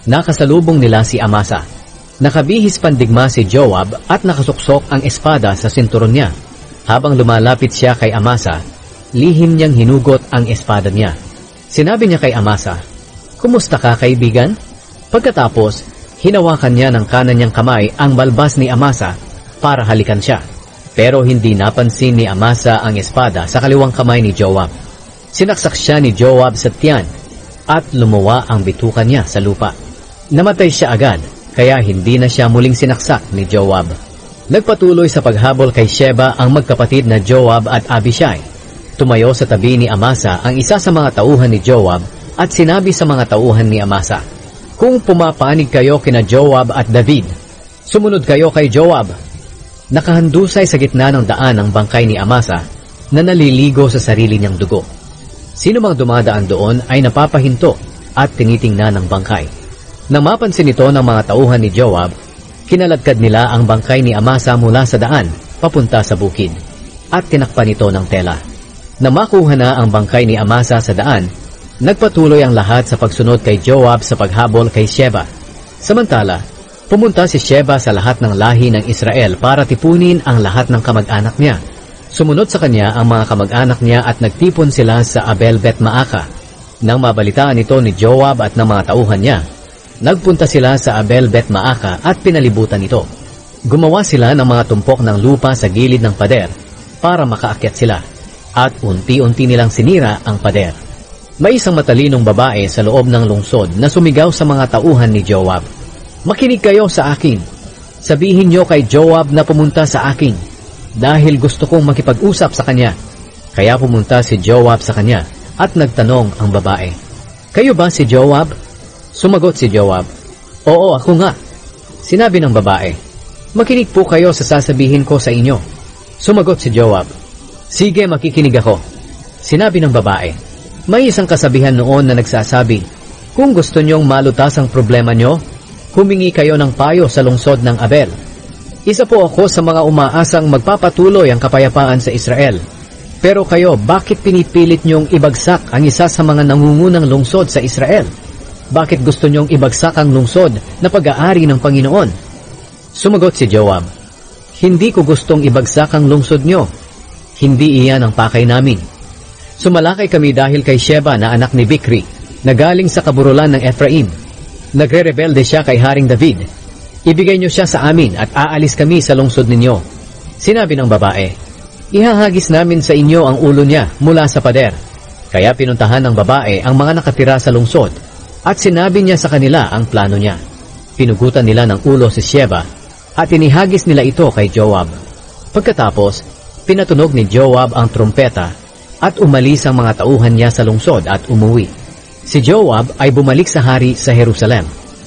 Nakasalubong nila si Amasa. Nakabihis pandigma si Joab at nakasuksok ang espada sa sinturon niya. Habang lumalapit siya kay Amasa, lihim niyang hinugot ang espada niya. Sinabi niya kay Amasa, "Kumusta ka, kaibigan?" Pagkatapos, hinawakan niya ng kanan niyang kamay ang balbas ni Amasa para halikan siya. Pero hindi napansin ni Amasa ang espada sa kaliwang kamay ni Joab. Sinaksak siya ni Joab sa tiyan at lumuwa ang bitukan niya sa lupa. Namatay siya agad, kaya hindi na siya muling sinaksak ni Joab. Nagpatuloy sa paghabol kay Sheba ang magkapatid na Joab at Abishai. Tumayo sa tabi ni Amasa ang isa sa mga tauhan ni Joab at sinabi sa mga tauhan ni Amasa, "Kung pumapanig kayo kina Joab at David, sumunod kayo kay Joab." Nakahandusay sa gitna ng daan ang bangkay ni Amasa na naliligo sa sarili niyang dugo. Sino mang dumadaan doon ay napapahinto at tinitingnan ng bangkay. Nang mapansin ito ng mga tauhan ni Joab, kinaladkad nila ang bangkay ni Amasa mula sa daan papunta sa bukid at tinakpan ito ng tela. Nang makuha na ang bangkay ni Amasa sa daan, nagpatuloy ang lahat sa pagsunod kay Joab sa paghabol kay Sheba. Samantala, pumunta si Sheba sa lahat ng lahi ng Israel para tipunin ang lahat ng kamag-anak niya. Sumunod sa kanya ang mga kamag-anak niya at nagtipon sila sa Abel Bet-Maaka. Nang mabalitaan ito ni Joab at ng mga tauhan niya, nagpunta sila sa Abel Bet-Maaka at pinalibutan ito. Gumawa sila ng mga tumpok ng lupa sa gilid ng pader para makaakyat sila, at unti-unti nilang sinira ang pader. May isang matalinong babae sa loob ng lungsod na sumigaw sa mga tauhan ni Joab, "Makinig kayo sa akin. Sabihin niyo kay Joab na pumunta sa akin, dahil gusto kong makipag-usap sa kanya." Kaya pumunta si Joab sa kanya at nagtanong ang babae, "Kayo ba si Joab?" Sumagot si Joab, "Oo, ako nga." Sinabi ng babae, "Makinig po kayo sa sasabihin ko sa inyo." Sumagot si Joab, "Sige, makikinig ako." Sinabi ng babae, "May isang kasabihan noon na nagsasabi, kung gusto niyong malutas ang problema niyo, humingi kayo ng payo sa lungsod ng Abel. Isa po ako sa mga umaasang magpapatuloy ang kapayapaan sa Israel. Pero kayo, bakit pinipilit niyong ibagsak ang isa sa mga nangungunang lungsod sa Israel? Bakit gusto niyong ibagsak ang lungsod na pag-aari ng Panginoon?" Sumagot si Joab, "Hindi ko gustong ibagsak ang lungsod niyo. Hindi iyan ang pakay namin. Sumalakay kami dahil kay Sheba na anak ni Bikri, na galing sa kaburulan ng Ephraim. Nagre-rebelde siya kay Haring David. Ibigay niyo siya sa amin at aalis kami sa lungsod ninyo." Sinabi ng babae, "Ihahagis namin sa inyo ang ulo niya mula sa pader." Kaya pinuntahan ng babae ang mga nakatira sa lungsod at sinabi niya sa kanila ang plano niya. Pinugutan nila ng ulo si Sheba at inihagis nila ito kay Joab. Pagkatapos, pinatunog ni Joab ang trumpeta at umalis ang mga tauhan niya sa lungsod at umuwi. Si Joab ay bumalik sa hari sa Jerusalem.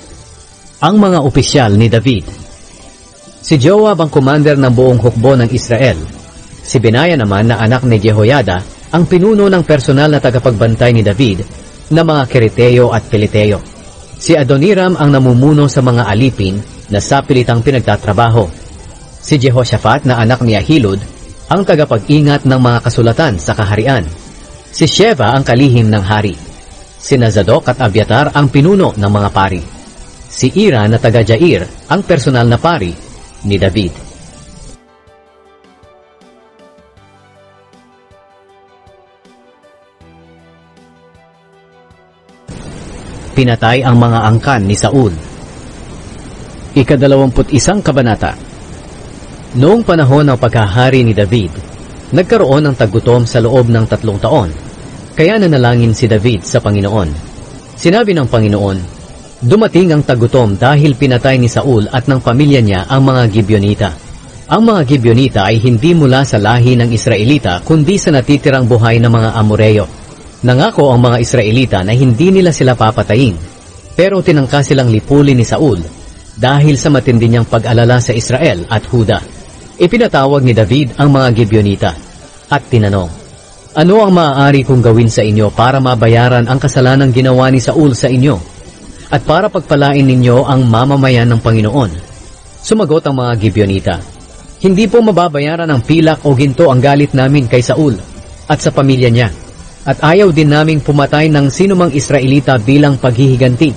Ang mga opisyal ni David. Si Joab ang commander ng buong hukbo ng Israel. Si Benaya naman na anak ni Jehoiada ang pinuno ng personal na tagapagbantay ni David na mga Kereteo at Peliteo. Si Adoniram ang namumuno sa mga alipin na sapilitang pinagtatrabaho. Si Jehoshaphat na anak ni Ahilud ang tagapag-ingat ng mga kasulatan sa kaharian. Si Sheba ang kalihim ng hari. Si Zadok at Abiatar ang pinuno ng mga pari. Si Ira na taga Jair ang personal na pari ni David. Pinatay ang mga angkan ni Saul. Ikadalawamput isang kabanata. Noong panahon ng pagkahari ni David, nagkaroon ng tagutom sa loob ng tatlong taon. Kaya nanalangin si David sa Panginoon. Sinabi ng Panginoon, "Dumating ang tagutom dahil pinatay ni Saul at ng pamilya niya ang mga Gibeonita." Ang mga Gibeonita ay hindi mula sa lahi ng Israelita kundi sa natitirang buhay ng mga Amoreo. Nangako ang mga Israelita na hindi nila sila papatayin, pero tinangka silang lipulin ni Saul dahil sa matindi niyang pag-alala sa Israel at Huda. Ipinatawag ni David ang mga Gibeonita at tinanong, "Ano ang maaari kong gawin sa inyo para mabayaran ang kasalanang ginawa ni Saul sa inyo at para pagpalain ninyo ang mamamayan ng Panginoon?" Sumagot ang mga Gibeonita, "Hindi po mababayaran ng pilak o ginto ang galit namin kay Saul at sa pamilya niya. At ayaw din naming pumatay ng sinumang Israelita bilang paghihiganti.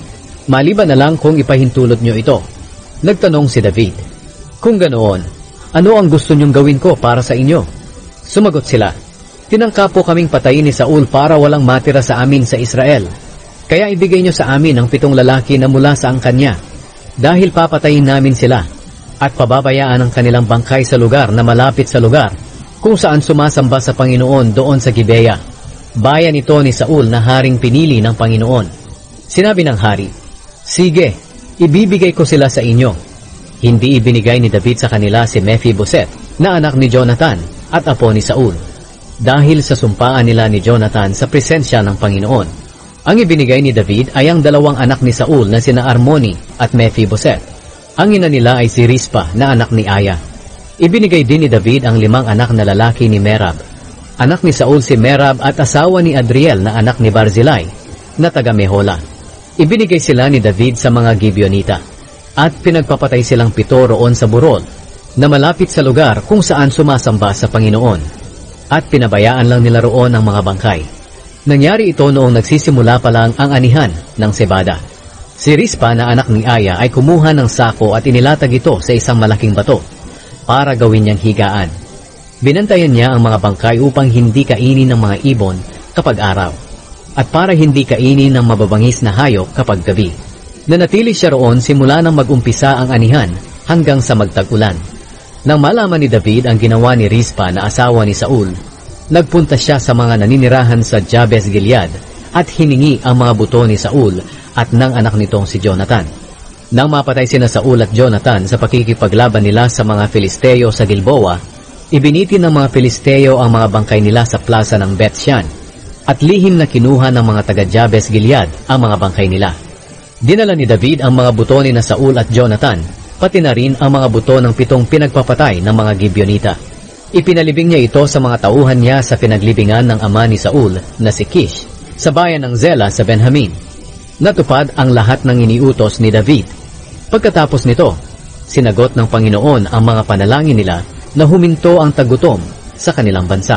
Maliban na lang kung ipahintulot nyo ito. Nagtanong si David. Kung ganoon, ano ang gusto nyong gawin ko para sa inyo? Sumagot sila, tinangka po kaming patayin ni Saul para walang matira sa amin sa Israel. Kaya ibigay nyo sa amin ang pitong lalaki na mula sa angkan niya, dahil papatayin namin sila, at pababayaan ang kanilang bangkay sa lugar na malapit sa lugar, kung saan sumasamba sa Panginoon doon sa Gibeya. Bayan ito ni Saul na haring pinili ng Panginoon. Sinabi ng hari, sige, ibibigay ko sila sa inyo. Hindi ibinigay ni David sa kanila si Mephiboset, na anak ni Jonathan at apo ni Saul, dahil sa sumpaan nila ni Jonathan sa presensya ng Panginoon. Ang ibinigay ni David ay ang dalawang anak ni Saul na sina Armoni at Mephiboset. Ang ina nila ay si Rispa na anak ni Aya. Ibinigay din ni David ang limang anak na lalaki ni Merab. Anak ni Saul si Merab at asawa ni Adriel na anak ni Barzillai na taga Mehola. Ibinigay sila ni David sa mga Gibeonita at pinagpapatay silang pito roon sa burol na malapit sa lugar kung saan sumasamba sa Panginoon, at pinabayaan lang nila roon ang mga bangkay. Nangyari ito noong nagsisimula pa lang ang anihan ng sebada. Si Rispa na anak ni Aya ay kumuha ng sako at inilatag ito sa isang malaking bato para gawin niyang higaan. Binantayan niya ang mga bangkay upang hindi kainin ng mga ibon kapag araw, at para hindi kainin ng mababangis na hayop kapag gabi. Nanatili siya roon simula nang mag-umpisa ang anihan hanggang sa magtag-ulan. Nang malaman ni David ang ginawa ni Rispa na asawa ni Saul, nagpunta siya sa mga naninirahan sa Jabes Gilead at hiningi ang mga buto ni Saul at ng anak nitong si Jonathan. Nang mapatay sina Saul at Jonathan sa pakikipaglaban nila sa mga Filisteo sa Gilboa, ibinitin ng mga Filisteo ang mga bangkay nila sa plaza ng Beth-shan, at lihim na kinuha ng mga taga Jabes Gilead ang mga bangkay nila. Dinala ni David ang mga buto ni na Saul at Jonathan, pati na rin ang mga buto ng pitong pinagpapatay ng mga Gibeonita. Ipinalibing niya ito sa mga tauhan niya sa pinaglibingan ng ama ni Saul na si Kish sa bayan ng Zela sa Benjamin. Natupad ang lahat ng iniutos ni David. Pagkatapos nito, sinagot ng Panginoon ang mga panalangin nila na huminto ang tagutom sa kanilang bansa.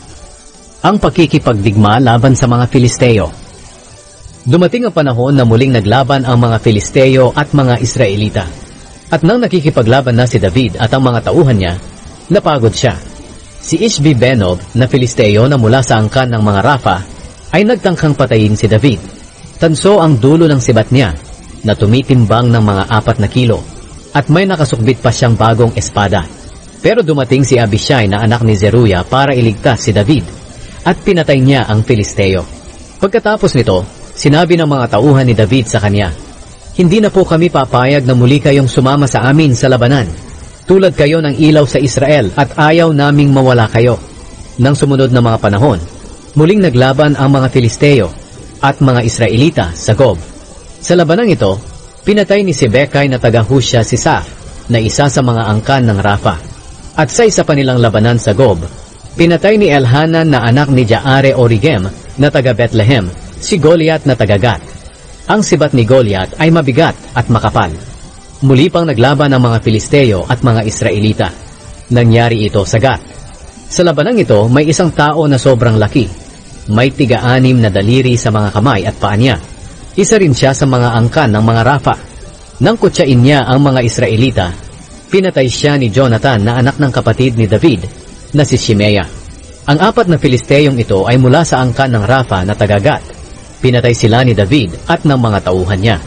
Ang pakikipagdigma laban sa mga Filisteo. Dumating ang panahon na muling naglaban ang mga Filisteo at mga Israelita. At nang nakikipaglaban na si David at ang mga tauhan niya, napagod siya. Si Ishbi-Benob na Filisteo na mula sa angkan ng mga Rafa ay nagtangkang patayin si David. Tanso ang dulo ng sibat niya na tumitimbang ng mga apat na kilo, at may nakasukbit pa siyang bagong espada. Pero dumating si Abishai na anak ni Zeruya para iligtas si David, at pinatay niya ang Filisteo. Pagkatapos nito, sinabi ng mga tauhan ni David sa kanya, hindi na po kami papayag na muli kayong sumama sa amin sa labanan. Tulad kayo ng ilaw sa Israel at ayaw naming mawala kayo. Nang sumunod na mga panahon, muling naglaban ang mga Filisteo at mga Israelita sa Gob. Sa labanang ito, pinatay ni Sibekay na taga-Husha si Saf na isa sa mga angkan ng Rafa. At sa isa pa nilang labanan sa Gob, pinatay ni Elhanan na anak ni Jaare o Regem na taga-Bethlehem si Goliath na taga-Gat. Ang sibat ni Goliath ay mabigat at makapal. Muli pang naglaban ang mga Filisteo at mga Israelita. Nangyari ito sa Gat. Sa labanang ito, may isang tao na sobrang laki. May tiga-anim na daliri sa mga kamay at paa niya. Isa rin siya sa mga angkan ng mga Rafa. Nang kutsain niya ang mga Israelita, pinatay siya ni Jonathan na anak ng kapatid ni David na si Shimea. Ang apat na Filisteyong ito ay mula sa angkan ng Rafa na taga-Gat. Pinatay sila ni David at ng mga tauhan niya.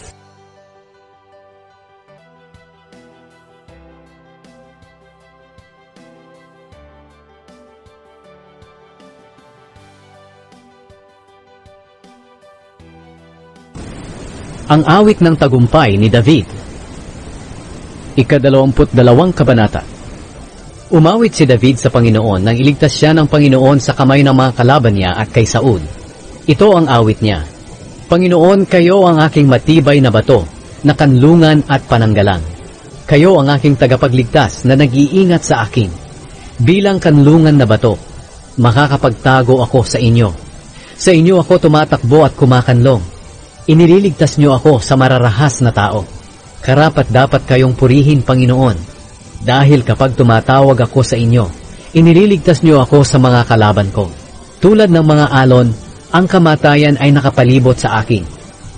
Ang awit ng tagumpay ni David. Ikadalawamput dalawang kabanata. Umawit si David sa Panginoon nang iligtas siya ng Panginoon sa kamay ng mga kalaban niya at kay Saul. Ito ang awit niya. Panginoon, kayo ang aking matibay na bato, na kanlungan at pananggalang. Kayo ang aking tagapagligtas na nag-iingat sa akin. Bilang kanlungan na bato, makakapagtago ako sa inyo. Sa inyo ako tumatakbo at kumakanlong. Inililigtas niyo ako sa mararahas na tao. Karapat dapat kayong purihin, Panginoon. Dahil kapag tumatawag ako sa inyo, inililigtas niyo ako sa mga kalaban ko. Tulad ng mga alon, ang kamatayan ay nakapalibot sa akin.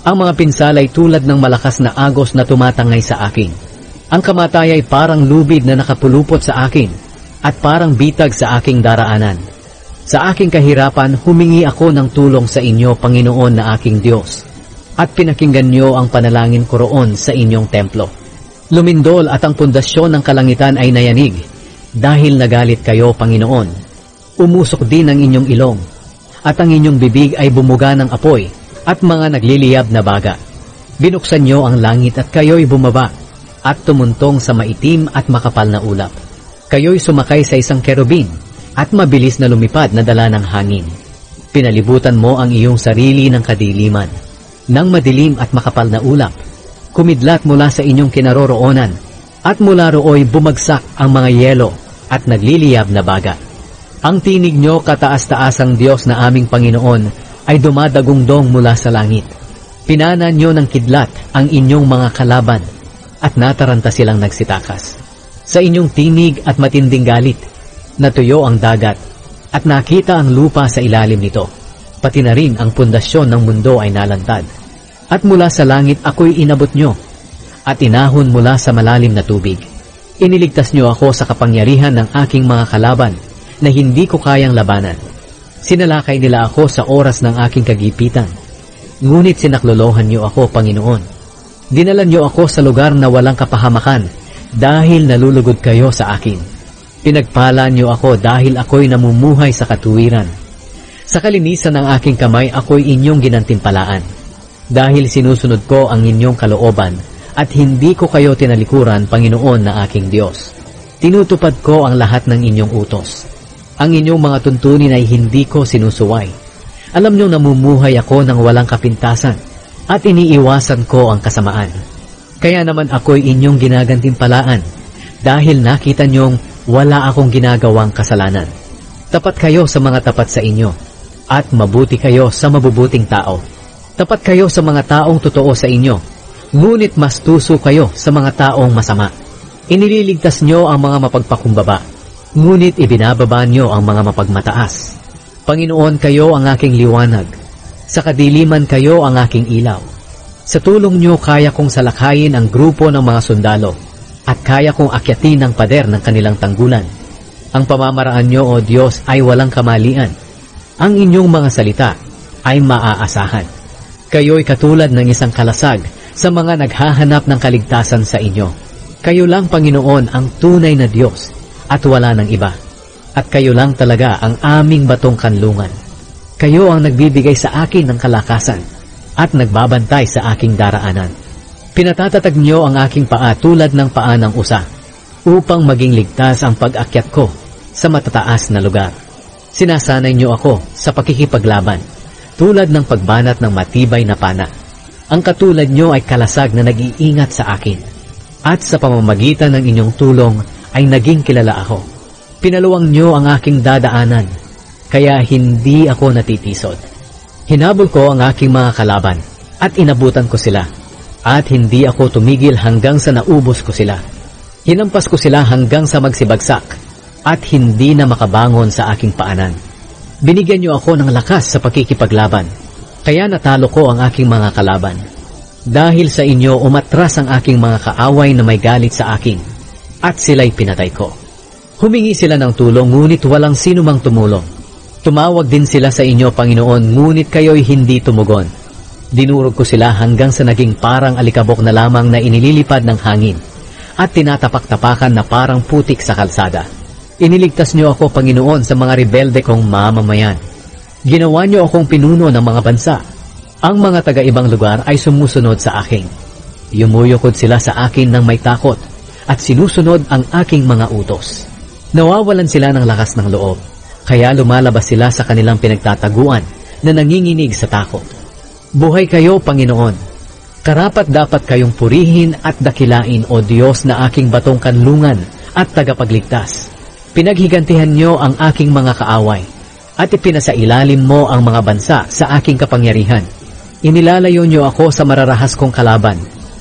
Ang mga pinsala ay tulad ng malakas na agos na tumatangay sa akin. Ang kamatay ay parang lubid na nakapulupot sa akin at parang bitag sa aking daraanan. Sa aking kahirapan, humingi ako ng tulong sa inyo, Panginoon na aking Diyos, at pinakinggan niyo ang panalangin ko roon sa inyong templo. Lumindol at ang pundasyon ng kalangitan ay nayanig, dahil nagalit kayo, Panginoon. Umusok din ang inyong ilong, at ang inyong bibig ay bumuga ng apoy, at mga nagliliyab na baga. Binuksan niyo ang langit at kayo'y bumaba, at tumuntong sa maitim at makapal na ulap. Kayo'y sumakay sa isang kerubin, at mabilis na lumipad na dala ng hangin. Pinalibutan mo ang iyong sarili ng kadiliman. Nang madilim at makapal na ulap, kumidlat mula sa inyong kinaroroonan, at mula rooy bumagsak ang mga yelo at nagliliyab na baga. Ang tinig nyo, kataas-taasang Diyos na aming Panginoon, ay dumadagungdong mula sa langit. Pinana nyo ng kidlat ang inyong mga kalaban, at nataranta silang nagsitakas. Sa inyong tinig at matinding galit, natuyo ang dagat, at nakita ang lupa sa ilalim nito. Pati na rin ang pundasyon ng mundo ay nalantad. At mula sa langit ako'y inabot nyo, at inahon mula sa malalim na tubig. Iniligtas nyo ako sa kapangyarihan ng aking mga kalaban, na hindi ko kayang labanan. Sinalakay nila ako sa oras ng aking kagipitan. Ngunit sinaklolohan nyo ako, Panginoon. Dinala nyo ako sa lugar na walang kapahamakan, dahil nalulugod kayo sa akin. Pinagpala niyo ako dahil ako'y namumuhay sa katuwiran. Sa kalinisan ng aking kamay ako'y inyong ginantimpalaan. Dahil sinusunod ko ang inyong kalooban at hindi ko kayo tinalikuran, Panginoon na aking Diyos. Tinutupad ko ang lahat ng inyong utos. Ang inyong mga tuntunin ay hindi ko sinusuway. Alam niyo namumuhay ako ng walang kapintasan at iniiwasan ko ang kasamaan. Kaya naman ako'y inyong ginagantimpalaan dahil nakita niyong wala akong ginagawang kasalanan. Tapat kayo sa mga tapat sa inyo, at mabuti kayo sa mabubuting tao. Tapat kayo sa mga taong totoo sa inyo, ngunit mas tuso kayo sa mga taong masama. Inililigtas nyo ang mga mapagpakumbaba, ngunit ibinababa nyo ang mga mapagmataas. Panginoon, kayo ang aking liwanag. Sa kadiliman kayo ang aking ilaw. Sa tulong nyo kaya kong salakayin ang grupo ng mga sundalo, at kaya kong akyatin ang pader ng kanilang tanggulan. Ang pamamaraan nyo, O Diyos, ay walang kamalian. Ang inyong mga salita ay maaasahan. Kayo'y katulad ng isang kalasag sa mga naghahanap ng kaligtasan sa inyo. Kayo lang, Panginoon, ang tunay na Diyos, at wala ng iba. At kayo lang talaga ang aming batong kanlungan. Kayo ang nagbibigay sa akin ng kalakasan, at nagbabantay sa aking daraanan. Pinatatatag niyo ang aking paa tulad ng paa ng usa, upang maging ligtas ang pag-akyat ko sa matataas na lugar. Sinasanay niyo ako sa pakikipaglaban, tulad ng pagbanat ng matibay na pana. Ang katulad niyo ay kalasag na nag-iingat sa akin, at sa pamamagitan ng inyong tulong ay naging kilala ako. Pinaluwang niyo ang aking dadaanan, kaya hindi ako natitisod. Hinabol ko ang aking mga kalaban, at inabutan ko sila. At hindi ako tumigil hanggang sa naubos ko sila. Hinampas ko sila hanggang sa magsibagsak, at hindi na makabangon sa aking paanan. Binigyan niyo ako ng lakas sa pakikipaglaban, kaya natalo ko ang aking mga kalaban. Dahil sa inyo umatras ang aking mga kaaway na may galit sa akin, at sila'y pinatay ko. Humingi sila ng tulong ngunit walang sinumang tumulong. Tumawag din sila sa inyo, Panginoon, ngunit kayo'y hindi tumugon. Dinurog ko sila hanggang sa naging parang alikabok na lamang na inililipad ng hangin, at tinatapak-tapakan na parang putik sa kalsada. Iniligtas niyo ako, Panginoon, sa mga rebelde kong mamamayan. Ginawa niyo akong pinuno ng mga bansa. Ang mga taga-ibang lugar ay sumusunod sa akin. Yumuyukod sila sa akin ng may takot, at sinusunod ang aking mga utos. Nawawalan sila ng lakas ng loob, kaya lumalabas sila sa kanilang pinagtataguan na nanginginig sa takot. Buhay kayo, Panginoon. Karapat dapat kayong purihin at dakilain, O Diyos na aking batong kanlungan at tagapagligtas. Pinaghigantihan niyo ang aking mga kaaway, at ipinasailalim mo ang mga bansa sa aking kapangyarihan. Inilalayo niyo ako sa mararahas kong kalaban,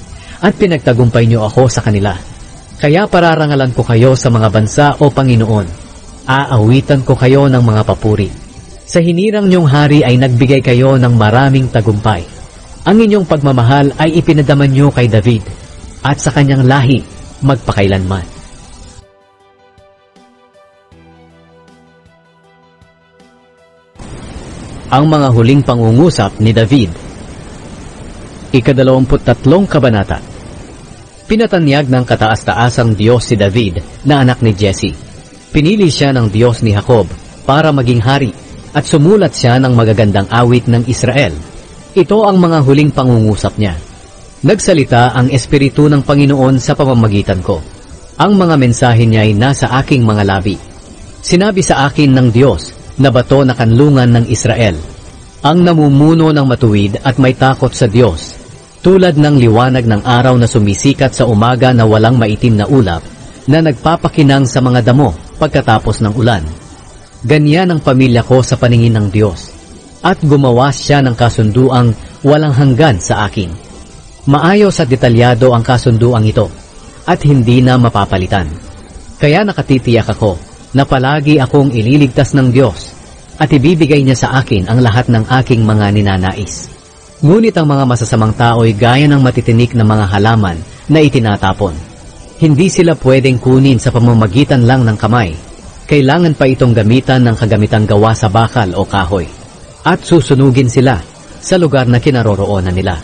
at pinagtagumpay niyo ako sa kanila. Kaya pararangalan ko kayo sa mga bansa, O Panginoon. Aawitan ko kayo ng mga papuri. Sa hinirang niyong hari ay nagbigay kayo ng maraming tagumpay. Ang inyong pagmamahal ay ipinadama niyo kay David at sa kanyang lahi magpakailanman. Ang mga huling pangungusap ni David. Ikadalawamput tatlong kabanata. Pinatanyag ng kataas-taasang Diyos si David na anak ni Jesse. Pinili siya ng Diyos ni Jacob para maging hari at sumulat siya ng magagandang awit ng Israel. Ito ang mga huling pangungusap niya. Nagsalita ang Espiritu ng Panginoon sa pamamagitan ko. Ang mga mensahe niya ay nasa aking mga labi. Sinabi sa akin ng Diyos na bato na kanlungan ng Israel, ang namumuno ng matuwid at may takot sa Diyos, tulad ng liwanag ng araw na sumisikat sa umaga na walang maitim na ulap, na nagpapakinang sa mga damo pagkatapos ng ulan. Ganyan ang pamilya ko sa paningin ng Diyos, at gumawa siya ng kasunduang walang hanggan sa akin. Maayos at detalyado ang kasunduang ito, at hindi na mapapalitan. Kaya nakatitiyak ako na palagi akong ililigtas ng Diyos, at ibibigay niya sa akin ang lahat ng aking mga ninanais. Ngunit ang mga masasamang tao'y gaya ng matitinik na mga halaman na itinatapon. Hindi sila pwedeng kunin sa pamamagitan lang ng kamay. Kailangan pa itong gamitan ng kagamitang gawa sa bakal o kahoy. At susunugin sila sa lugar na kinaroroonan nila.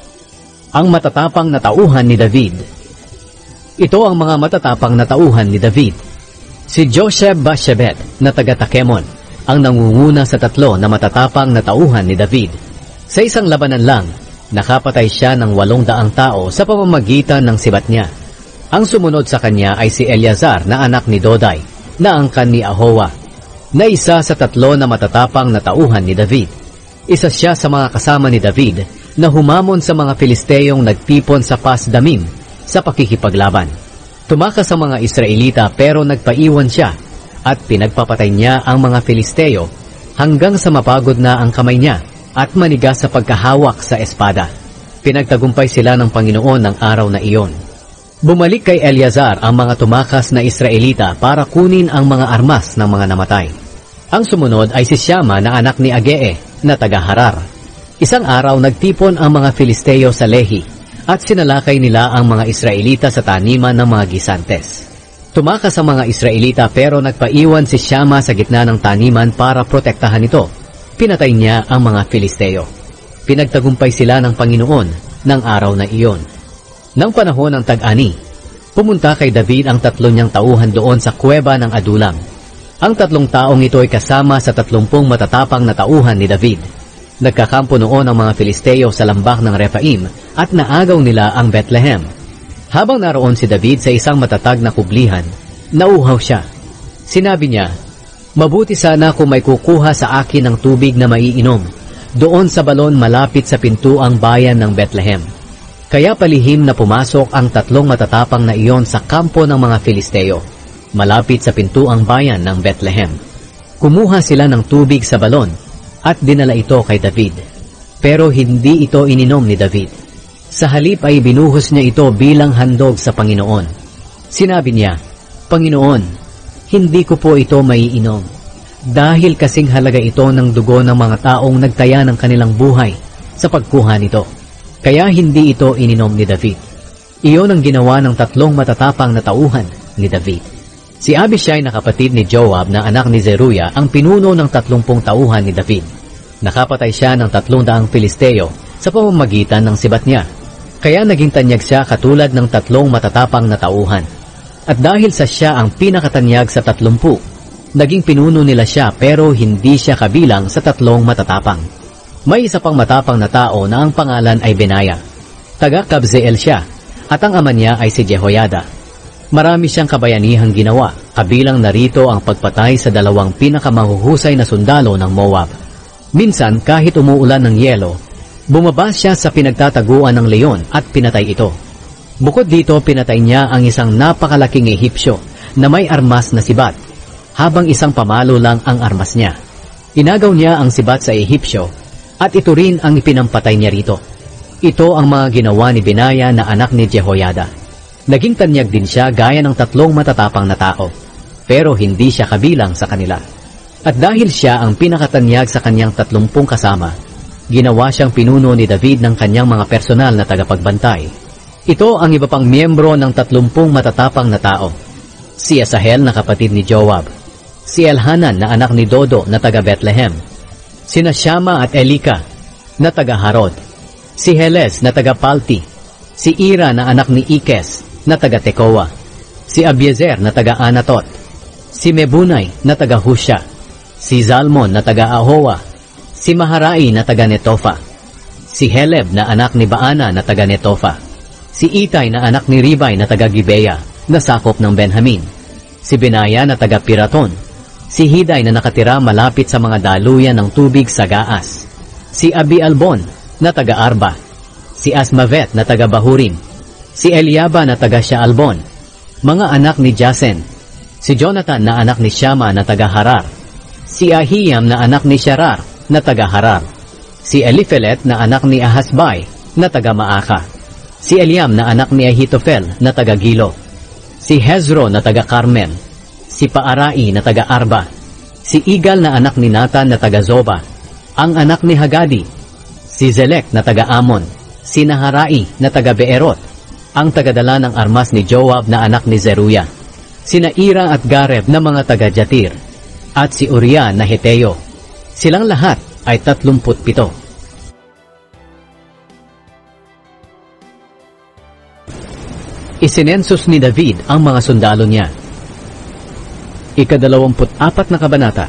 Ang matatapang na tauhan ni David. Ito ang mga matatapang na tauhan ni David. Si Josheb-Basshebet na taga-Takemon ang nangunguna sa tatlo na matatapang na tauhan ni David. Sa isang labanan lang, nakapatay siya ng walong daang tao sa pamamagitan ng sibat niya. Ang sumunod sa kanya ay si Eleazar na anak ni Dodai, na angkan ni Ahowa, na isa sa tatlo na matatapang na tauhan ni David. Isa siya sa mga kasama ni David na humamon sa mga Filisteyong nagtipon sa Pas-damim sa pakikipaglaban. Tumakas ang mga Israelita pero nagpaiwan siya at pinagpapatay niya ang mga Filisteo hanggang sa mapagod na ang kamay niya at manigas sa pagkahawak sa espada. Pinagtagumpay sila ng Panginoon ng araw na iyon. Bumalik kay Eleazar ang mga tumakas na Israelita para kunin ang mga armas ng mga namatay. Ang sumunod ay si Shama na anak ni Agee na taga-Harar. Isang araw nagtipon ang mga Filisteo sa Lehi at sinalakay nila ang mga Israelita sa taniman ng mga gisantes. Tumakas ang mga Israelita pero nagpaiwan si Shama sa gitna ng taniman para protektahan ito. Pinatay niya ang mga Filisteo. Pinagtagumpay sila ng Panginoon ng araw na iyon. Nang panahon ng tag-ani, pumunta kay David ang tatlo niyang tauhan doon sa kuweba ng Adulam. Ang tatlong taong ito ay kasama sa tatlumpung matatapang na tauhan ni David. Nagkakampo noon ang mga Filisteo sa lambak ng Rephaim at naagaw nila ang Bethlehem. Habang naroon si David sa isang matatag na kublihan, nauhaw siya. Sinabi niya, "Mabuti sana kung may kukuha sa akin ng tubig na maiinom doon sa balon malapit sa pintuang bayan ng Bethlehem." Kaya palihim na pumasok ang tatlong matatapang na iyon sa kampo ng mga Filisteo, malapit sa pintuang bayan ng Bethlehem. Kumuha sila ng tubig sa balon at dinala ito kay David. Pero hindi ito ininom ni David. Sa halip ay binuhos niya ito bilang handog sa Panginoon. Sinabi niya, "Panginoon, hindi ko po ito maiinom, dahil kasing halaga ito ng dugo ng mga taong nagtaya ng kanilang buhay sa pagkuha nito." Kaya hindi ito ininom ni David. Iyon ang ginawa ng tatlong matatapang na tauhan ni David. Si Abishai na kapatid ni Joab na anak ni Zeruya ang pinuno ng tatlumpung tauhan ni David. Nakapatay siya ng tatlong daang Filisteo sa pamamagitan ng sibat niya. Kaya naging tanyag siya katulad ng tatlong matatapang na tauhan. At dahil sa siya ang pinakatanyag sa tatlumpu, naging pinuno nila siya pero hindi siya kabilang sa tatlong matatapang. May isa pang matapang na tao na ang pangalan ay Benaya. Taga-Kabzeel siya, at ang ama niya ay si Jehoiada. Marami siyang kabayanihang ginawa, kabilang narito ang pagpatay sa dalawang pinakamahuhusay na sundalo ng Moab. Minsan, kahit umuulan ng yelo, bumaba siya sa pinagtataguan ng leon at pinatay ito. Bukod dito, pinatay niya ang isang napakalaking Ehipsyo na may armas na sibat, habang isang pamalo lang ang armas niya. Inagaw niya ang sibat sa Ehipsyo, at ito rin ang ipinampatay niya rito. Ito ang mga ginawa ni Benaya na anak ni Jehoiada. Naging tanyag din siya gaya ng tatlong matatapang na tao, pero hindi siya kabilang sa kanila. At dahil siya ang pinakatanyag sa kanyang tatlumpung kasama, ginawa siyang pinuno ni David ng kanyang mga personal na tagapagbantay. Ito ang iba pang miyembro ng tatlumpung matatapang na tao. Si Asahel na kapatid ni Joab, si Elhanan na anak ni Dodo na taga Bethlehem, sina Shama at Elika na taga Harod, si Heles na taga Palti, si Ira na anak ni Ikes na taga Tekoa, si Abiezer na taga Anatot, si Mebunay na taga Husha, si Zalmon na taga Ahowa, si Maharai na taga Netofa, si Heleb na anak ni Baana na taga Netofa, si Itay na anak ni Ribay na taga Gibea na sakop ng Benjamin, si Benaya na taga Piraton, si Hiday na nakatira malapit sa mga daluyan ng tubig sa Gaas, si Abi Albon na taga Arba, si Asmavet na taga Bahurim, si Eliaba na taga Shaalbon, mga anak ni Jasen, si Jonathan na anak ni Shama na taga Harar, si Ahiyam na anak ni Sharar na taga Harar, si Eliphelet na anak ni Ahasbai na taga Maaka, si Eliam na anak ni Ahitofel na taga Gilo, si Hezro na taga Carmel, si Paarai na taga Arba, si Igal na anak ni Nathan na taga Zoba, ang anak ni Hagadi, si Zelek na taga Amon, si Naharai na taga Beerot, ang tagadala ng armas ni Joab na anak ni Zeruya, si Naira at Gareb na mga taga Jatir, at si Uriah na Heteo. Silang lahat ay tatlumput pito. Isinensus ni David ang mga sundalo niya. Ikadalawamput apat na kabanata.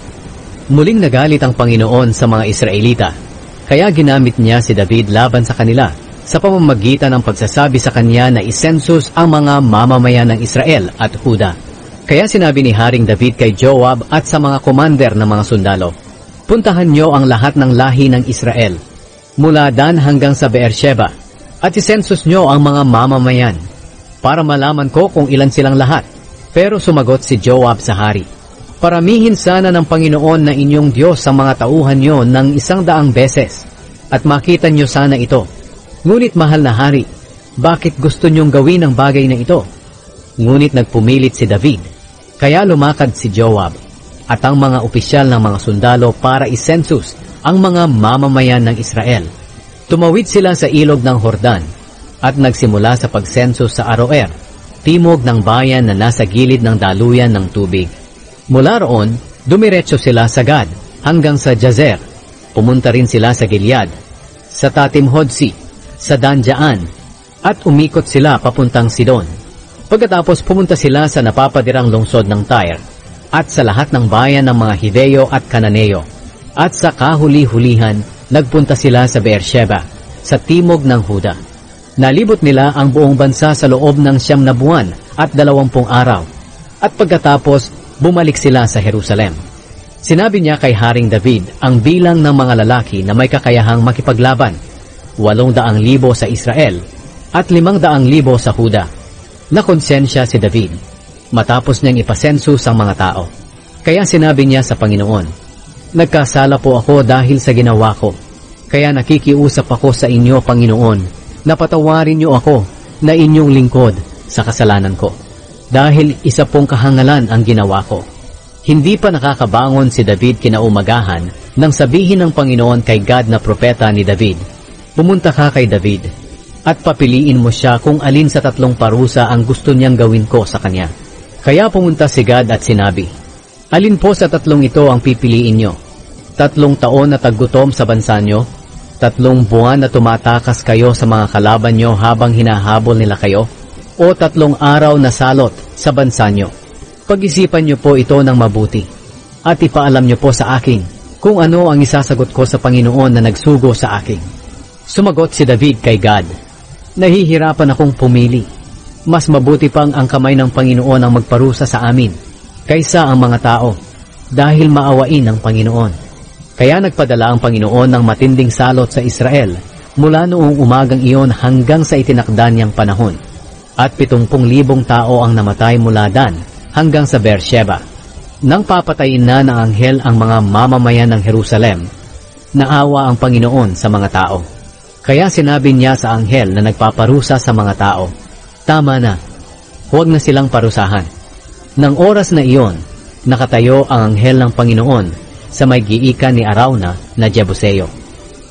Muling nagalit ang Panginoon sa mga Israelita, kaya ginamit niya si David laban sa kanila sa pamamagitan ng pagsasabi sa kanya na isensus ang mga mamamayan ng Israel at Huda. Kaya sinabi ni Haring David kay Joab at sa mga komander ng mga sundalo, puntahan niyo ang lahat ng lahi ng Israel, mula Dan hanggang sa Beersheba, at isensus niyo ang mga mamamayan, para malaman ko kung ilan silang lahat. Pero sumagot si Joab sa hari, paramihin sana ng Panginoon na inyong Diyos sa mga tauhan niyo ng isang daang beses, at makita niyo sana ito. Ngunit mahal na hari, bakit gusto niyong gawin ang bagay na ito? Ngunit nagpumilit si David, kaya lumakad si Joab at ang mga opisyal ng mga sundalo para isensus ang mga mamamayan ng Israel. Tumawid sila sa ilog ng Hordan at nagsimula sa pagsensus sa Aroer, timog ng bayan na nasa gilid ng daluyan ng tubig. Mula roon, dumiretso sila sa Gad hanggang sa Jazer. Pumunta rin sila sa Gilead, sa Tatim-Hodsi, sa Danjaan, at umikot sila papuntang Sidon. Pagkatapos pumunta sila sa napapadirang lungsod ng Tyre, at sa lahat ng bayan ng mga Hiveo at Kananeo, at sa kahuli-hulihan, nagpunta sila sa Beersheba, sa timog ng Huda. Nalibot nila ang buong bansa sa loob ng siyam na buwan at dalawampung araw, at pagkatapos bumalik sila sa Jerusalem. Sinabi niya kay Haring David ang bilang ng mga lalaki na may kakayahang makipaglaban, walong daang libo sa Israel at limang daang libo sa Huda. Nakonsensya si David matapos niyang ipasensus ang mga tao. Kaya sinabi niya sa Panginoon, nagkasala po ako dahil sa ginawa ko, kaya nakikiusap ako sa inyo, Panginoon, na patawarin niyo ako na inyong lingkod sa kasalanan ko, dahil isa pong kahangalan ang ginawa ko. Hindi pa nakakabangon si David kinaumagahan nang sabihin ng Panginoon kay Gad na propeta ni David, pumunta ka kay David at papiliin mo siya kung alin sa tatlong parusa ang gusto niyang gawin ko sa kanya. Kaya pumunta si Gad at sinabi, alin po sa tatlong ito ang pipiliin niyo? Tatlong taon na taggutom sa bansa niyo? Tatlong buwan na tumatakas kayo sa mga kalaban niyo habang hinahabol nila kayo? O tatlong araw na salot sa bansa niyo? Pag-isipan niyo po ito ng mabuti at ipaalam niyo po sa akin kung ano ang isasagot ko sa Panginoon na nagsugo sa akin. Sumagot si David kay Gad, nahihirapan akong pumili. Mas mabuti pang ang kamay ng Panginoon ang magparusa sa amin kaysa ang mga tao, dahil maawain ng Panginoon. Kaya nagpadala ang Panginoon ng matinding salot sa Israel mula noong umagang iyon hanggang sa itinakda niyang panahon. At pitungpung libong tao ang namatay mula Dan hanggang sa Beersheba. Nang papatayin na ng anghel ang mga mamamayan ng Jerusalem, naawa ang Panginoon sa mga tao. Kaya sinabi niya sa anghel na nagpaparusa sa mga tao, tama na, huwag na silang parusahan. Nang oras na iyon, nakatayo ang anghel ng Panginoon sa may giikan ni Arauna na Jebuseo.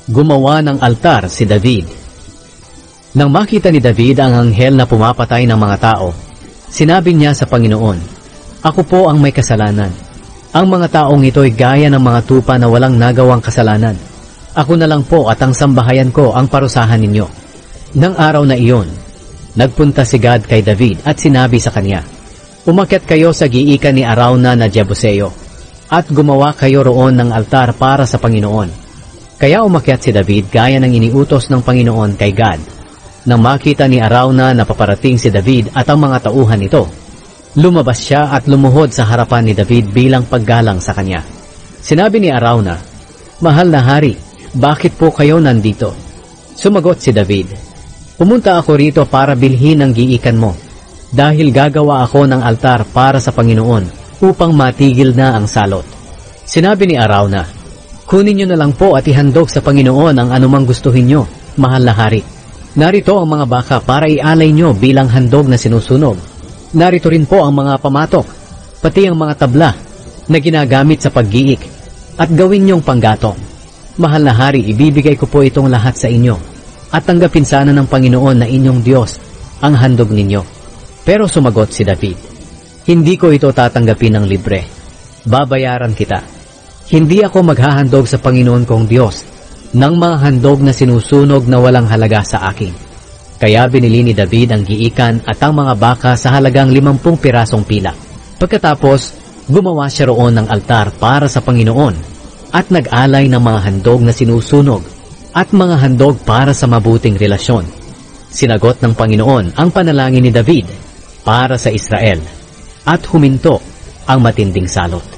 Gumawa ng altar si David. Nang makita ni David ang anghel na pumapatay ng mga tao, sinabi niya sa Panginoon, "Ako po ang may kasalanan. Ang mga taong ito ay gaya ng mga tupa na walang nagawang kasalanan. Ako na lang po at ang sambahayan ko ang parusahan ninyo." Nang araw na iyon, nagpunta si Gad kay David at sinabi sa kanya, "Umakyat kayo sa giikan ni Arauna na Jebuseo, at gumawa kayo roon ng altar para sa Panginoon." Kaya umakyat si David gaya ng iniutos ng Panginoon kay Gad. Nang makita ni Arauna na paparating si David at ang mga tauhan nito, lumabas siya at lumuhod sa harapan ni David bilang paggalang sa kanya. Sinabi ni Arauna, "Mahal na hari, bakit po kayo nandito?" Sumagot si David, "Pumunta ako rito para bilhin ang giikan mo, dahil gagawa ako ng altar para sa Panginoon upang matigil na ang salot." Sinabi ni Arauna, "Kunin niyo na lang po at ihandog sa Panginoon ang anumang gustuhin niyo, mahal na hari. Narito ang mga baka para ialay niyo bilang handog na sinusunog. Narito rin po ang mga pamatok, pati ang mga tabla na ginagamit sa paggiik, at gawin niyong panggatong. Mahal na hari, ibibigay ko po itong lahat sa inyo, at tanggapin sana ng Panginoon na inyong Diyos ang handog ninyo." Pero sumagot si David, "Hindi ko ito tatanggapin ng libre. Babayaran kita. Hindi ako maghahandog sa Panginoon kong Diyos ng mga handog na sinusunog na walang halaga sa akin." Kaya binili ni David ang giikan at ang mga baka sa halagang limampung pirasong pilak. Pagkatapos, gumawa siya roon ng altar para sa Panginoon at nag-alay ng mga handog na sinusunog at mga handog para sa mabuting relasyon. Sinagot ng Panginoon ang panalangin ni David para sa Israel at huminto ang matinding salot.